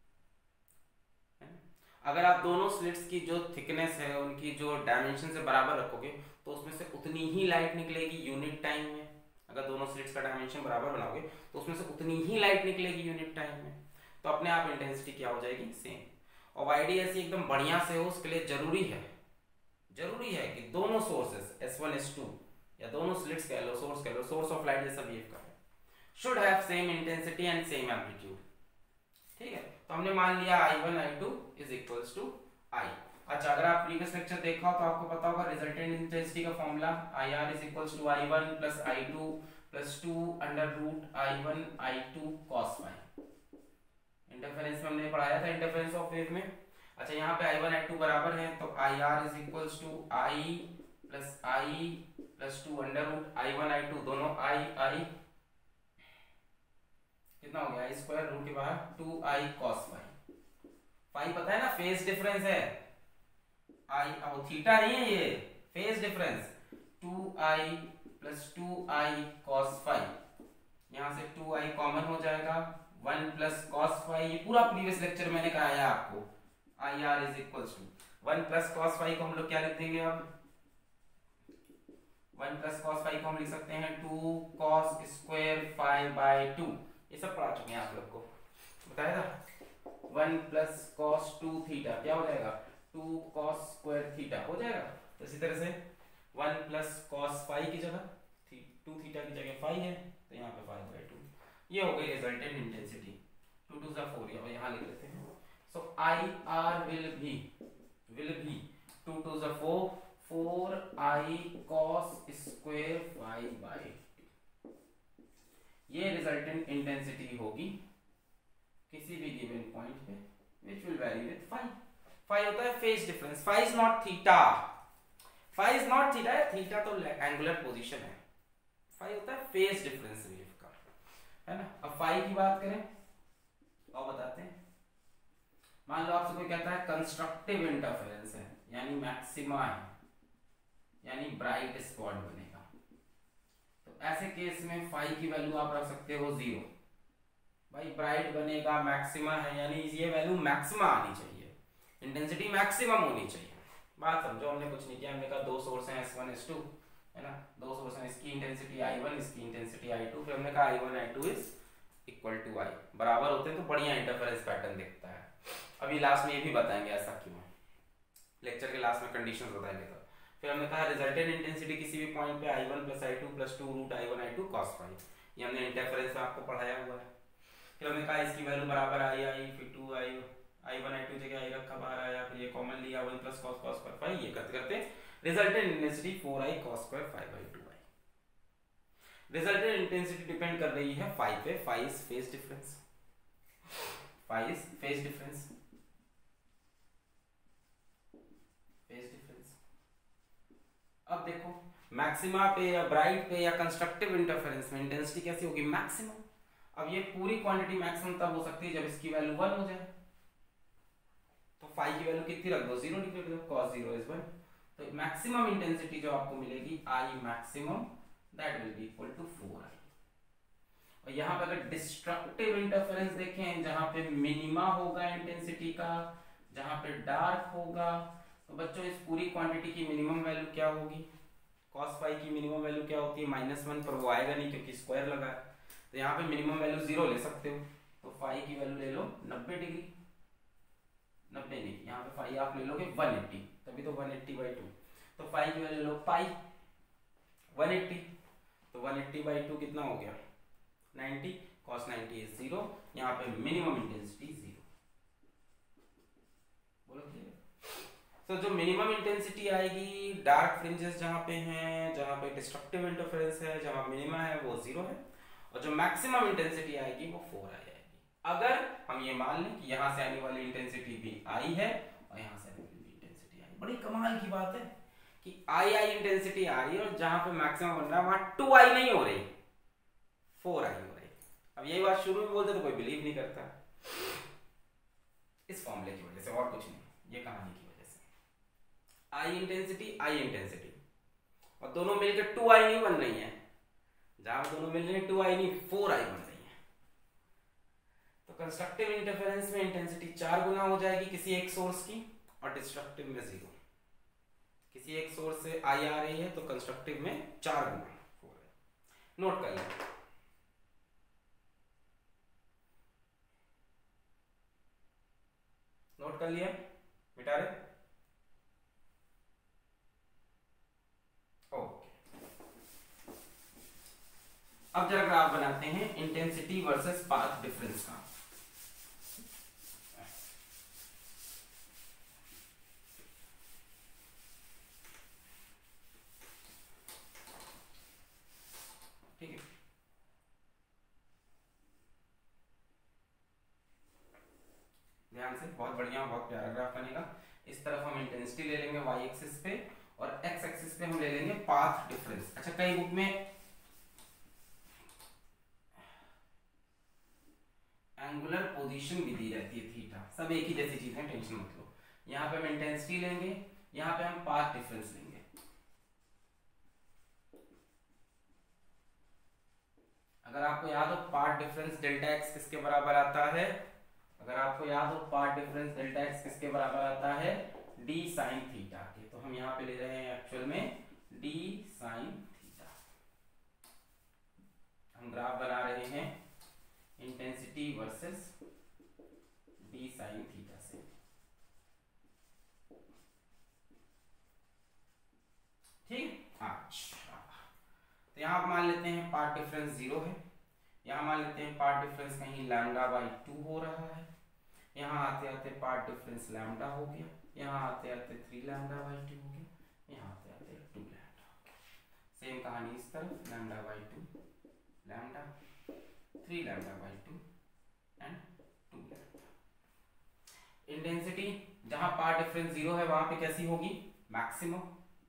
अगर आप दोनों स्लिट्स की जो थिकनेस है उनकी जो डायमेंशन से बराबर रखोगे तो उसमें से उतनी ही लाइट निकलेगी यूनिट टाइम में। अगर दोनों स्लिट्स का डायमेंशन बराबर बनाओगे तो उसमें से उतनी ही लाइट निकलेगी यूनिट टाइम में, तो अपने आप इंटेंसिटी क्या हो जाएगी, सेम। और YDSE एकदम बढ़िया से हो उसके लिए जरूरी है कि दोनों सोर्सेस S1 S2 या दोनों स्लिट्स कह लो, सोर्स ऑफ लाइट जैसा बिहेव कर रहे हैं, should have same intensity and same amplitude. ठीक है, तो हमने मान लिया I1 I2 is equals to I। अच्छा, अगर आप प्रीवियस लेक्चर देखा हो तो आपको पता होगा रिजल्टेंट इंटेंसिटी का formula IR is equals to I1 plus I2 plus 2 under root I1 I2 cos phi. Interference में हमने पढ़ाया था, इंटरफेरेंस ऑफ वेव में। अच्छा, यहाँ पे I1 I2 बराबर है तो IR is equals to I plus 2 under root I1 I2 दोनों I कितना हो गया, I स्क्वायर रूट के बाहर 2I cos फाई। फाई पता है ना, फेज डिफरेंस है, I और थीटा नहीं है, ये phase difference 2I plus 2I cos phi. यहां से 2I कॉमन हो जाएगा, 1 प्लस cos फाई। ये पूरा प्रीवियस लेक्चर मैंने कहा है आपको, IR is equals to 1 plus cos phi को हम लोग क्या लिख देंगे, अब 1 प्लस cos फाई को हम लिख सकते हैं 2 cos स्क्वायर फाई बाय 2। ये सब पढ़ा चुके हैं आप लोग को, बताया था। 1 प्लस cos 2 थीटा क्या हो जाएगा, 2 cos स्क्वायर थीटा हो जाएगा। तो इसी तरह से 1 प्लस cos फाई की जगह 2 थीटा की जगह फाई है, तो यहाँ पे 5 बाय 2। ये हो गई रिजल्टेंट इंटेंसिटी। 2 2 4 यहाँ लिख लेते हैं। So IR will be 2 2 4I cos square phi by. ये रिजल्टेंट इंटेंसिटी होगी किसी भी गिवन पॉइंट पे which will vary with phi। phi होता है phase difference, phi is not theta, phi is not theta है, theta तो एंगुलर पोजीशन है, phi होता है फेज डिफरेंस वेव का, है ना। अब phi की बात करें और बताते हैं। मान लो आपसे कोई कहता है कंस्ट्रक्टिव इंटरफेरेंस है, यानी मैक्सिमा है, यानी ब्राइट स्पॉट बनेगा, तो ऐसे केस में phi की वैल्यू आप रख सकते हो 0। भाई ब्राइट बनेगा, मैक्सिमा है, यानी ये वैल्यू मैक्सिमा आनी चाहिए, इंटेंसिटी मैक्सिमम होनी चाहिए। बात समझो, हमने कुछ नहीं किया, हमने कहा दो सोर्स हैं S1 S2, है ना, दो सोर्स हैं, इसकी इंटेंसिटी I1 इसकी इंटेंसिटी I2, फिर हमने कहा I1 I2 is equal to I। बराबर होते हैं तो बढ़िया इंटरफेरेंस पैटर्न दिखता है। अभी लास्ट में ये भी बताएंगे ऐसा क्यों है, लेक्चर के लास्ट में कंडीशंस बताएंगे। तो फिर हमने कहा रिजल्टेंट इंटेंसिटी किसी भी पॉइंट पे I1 plus I2 plus 2 root I1 I2 cos phi, ये हमने इंटरफेरेंस में आपको पढ़ाया हुआ है। फिर हमने कहा इसकी वैल्यू बराबर I फिर 2I I1 I2 जगह I रखा बाहर आया, फिर ये कॉमन लिया 1 प्लस cos स्क्वायर फाई, ये करते करते resultant intensity 4I cos square phi by 2I। Resultant intensity depend कर रही है फाई पे, phi is phase difference, phi is phase difference, phase difference. अब देखो मैक्सिमा पे या ब्राइट पे या कंस्ट्रक्टिव इंटरफेरेंस में इंटेंसिटी कैसी होगी, मैक्सिमम। अब ये पूरी क्वांटिटी मैक्सिमम तब हो सकती है जब इसकी वैल्यू 1 हो जाए, तो फाई की वैल्यू कितनी रख दो, 0 लिख दो, cos 0 इज 1। तो मैक्सिमम इंटेंसिटी जो आपको मिलेगी I maximum, that will be equal to 4I। और यहाँ पे अगर डिस्ट्रक्टिव इंटरफेरेंस देखें, जहां पे मिनिमा होगा इंटेंसिटी का, जहां पे डार्क होगा, तो बच्चों इस पूरी क्वांटिटी की मिनिमम वैल्यू क्या होगी, cos फाई की मिनिमम वैल्यू क्या होती है, -1, पर वो आएगा नहीं क्योंकि स्क्वायर लगा है, तो यहाँ पे मिनिमम वैल्यू 0 ले सकते हो। तो फाई की वैल्यू ले लो 90 डिग्री, 90 नहीं, यहाँ पे फाई आप ले लोगे 180, तभी तो 180/2। तो फाई की वैल्यू लो पाई 180, तो 180/2 कितना हो गया 90, cos 90 इज 0, यहाँ पे मिनिमम इंटेंसिटी 0। बोलो क्लियर। तो जो मिनिमम इंटेंसिटी आएगी डार्क फ्रिंजेस जहाँ पे हैं, जहाँ पे डिस्ट्रक्टिव इंटरफेरेंस है, जहाँ मिनिमा है वो 0 है, और जो मैक्सिमम इंटेंसिटी आएगी वो 4I आएगी। अगर हम ये मान लें कि यहाँ से आने वाली इंटेंसिटी भी I है और यहाँ से आने वाली इंटेंसिटी I। बड़ी कमाल की बात है कि आई इंटेंसिटी आ रही है और जहां पे मैक्सिमम बन रहा है वहां 2i नहीं हो रही, 4i हो रही। अब यही बात शुरू में बोलते तो कोई बिलीव नहीं करता, इस फॉर्मूले की वजह से और कुछ नहीं, ये कहानी की वजह से। आई इंटेंसिटी और दोनों मिलकर 2i नहीं बन रही है, जहां दोनों मिल रही है 2i नहीं 4i बन रही है। तो कंस्ट्रक्टिव इंटरफेरेंस में इंटेंसिटी 4 गुना हो जाएगी किसी एक सोर्स की, और डिस्ट्रक्टिव में 0। किसी एक सोर्स से आई आ रही है तो कंस्ट्रक्टिव में 4 गुना हो रहा है। नोट कर लें, नोट कर लिया, मिटा रहे, ओके। अब जरा ग्राफ बनाते हैं इंटेंसिटी वर्सेस पाथ डिफरेंस का। ठीक है, ध्यान से, बहुत बढ़िया, बहुत प्यारा ग्राफ बनेगा। इस तरफ हम इंटेंसिटी ले लेंगे y एक्सिस पे, और x एक्सिस पे हम ले लेंगे पाथ डिफरेंस। अच्छा, कई बुक में एंगुलर पोजीशन भी दी रहती है थीटा, सब एक ही जैसी चीज है, टेंशन मत लो। यहाँ पे हम इंटेंसिटी लेंगे, यहाँ पे हम पाथ डिफरेंस लेंगे। अगर आपको याद हो पाथ डिफरेंस डेल्टा एक्स किसके बराबर आता है, अगर आपको याद हो पाथ डिफरेंस डेल्टा एक्स किसके बराबर आता है, डी साइन थीटा के। तो हम यहाँ पे ले रहे हैं एक्चुअल में डी साइन थीटा। हम ग्राफ बना रहे हैं intensity versus d sine theta से। ठीक, अच्छा, तो यहाँ आप मान लेते हैं पार्ट डिफरेंस 0 है, यहाँ मान लेते हैं पार्ट डिफरेंस कहीं λ/2 हो रहा है, यहाँ आते आते पार्ट डिफरेंस लैम्डा हो गया, यहाँ आते आते 3λ/2 हो गया, यहाँ आते आते 2λ हो गया। सेम कहानी इस तरफ, λ/2 लैम्डा 3λ/2 एंड 2λ। इंटेंसिटी जहां पार्ट डिफरेंस 0 है वहां पे कैसी होगी, मैक्सिमम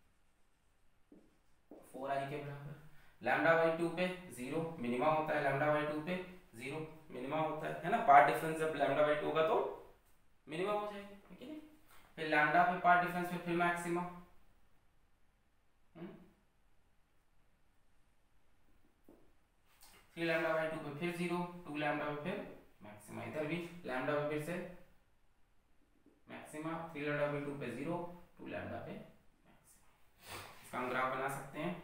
4i के बराबर। λ/2 पे 0 मिनिमम होता है, λ/2 पे 0 मिनिमम होता है ना। पार्ट डिफरेंस जब λ/2 होगा तो मिनिमम हो जाएगा, है कि नहीं। फिर लैम्डा पे पार्ट डिफरेंस पे फिर मैक्सिमम, 3λ/2 पे फिर 0, 2λ पे फिर मैक्सिमा, इधर भी लैम्डा पे फिर से मैक्सिमा, 3λ/2 पे 0, 2λ पे मैक्सिमा। इसका हम ग्राफ बना सकते हैं।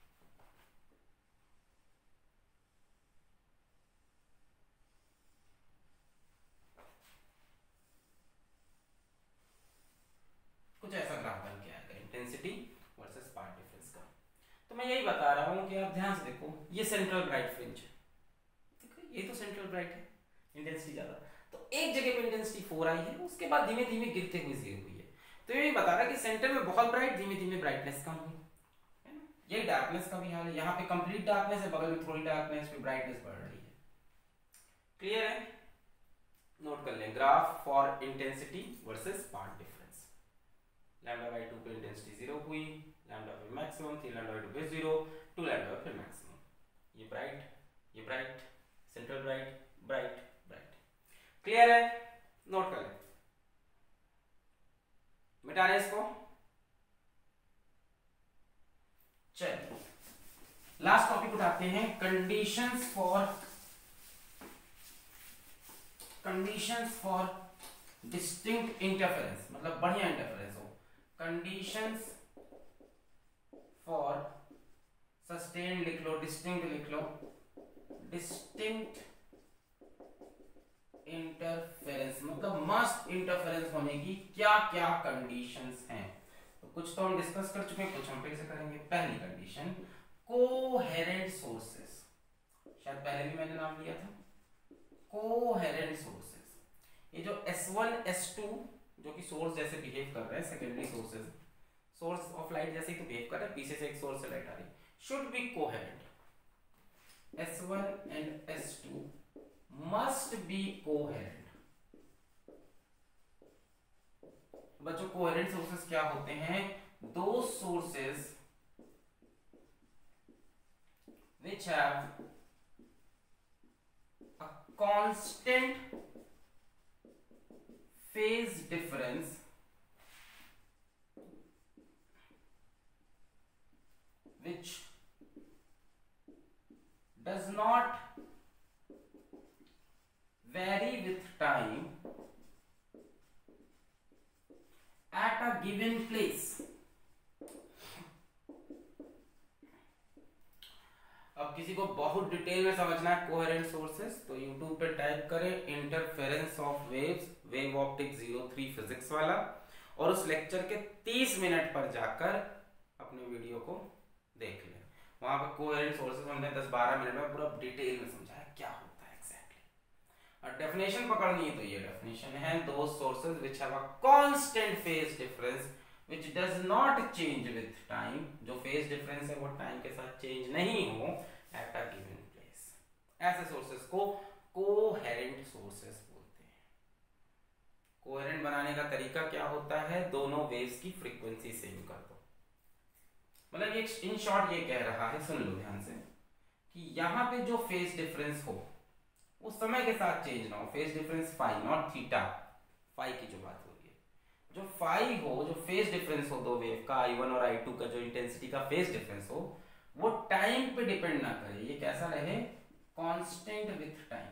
कुछ ऐसा ग्राफ बन के आएगा इंटेंसिटी वर्सेस पार्ट डिफरेंस का। तो मैं यही बता रहा हूं कि आप ध्यान से देखो, ये सेंट्रल ब्राइट फ्रिंज है, देखो ये तो सेंट्रल ब्राइट है, इंटेंसिटी ज्यादा, तो एक जगह पे इंटेंसिटी 4 आई है, उसके बाद धीमे धीमे गिरते हुए 0 हुई है। तो यही बता रहा है कि सेंटर में बहुत ब्राइट, धीमे धीमे ब्राइटनेस कम हुई है ना। यही डार्कनेस का भी हाल है, यहाँ पे कंप्लीट डार्कनेस है, बगल में थोड़ी डार्कनेस, पे ब्राइटनेस बढ़ रही है। क्लियर है, नोट कर लें graph for intensity versus path difference. λ/2 पे इंटेंसिटी 0 हुई, लैम्डा पे मैक्सिमम, 3λ/2 पे 0, 2λ पे मैक्सिमम। ये bright, central bright, bright. Clear है, नोट कर ले, मिटा रहे इसको। चलिए लास्ट टॉपिक उठाते हैं, कंडीशंस फॉर डिस्टिंक्ट इंटरफेरेंस, मतलब बढ़िया इंटरफेरेंस हो। कंडीशंस फॉर सस्टेन्ड लिख लो, डिस्टिंक्ट लिख लो, डिस्टिंक्ट इंटरफेरेंस मतलब मस्ट इंटरफेरेंस होने की क्या क्या कंडीशंस हैं। तो कुछ तो हम डिस्कस कर चुके हैं, कुछ हम फिर से करेंगे। पहली कंडीशन, कोहेरेंट सोर्सेस, शायद पहले भी मैंने नाम लिया था, कोहेरेंट सोर्सेस। ये जो S1 S2 जो कि सोर्स जैसे बिहेव कर रहे हैं, secondary sources, source of light जैसे ही तो बिहेव कर रहे हैं, पीछे से एक सोर्स से लाइट आ रही है, should be coherent. S1 and S2 must be coherent। बच्चों कोहेरेंट सोर्सेस क्या होते हैं, those sources which have a constant phase difference which does not vary with time at a given place. अब किसी को बहुत डिटेल में समझना है कोहेरेंट सोर्सेस तो YouTube पे टाइप करें interference of waves, wave optic 03 physics वाला, और उस लेक्चर के 30 मिनट पर जाकर अपने वीडियो को देख लें। वहां पर कोहेरेंट सोर्सेस हमने 10-12 मिनट में पूरा डिटेल में समझाया क्या होता है एग्जैक्टली। और डेफिनेशन पकड़नी है तो ये डेफिनेशन है, those sources which have a constant phase difference which does not change with time, जो फेज डिफरेंस है वो टाइम के साथ चेंज नहीं हो at a given place। ऐसे सोर्सेस को कोहेरेंट सोर्सेस बोलते हैं। कोहेरेंट बनाने का तरीका क्या होता है, दोनों वेव्स की फ्रीक्वेंसी सेम कर दो। मतलब ये इन शॉर्ट ये कह रहा है, सुन लो ध्यान से, कि यहाँ पे जो फेज डिफरेंस हो वो समय के साथ चेंज ना हो, phase difference phi not theta, phi की जो बात हो रही है, जो फाई हो, जो फेज डिफरेंस हो दो वेव का, I1 और I2 का जो इंटेंसिटी का फेज डिफरेंस हो, वो टाइम पे डिपेंड ना करे, ये कैसा रहे, कांस्टेंट विथ टाइम।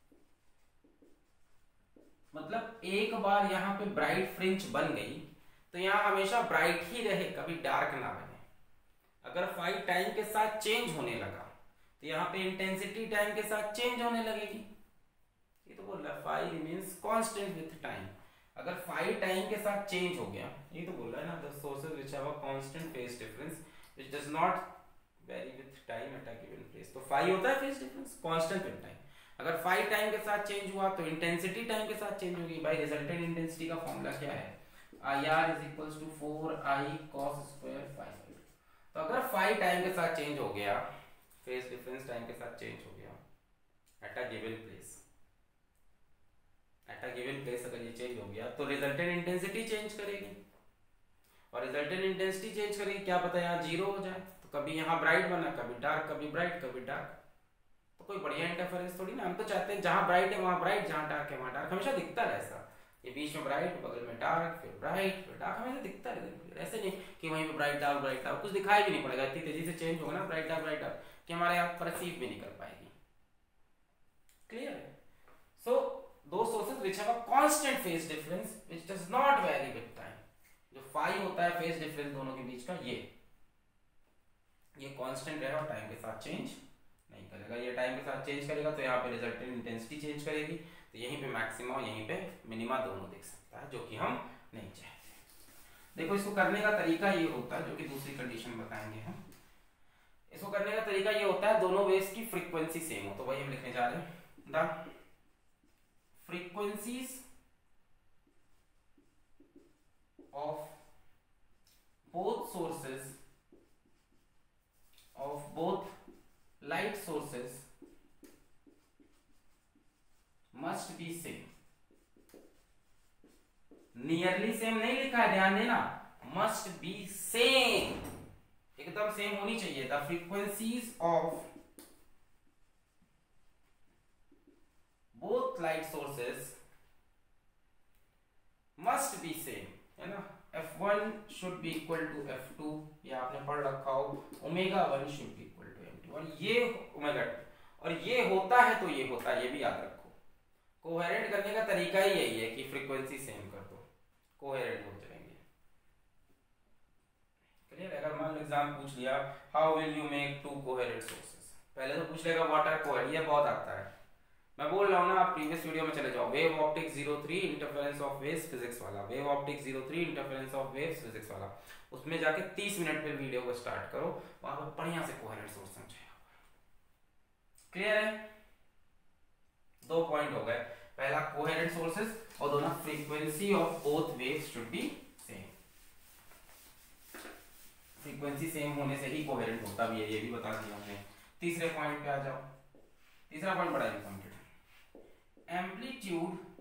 मतलब एक बार यहाँ पे ब्राइट फ्रिंज बन गई तो यहाँ हमेशा ब्राइट ही रहे, कभी डार्क ना बने। अगर फाई टाइम के साथ चेंज होने लगा तो यहाँ पे इंटेंसिटी टाइम के साथ चेंज होने लगेगी। ये तो बोल रहा है phi remains constant with time. अगर फाई टाइम के साथ चेंज हो गया, ये तो बोल रहा है ना, the sources which have a constant phase difference which does not vary with time at a given place. तो फाई होता है phase difference constant with time. अगर फाई टाइम के साथ चेंज हुआ तो इंटेंसिटी टाइम के साथ चेंज होगी। भाई रिजल्टेंट इंटेंसिटी का फॉर्मूला क्या है, IR = 4I cos square phi. तो अगर फाई टाइम के साथ चेंज हो गया, फेज डिफरेंस टाइम के साथ चेंज हो गया at a given place, at a given place अगर ये चेंज हो गया तो रिजल्टेंट इंटेंसिटी चेंज करेगी, और रिजल्टेंट इंटेंसिटी चेंज करेगी, क्या पता यहाँ जीरो हो जाए, तो कभी यहाँ ब्राइट बना, कभी डार्क, कभी ब्राइट, कभी डार्क, तो कोई बढ़िया इंटरफेरेंस थोड़ी ना। हम तो चाहते हैं जहाँ ब्राइट है वहाँ ब्राइट, जहाँ डार्क है वहाँ डार्क, हमेशा दिखता रहे ऐसा, ये बीच में ब्राइट, बगल में डार्क, फिर ब्राइट, फिर डार्क, हमेशा दिखता रहे। ऐसे नहीं कि वहीं पे ब्राइट डार्क, कुछ दिखाई भी नहीं पड़ेगा, इतनी तेजी से चेंज होगा ना ब्राइट डार्क कि हमारे आप परसीव भी नहीं कर पाएगी। क्लियर है? So those sources which have a constant phase difference which does not vary with time, जो फाई होता है फेज डिफरेंस दोनों के बीच का, ये कांस्टेंट रहेगा और टाइम के साथ चेंज नहीं करेगा। ये टाइम के साथ चेंज करेगा तो यहाँ पे रिजल्टेंट इंटेंसिटी चेंज करेगी, तो यहीं पे मैक्सिमा और यहीं पे मिनिमा दोनों दिख सकता है, जो कि हम नहीं चाहते। देखो इसको करने का तरीका ये होता है, जो कि दूसरी कंडीशन बताएंगे हम। इसको करने का तरीका ये होता है दोनों वेव्स की फ्रीक्वेंसी सेम हो, तो वही हम लिखने जा रहे हैं, the frequencies of both sources, of both light sources must be same। Nearly same नहीं लिखा है, ध्यान देना, must be same, एकदम सेम होनी चाहिए। The frequencies of both light sources must be same, है ना। F1 should be equal to F2, ये आपने पढ़ रखा हो, ω1 should be equal to M2, और ये ω2, और ये होता है तो ये होता है, ये भी याद रखो। कोहेरेंट करने का तरीका ही यही है कि फ्रीक्वेंसी सेम कर दो, कोहेरेंट हो जाएंगे। क्लियर? अगर मान लो एग्जाम पूछ लिया how will you make two coherent sources, पहले तो पूछ लेगा व्हाट आर कोहेरेंट, ये बहुत आता है, मैं बोल रहा हूँ ना, आप प्रीवियस वीडियो में चले जाओ, wave optic 03 interference of waves physics वाला, wave optic 03 interference of waves physics वाला, उसमें जाके 30 मिनट पे वीडियो को स्टार्ट करो, वहां पर बढ़िया से कोहेरेंट सोर्स समझाया हुआ। क्लियर है? 2 पॉइंट हो गए, पहला कोहेरेंट सोर्सेस, और दोनों frequency of both waves should be same. Frequency same होने से ही कोहेरेंट होता भी है, ये भी बता दिया हमने। तीसरे पॉइंट पे आ जाओ, तीसरा पॉइंट बड़ा important,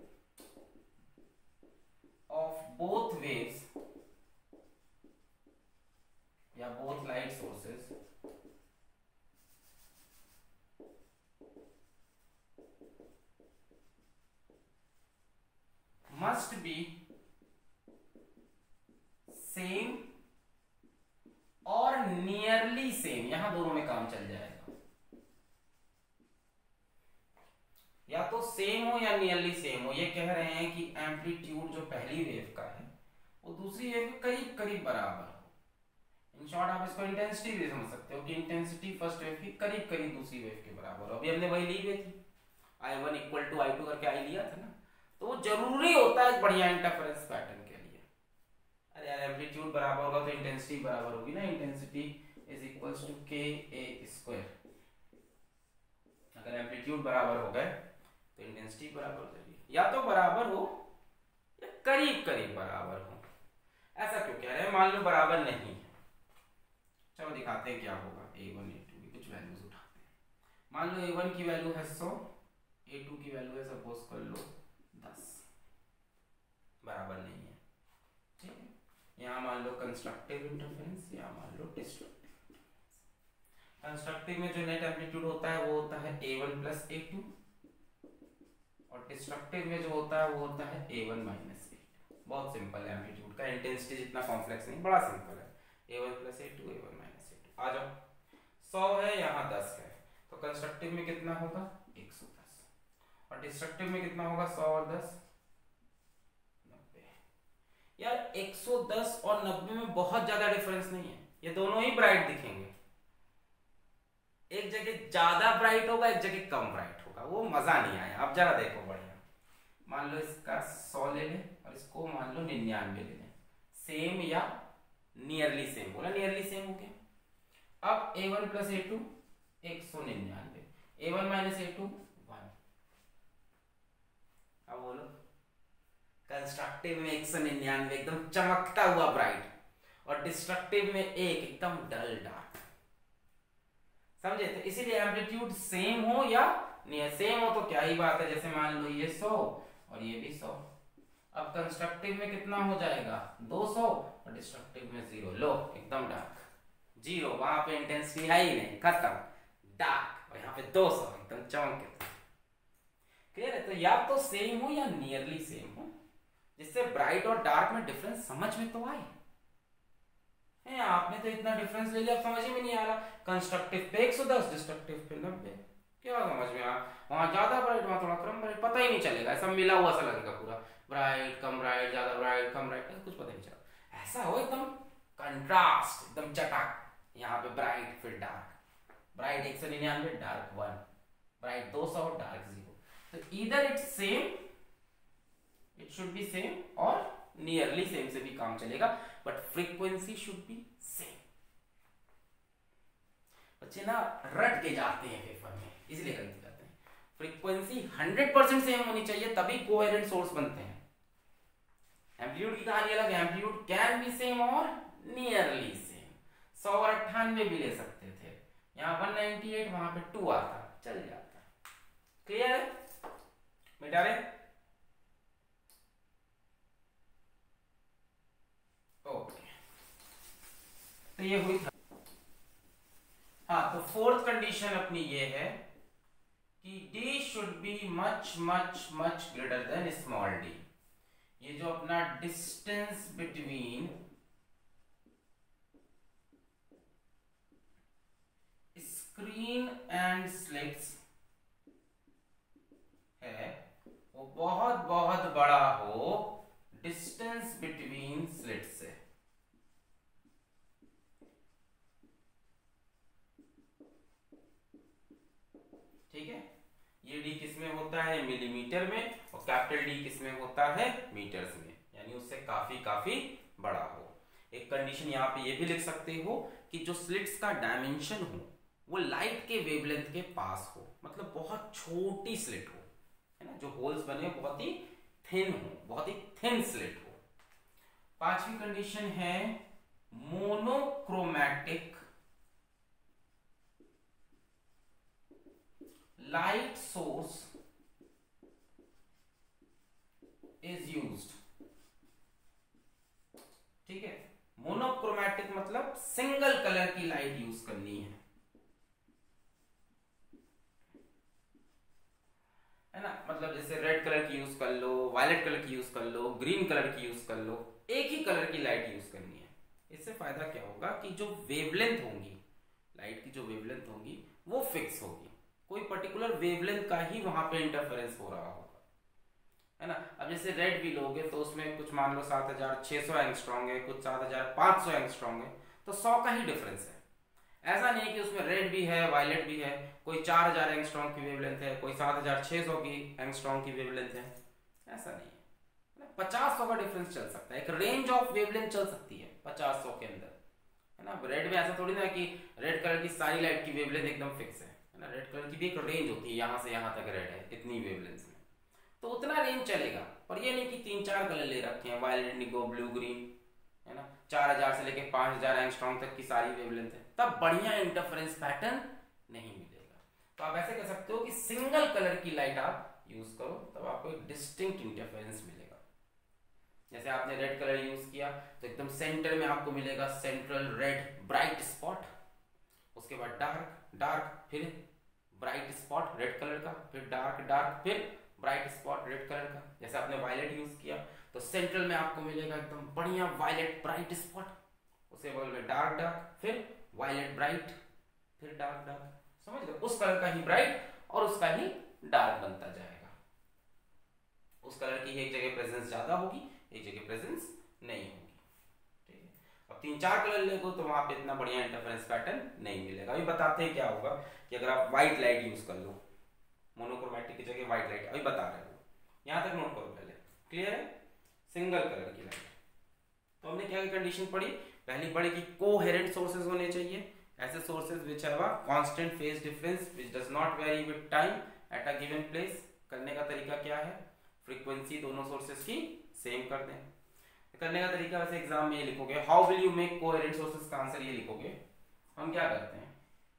amplitude of both waves या both light sources must be same और नियरली सेम, यहां दोनों में काम चल जाएगा। या तो सेम हो या नियरली सेम हो। ये कह रहे हैं कि एम्पलीट्यूड जो पहली वेव का है वो दूसरी वेव के करीब करीब बराबर हो। इन शॉर्ट आप इसको इंटेंसिटी भी समझ सकते हो कि इंटेंसिटी फर्स्ट वेव की करीब करीब दूसरी वेव के बराबर हो। अभी हमने वही ली हुई थी, I1 इक्वल टू I2 करके आई लिया था ना। तो वो जरूरी होता है बढ़िया इंटरफेरेंस पैटर्न के लिए। अरे यार एम्पलीट्यूड बराबर होगा तो इंटेंसिटी बराबर होगी ना। इंटेंसिटी इज इक्वल्स टू के ए स्क्वायर। अगर एम्पलीट्यूड बराबर हो गए तो इंटेंसिटी बराबर हो जाएगी। या तो बराबर हो या करीब करीब बराबर हो। ऐसा क्यों कह रहे हैं? मान लो बराबर नहीं है, चलो दिखाते हैं क्या होगा। A1 A2 की कुछ वैल्यूज उठाते हैं। मान लो A1 की वैल्यू है 100, A2 की वैल्यू है सपोज कर लो 10, बराबर नहीं है। ठीक है, यहाँ मान लो कंस्ट्रक्टिव इंटरफेरेंस, यहाँ मान लो डिस्ट्रक्टिव इंटरफेरेंस। कंस्ट्रक्टिव में जो नेट एम्पलीट्यूड होता है वो होता है A1 प्लस A2, और डिस्ट्रक्टिव में जो होता है वो होता है A1 माइनस A2। बहुत सिंपल है एम्पलीट्यूड का, इंटेंसिटी जितना कॉम्प्लेक्स नहीं, बड़ा सिंपल है। A1 plus A2, A1 minus A2। आ जाओ, 100 है, यहाँ 10 है, तो कंस्ट्रक्टिव में कितना होगा 110, और डिस्ट्रक्टिव में कितना होगा 100 और 10 90। यार 110 और 90 में बहुत ज्यादा डिफरेंस नहीं है, ये दोनों ही ब्राइट दिखेंगे। एक जगह ज्यादा ब्राइट होगा, एक जगह कम ब्राइट होगा, वो मजा नहीं आया। अब जरा देखो बढ़िया, मान लो इसका 100 ले लें और इसको मान लो 99 ले लें। सेम या नियरली सेम, बोला नियरली सेम हो गया। अब A1 plus A2 199, A1 minus A2 1। अब बोलो कंस्ट्रक्टिव में 199 एकदम चमकता हुआ ब्राइट, और डिस्ट्रक्टिव में एकदम डल डार्क। समझे? तो इसीलिए एम्पलीट्यूड सेम हो या नहीं, सेम हो तो क्या ही बात है। जैसे मान लो ये 100 और ये भी 100। अब कंस्ट्रक्टिव में कितना हो जाएगा 200, और डिस्ट्रक्टिव में 0। लो एकदम डार्क 0, वहां पे इंटेंसिटी है ही नहीं, खत्म डार्क, और यहाँ पे 200 एकदम चमके। क्लियर है? तो या तो सेम हो या नियरली सेम हो, जिससे ब्राइट और डार्क में डिफरेंस समझ में तो आए। आपने तो इतना डिफरेंस ले लिया, समझ में नहीं आ रहा। कंस्ट्रक्टिव पे 110, डिस्ट्रक्टिव पे 90, क्या समझ में आ? वहां ज्यादा ब्राइट, वहां थोड़ा कम ब्राइट, पता ही नहीं चलेगा। ऐसा मिला हुआ सा लगेगा पूरा, ब्राइट कम ब्राइट, ज्यादा ब्राइट कम ब्राइट, कुछ पता नहीं चला। ऐसा हो एकदम कंट्रास्ट, एकदम चटाक, यहाँ पे ब्राइट फिर dark, bright 199, dark 1, bright 200, dark 0। तो either it's same, it should be same, और नियरली सेम से भी काम चलेगा, but frequency should be same. बच्चे ना रट के जाते हैं पेपर में, इसलिए गलती करते हैं। फ्रीक्वेंसी 100% सेम होनी चाहिए, तभी कोहेरेंट सोर्स बनते हैं। एम्पलीट्यूड की कहानी अलग है, एम्पलीट्यूड कैन बी सेम और नियरली सेम। 100 और 98 भी ले सकते थे, यहाँ 198, वहां पे 2 आता, चल जाता। क्लियर है बेटा? रे ओके, तो ये हुई। हाँ, तो फोर्थ कंडीशन अपनी ये है कि D should be much much much greater than small d। ये जो अपना distance between screen and slits है, वो बहुत बहुत बड़ा हो डिस्टेंस बिटवीन स्लिट्स से। ठीक है, ये D किसमें होता है मिलीमीटर में, और कैपिटल D किसमें होता है मीटर्स में, यानी उससे काफी काफी बड़ा हो। एक कंडीशन यहाँ पे ये भी लिख सकते हो कि जो स्लिट्स का डायमेंशन हो वो लाइट के वेवलेंथ के पास हो, मतलब बहुत छोटी स्लिट हो, है ना, जो होल्स बने हो बहुत ही थिन हो, बहुत ही थिन स्लिट हो। पांचवी कंडीशन है monochromatic light source is used। ठीक है, मोनोक्रोमैटिक मतलब सिंगल कलर की लाइट यूज करनी है ना। मतलब जैसे रेड कलर की यूज कर लो, वायलेट कलर की यूज कर लो, ग्रीन कलर की यूज कर लो, एक ही कलर की लाइट यूज करनी है। इससे फायदा क्या होगा कि जो वेवलेंथ होंगी, लाइट की जो वेवलेंथ होगी वो फिक्स होगी, कोई पर्टिकुलर वेवलेंथ का ही वहां पे इंटरफेरेंस हो रहा होगा, है ना। अब जैसे रेड भी लोगे तो उसमें कुछ मान लो 7600 एंगस्ट्रॉन्ग है, कुछ 7500 एंगस्ट्रॉन्ग है, तो 100 का ही डिफरेंस है। ऐसा नहीं कि उसमें रेड भी है वायलेट भी है, कोई 4000 एंगस्ट्रॉन्ग की वेवलेंथ है, कोई 7600 की एंगस्ट्रॉन्ग की वेवलेंथ है, ऐसा नहीं है। 50-100 का डिफरेंस चल सकता है, एक रेंज ऑफ वेवलेंथ चल सकती है 50-100 के अंदर, है ना। रेड में ऐसा थोड़ी ना कि रेड कलर की सारी लाइट की वेवलेंथ एकदम फिक्स है ना। रेड कलर की भी एक रेंज होती है, यहाँ से यहाँ तक रेड है इतनी वेवलेंथ में, तो उतना रेंज चलेगा। पर ये नहीं कि 3-4 कलर ले रखे हैं, वायलेट, इंडिगो, ब्लू, ग्रीन, है ना, 4000 से लेके 5000 एंगस्ट्रॉन्ग तक की सारी वेवलेंथ है, तब बढ़िया इंटरफेरेंस पैटर्न नहीं मिलेगा। तो आप ऐसे कह सकते हो कि सिंगल कलर की लाइट आप यूज करो, तब आपको एक डिस्टिंक्ट इंटरफेरेंस मिलेगा। जैसे आपने रेड कलर यूज किया तो एकदम सेंटर में आपको मिलेगा सेंट्रल रेड ब्राइट स्पॉट, उसके बाद डार्क डार्क, फिर ब्राइट स्पॉट रेड कलर का, फिर डार्क डार्क, फिर ब्राइट स्पॉट रेड कलर का। जैसे आपने वायलेट यूज किया तो सेंट्रल में आपको मिलेगा एकदम बढ़िया वायलेट ब्राइट स्पॉट, उसके बगल में डार्क डार्क, फिर वायलेट ब्राइट, फिर डार्क डार्क, समझ लो उस कलर का ही ब्राइट और उसका ही डार्क बनता जाएगा। उस कलर की एक जगह प्रेजेंस ज्यादा होगी, एक जगह प्रेजेंस नहीं होगी, ठीक है। अब 3-4 कलर ले तो वहां पे इतना बढ़िया इंटरफेरेंस पैटर्न नहीं मिलेगा। अभी बताते हैं क्या होगा कि अगर आप व्हाइट लाइट यूज कर लो, मोनोक्रोमैटिक की जगह व्हाइट लाइट, अभी बता रहे हो, यहां तक नोट करो पहले, क्लियर है। सिंगल कलर की लाइट, तो हमने क्या कंडीशन पढ़ी, पहली पढ़ी कि कोहेरेंट सोर्सेज होने चाहिए, ऐसे sources which have a constant phase difference which does not vary with time at a given place. करने का तरीका क्या है, फ्रीक्वेंसी दोनों सोर्सेज की सेम कर दें। करने का तरीका वैसे एग्जाम में ये लिखोगे, how will you make coherent sources का आंसर ये लिखोगे। हम क्या करते हैं,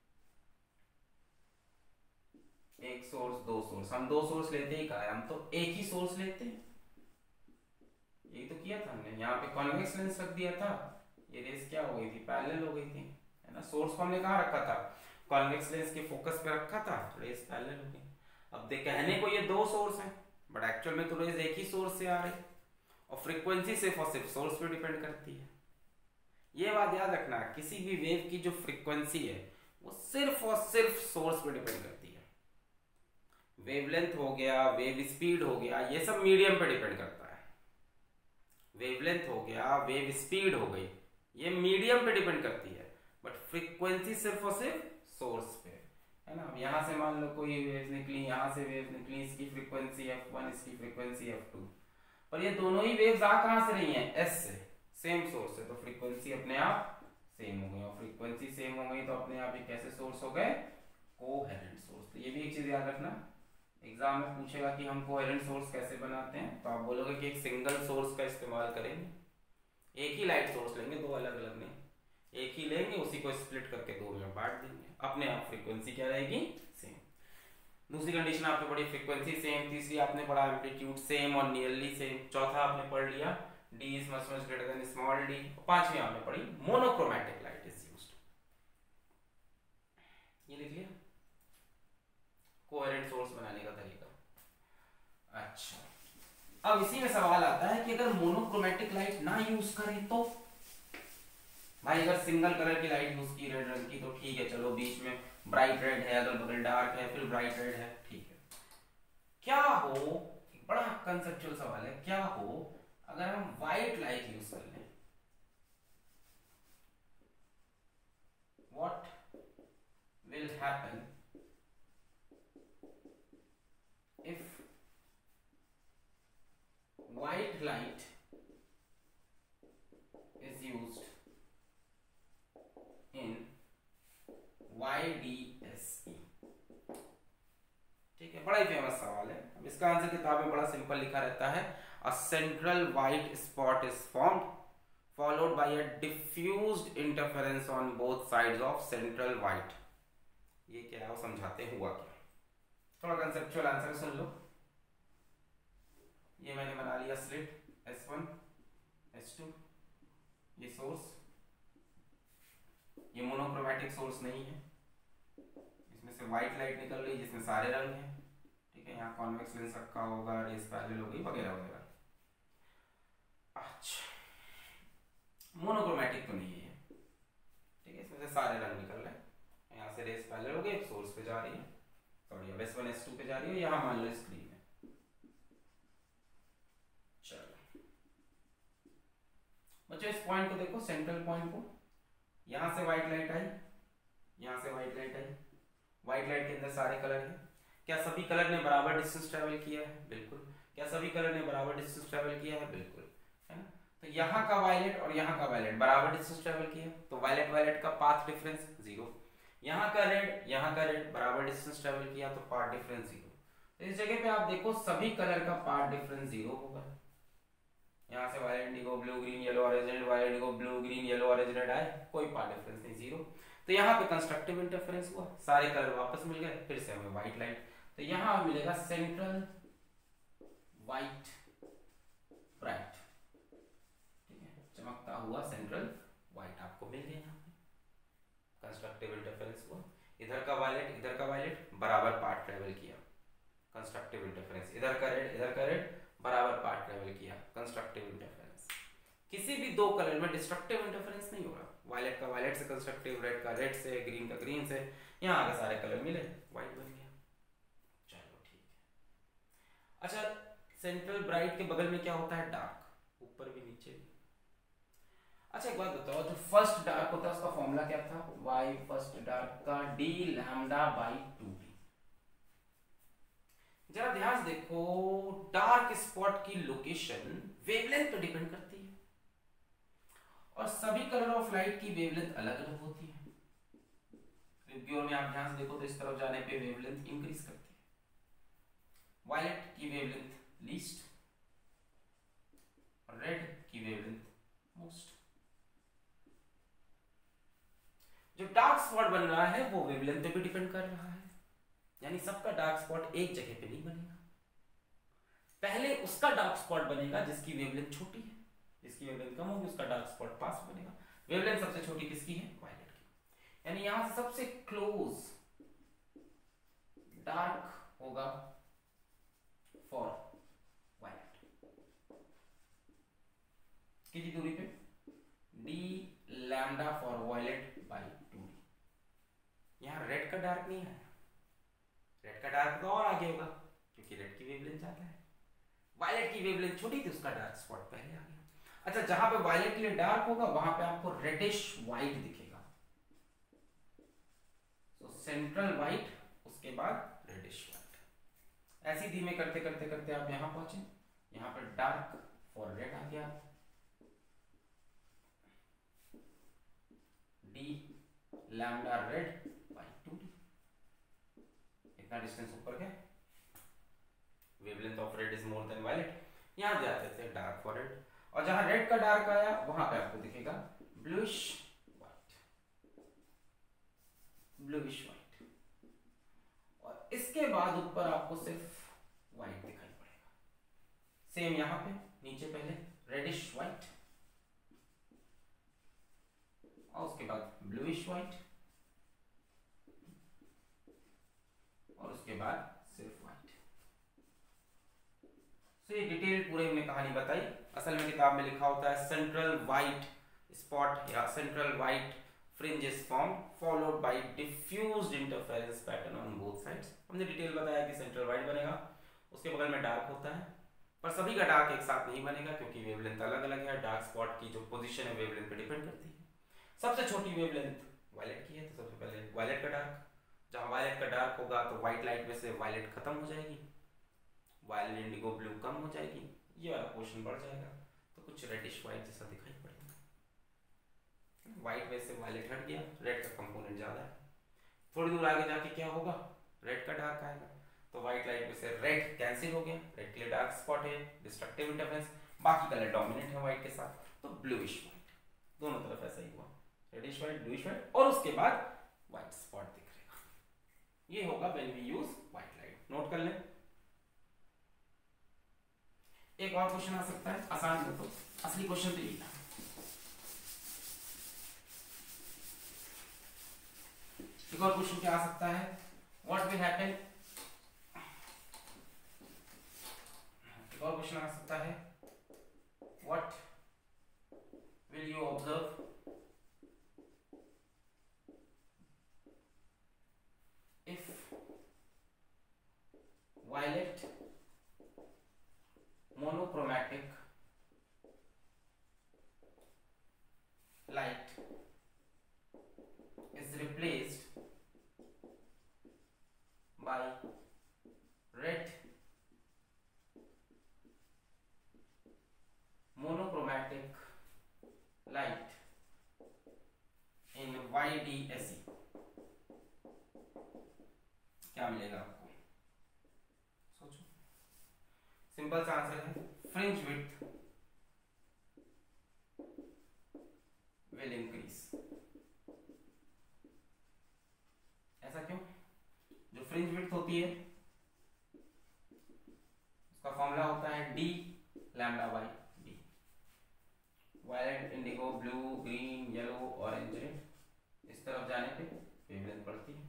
एक सोर्स दो सोर्स, हम दो सोर्स लेते ही कहा है, हम तो एक ही सोर्स लेते हैं, यही तो किया था हमने। यहाँ पे कॉन्वेक्स लेंस रख दिया था, ये रेस क्या हो गई थी, पैरेलल हो गई थी, है ना। सोर्स को हमने कहाँ रखा था, कॉन्वेक्स लेंस के फोकस पे रखा था, रेस पैरेलल हो गई। अब देख कहने को ये दो सोर्स हैं, बट एक्चुअल में तो रेस एक ही सोर्स से आ रही, और फ्रीक्वेंसी सिर्फ और सिर्फ सोर्स पे डिपेंड करती है। ये बात याद रखना, किसी भी वेव की जो फ्रीक्वेंसी है वो सिर्फ और सिर्फ सोर्स पे डिपेंड करती है। वेवलेंथ हो गया, वेव स्पीड हो गया, ये सब मीडियम पे डिपेंड करता है। वेवलेंथ हो गया, वेव स्पीड हो गई, ये मीडियम पे डिपेंड करती है, बट फ्रीक्वेंसी सिर्फ और सिर्फ सोर्स पे, है ना। अब यहाँ से मान लो कोई वेव निकली, यहाँ से वेव निकली, इसकी फ्रीक्वेंसी f1, इसकी फ्रीक्वेंसी f2, पर ये दोनों ही वेव्स आ कहाँ से रही हैं, s से, सेम सोर्स से, तो फ्रीक्वेंसी अपने आप सेम हो गई, और फ्रीक्वेंसी सेम हो गई तो अपने आप ही कैसे सोर्स हो गए, कोहेरेंट सोर्स। तो ये भी एक चीज याद रखना, एग्जाम में पूछेगा कि हम कोहेरेंट सोर्स कैसे बनाते हैं, तो आप बोलोगे कि एक सिंगल सोर्स का इस्तेमाल करेंगे, एक ही लाइट सोर्स लेंगे, दो अलग अलग नहीं, एक ही लेंगे, उसी को स्प्लिट करके दो में बांट देंगे, अपने आप फ्रीक्वेंसी क्या रहेगी, सेम। दूसरी कंडीशन आपने पढ़ी फ्रीक्वेंसी सेम, तीसरी आपने पढ़ा एम्पलीट्यूड सेम और नियरली सेम, चौथा आपने पढ़ लिया D is much much greater than small d, पांचवी आपने पढ़ी मोनोक्रोमैटिक लाइट इज यूज्ड। ये लिख लिया कोहेरेंट सोर्स बनाने का तरीका। अच्छा, अब इसी में सवाल आता है कि अगर मोनोक्रोमैटिक लाइट ना यूज करें तो, भाई अगर सिंगल कलर की लाइट यूज की रेड रंग की तो ठीक है, चलो बीच में ब्राइट रेड है, अगल बगल डार्क है, फिर ब्राइट रेड है, ठीक है। क्या हो, एक बड़ा कंसेप्चुअल सवाल है, क्या हो अगर हम व्हाइट लाइट यूज कर लें, what will happen if white light is used in YDSE। ठीक है, बड़ा ही फेमस सवाल है। अब इसका आंसर किताब में बड़ा सिंपल लिखा रहता है, a central white spot is formed followed by a diffused interference on both sides of central white। ये क्या है वो समझाते हुआ क्या, थोड़ा कंसेप्चुअल आंसर सुन लो। ये मैंने बना लिया स्लिट S1 S2, ये सोर्स, ये मोनोक्रोमेटिक सोर्स नहीं है, इसमें से व्हाइट लाइट निकल रही है जिसमें सारे रंग हैं, ठीक है। यहाँ कॉन्वेक्स लेंस रखा होगा, रेस पैरेलल होगी वगैरह वगैरह। अच्छा, मोनोक्रोमेटिक तो नहीं है, ठीक है, इसमें से सारे रंग निकल रहे हैं। यहाँ से रेस पैरेलल हो गई, सोर्स पे जा रही है, सॉरी अब S1 S2 पे जा रही है, यहाँ मान लो स्क्रीन है। चलो बच्चों इस पॉइंट को देखो, सेंट्रल पॉइंट को, यहाँ से व्हाइट लाइट आई, यहाँ से व्हाइट लाइट आई, व्हाइट लाइट के अंदर सारे कलर हैं। क्या सभी कलर ने बराबर डिस्टेंस ट्रेवल किया है? बिल्कुल। क्या सभी कलर ने बराबर डिस्टेंस ट्रेवल किया है? बिल्कुल, है ना। तो यहाँ का वायलेट और यहाँ का वायलेट बराबर डिस्टेंस ट्रेवल किया, तो वायलेट वायलेट का पाथ डिफरेंस 0। यहाँ का रेड बराबर डिस्टेंस ट्रेवल किया, तो पाथ डिफरेंस 0। तो इस जगह पे आप देखो सभी कलर का पाथ डिफरेंस 0 होगा। यहाँ से violet indigo blue green yellow orange red, violet indigo blue green yellow orange red आए, कोई पाथ डिफरेंस नहीं, 0। तो यहाँ पे कंस्ट्रक्टिव इंटरफेरेंस हुआ, सारे कलर वापस मिल गए, फिर से हमें व्हाइट लाइट, तो यहाँ मिलेगा सेंट्रल व्हाइट ब्राइट, ठीक है, चमकता हुआ सेंट्रल व्हाइट आपको मिल गया। यहाँ पे कंस्ट्रक्टिव इंटरफेरेंस हुआ, इधर का वायलेट बराबर पाथ ट्रेवल किया, कंस्ट्रक्टिव इंटरफेरेंस, इधर का रेड बराबर पाथ ट्रेवल किया, कंस्ट्रक्टिव इंटरफेरेंस। किसी भी दो कलर में डिस्ट्रक्टिव इंटरफेरेंस नहीं हो रहा, वायलेट का वायलेट से कंस्ट्रक्टिव, रेड का रेड से, ग्रीन का ग्रीन से, यहाँ आगे सारे कलर मिले, व्हाइट बन गया। चलो ठीक है। अच्छा, सेंट्रल ब्राइट के बगल में क्या होता है? डार्क, ऊपर भी नीचे भी। अच्छा एक बात बताओ, जो फर्स्ट डार्क होता है उसका फॉर्मूला क्या था? y फर्स्ट डार्क का d λ/2d। जरा ध्यान से देखो, डार्क स्पॉट की लोकेशन वेवलेंथ पे डिपेंड करती है, और सभी कलर ऑफ लाइट की वेवलेंथ अलग अलग होती है। में आप ध्यान से देखो तो इस तरफ जाने पे वेवलेंथ इंक्रीज करती है, वायलेट की वेवलेंथ लीस्ट, और रेड की वेवलेंथ मोस्ट। जो डार्क स्पॉट बन रहा है वो वेवलेंथ पे भी डिपेंड कर रहा है, यानी सबका डार्क स्पॉट एक जगह पे नहीं बनेगा। पहले उसका डार्क स्पॉट बनेगा जिसकी वेवलेंथ छोटी है, जिसकी वेवलेंथ कम होगी उसका डार्क स्पॉट पास बनेगा। वेवलेंथ सबसे छोटी किसकी है? वायलेट की। यानी यहां से सबसे क्लोज डार्क होगा फॉर वायलेट, कितनी दूरी पे? d lambda for violet by 2d। यहां रेड का डार्क नहीं है, रेड का डार्क तो और आगे होगा क्योंकि रेड की वेवलेंथ ज्यादा है, वायलेट की वेवलेंथ छोटी थी उसका डार्क स्पॉट पहले आ गया। अच्छा, जहां पे वायलेट के लिए डार्क होगा वहां पे आपको रेडिश व्हाइट दिखेगा, तो सेंट्रल व्हाइट, उसके बाद रेडिश व्हाइट। ऐसे धीमे करते करते करते आप यहां पहुंचे, यहां पर डार्क फॉर रेड आ गया, d lambda red by 2d। इतना डिस्टेंस ऊपर गया, wavelength of red is more than violet. यहां जाते थे डार्क फॉर रेड, और जहां रेड का डार्क आया वहां पे आपको दिखेगा ब्लूइश व्हाइट, ब्लूइश व्हाइट, और इसके बाद ऊपर आपको सिर्फ व्हाइट दिखाई पड़ेगा। सेम यहां पे नीचे पहले रेडिश व्हाइट, और उसके बाद ब्लूइश व्हाइट, और उसके बाद सिर्फ व्हाइट। तो ये डिटेल पूरे में कहानी बताई। असल में किताब में लिखा होता है सेंट्रल व्हाइट स्पॉट या central white fringe is form followed by diffused interference pattern on both sides. हमने डिटेल बताया कि सेंट्रल व्हाइट बनेगा, उसके बगल में डार्क होता है, पर सभी का डार्क एक साथ नहीं बनेगा क्योंकि वेवलेंथ अलग अलग है। डार्क स्पॉट की जो पोजीशन है वेवलेंथ पे डिपेंड करती है। सबसे छोटी वेवलेंथ वायलेट की है, तो सबसे पहले वायलेट का डार्क, जहां वायलेट का डार्क होगा तो व्हाइट लाइट में से वायलेट खत्म हो जाएगी, वायलेट इंडिगो ब्लू कम हो जाएगी, ये वाला पोर्शन बढ़ जाएगा, तो कुछ रेडिश व्हाइट जैसा दिखाई पड़ेगा। व्हाइट में से वायलेट हट गया, रेड का कंपोनेंट ज्यादा है, थोड़ी दूर आगे जाके क्या होगा? रेड का डार्क आएगा, तो व्हाइट लाइट में से रेड कैंसिल हो गया, रेड के लिए डार्क स्पॉट है, डिस्ट्रक्टिव इंटरफेरेंस, बाकी कलर डोमिनेंट है व्हाइट के साथ, तो ब्लूइश व्हाइट। दोनों तरफ ऐसा ही हुआ, रेडिश व्हाइट, ब्लूइश व्हाइट, और उसके बाद व्हाइट स्पॉट दिख रहेगा। ये होगा when we use white light. Note कर लें। एक और क्वेश्चन आ सकता है, आसान हो तो असली क्वेश्चन तो यही था। एक और क्वेश्चन क्या आ सकता है, व्हाट विल हैपन, एक और क्वेश्चन आ सकता है, what will you observe if violet monochromatic light is replaced by red monochromatic light in YDSE, क्या मिलेगा आपको, सोचो। सिंपल सा आंसर है फ्रिंज विड्थ विल इंक्रीज। ऐसा क्यों, जो फ्रिंज विड्थ होती है उसका फॉर्मूला होता है D lambda by D. Violet, indigo, blue, green, yellow, orange, red, इस तरफ जाने पे वेवलेंथ बढ़ती है।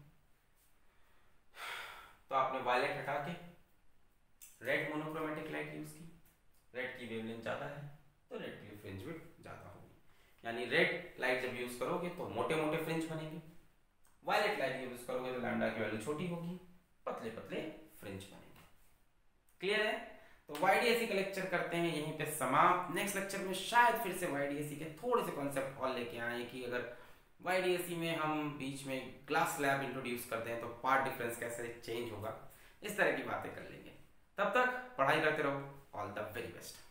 तो आपने वायलेट हटा के रेड मोनोक्रोमेटिक लाइट यूज की, रेड की वेवलेंथ ज्यादा है तो रेड की फ्रिंज विड्थ ज्यादा होगी। यानी रेड लाइट जब यूज करोगे तो मोटे मोटे फ्रिंज बनेंगे, वायलेट लाइट यूज करोगे तो लैम्डा की वैल्यू छोटी होगी, पतले पतले फ्रिंज बनेंगे। क्लियर है? तो YDSE का लेक्चर करते हैं यहीं पे समाप्त। नेक्स्ट लेक्चर में शायद फिर से YDSE के थोड़े से कॉन्सेप्ट और लेके आए कि अगर YDSE में हम बीच में क्लास लैब इंट्रोड्यूस करते हैं तो पार्ट डिफरेंस कैसे चेंज होगा, इस तरह की बातें कर लेंगे। तब तक पढ़ाई करते रहो। All the very best.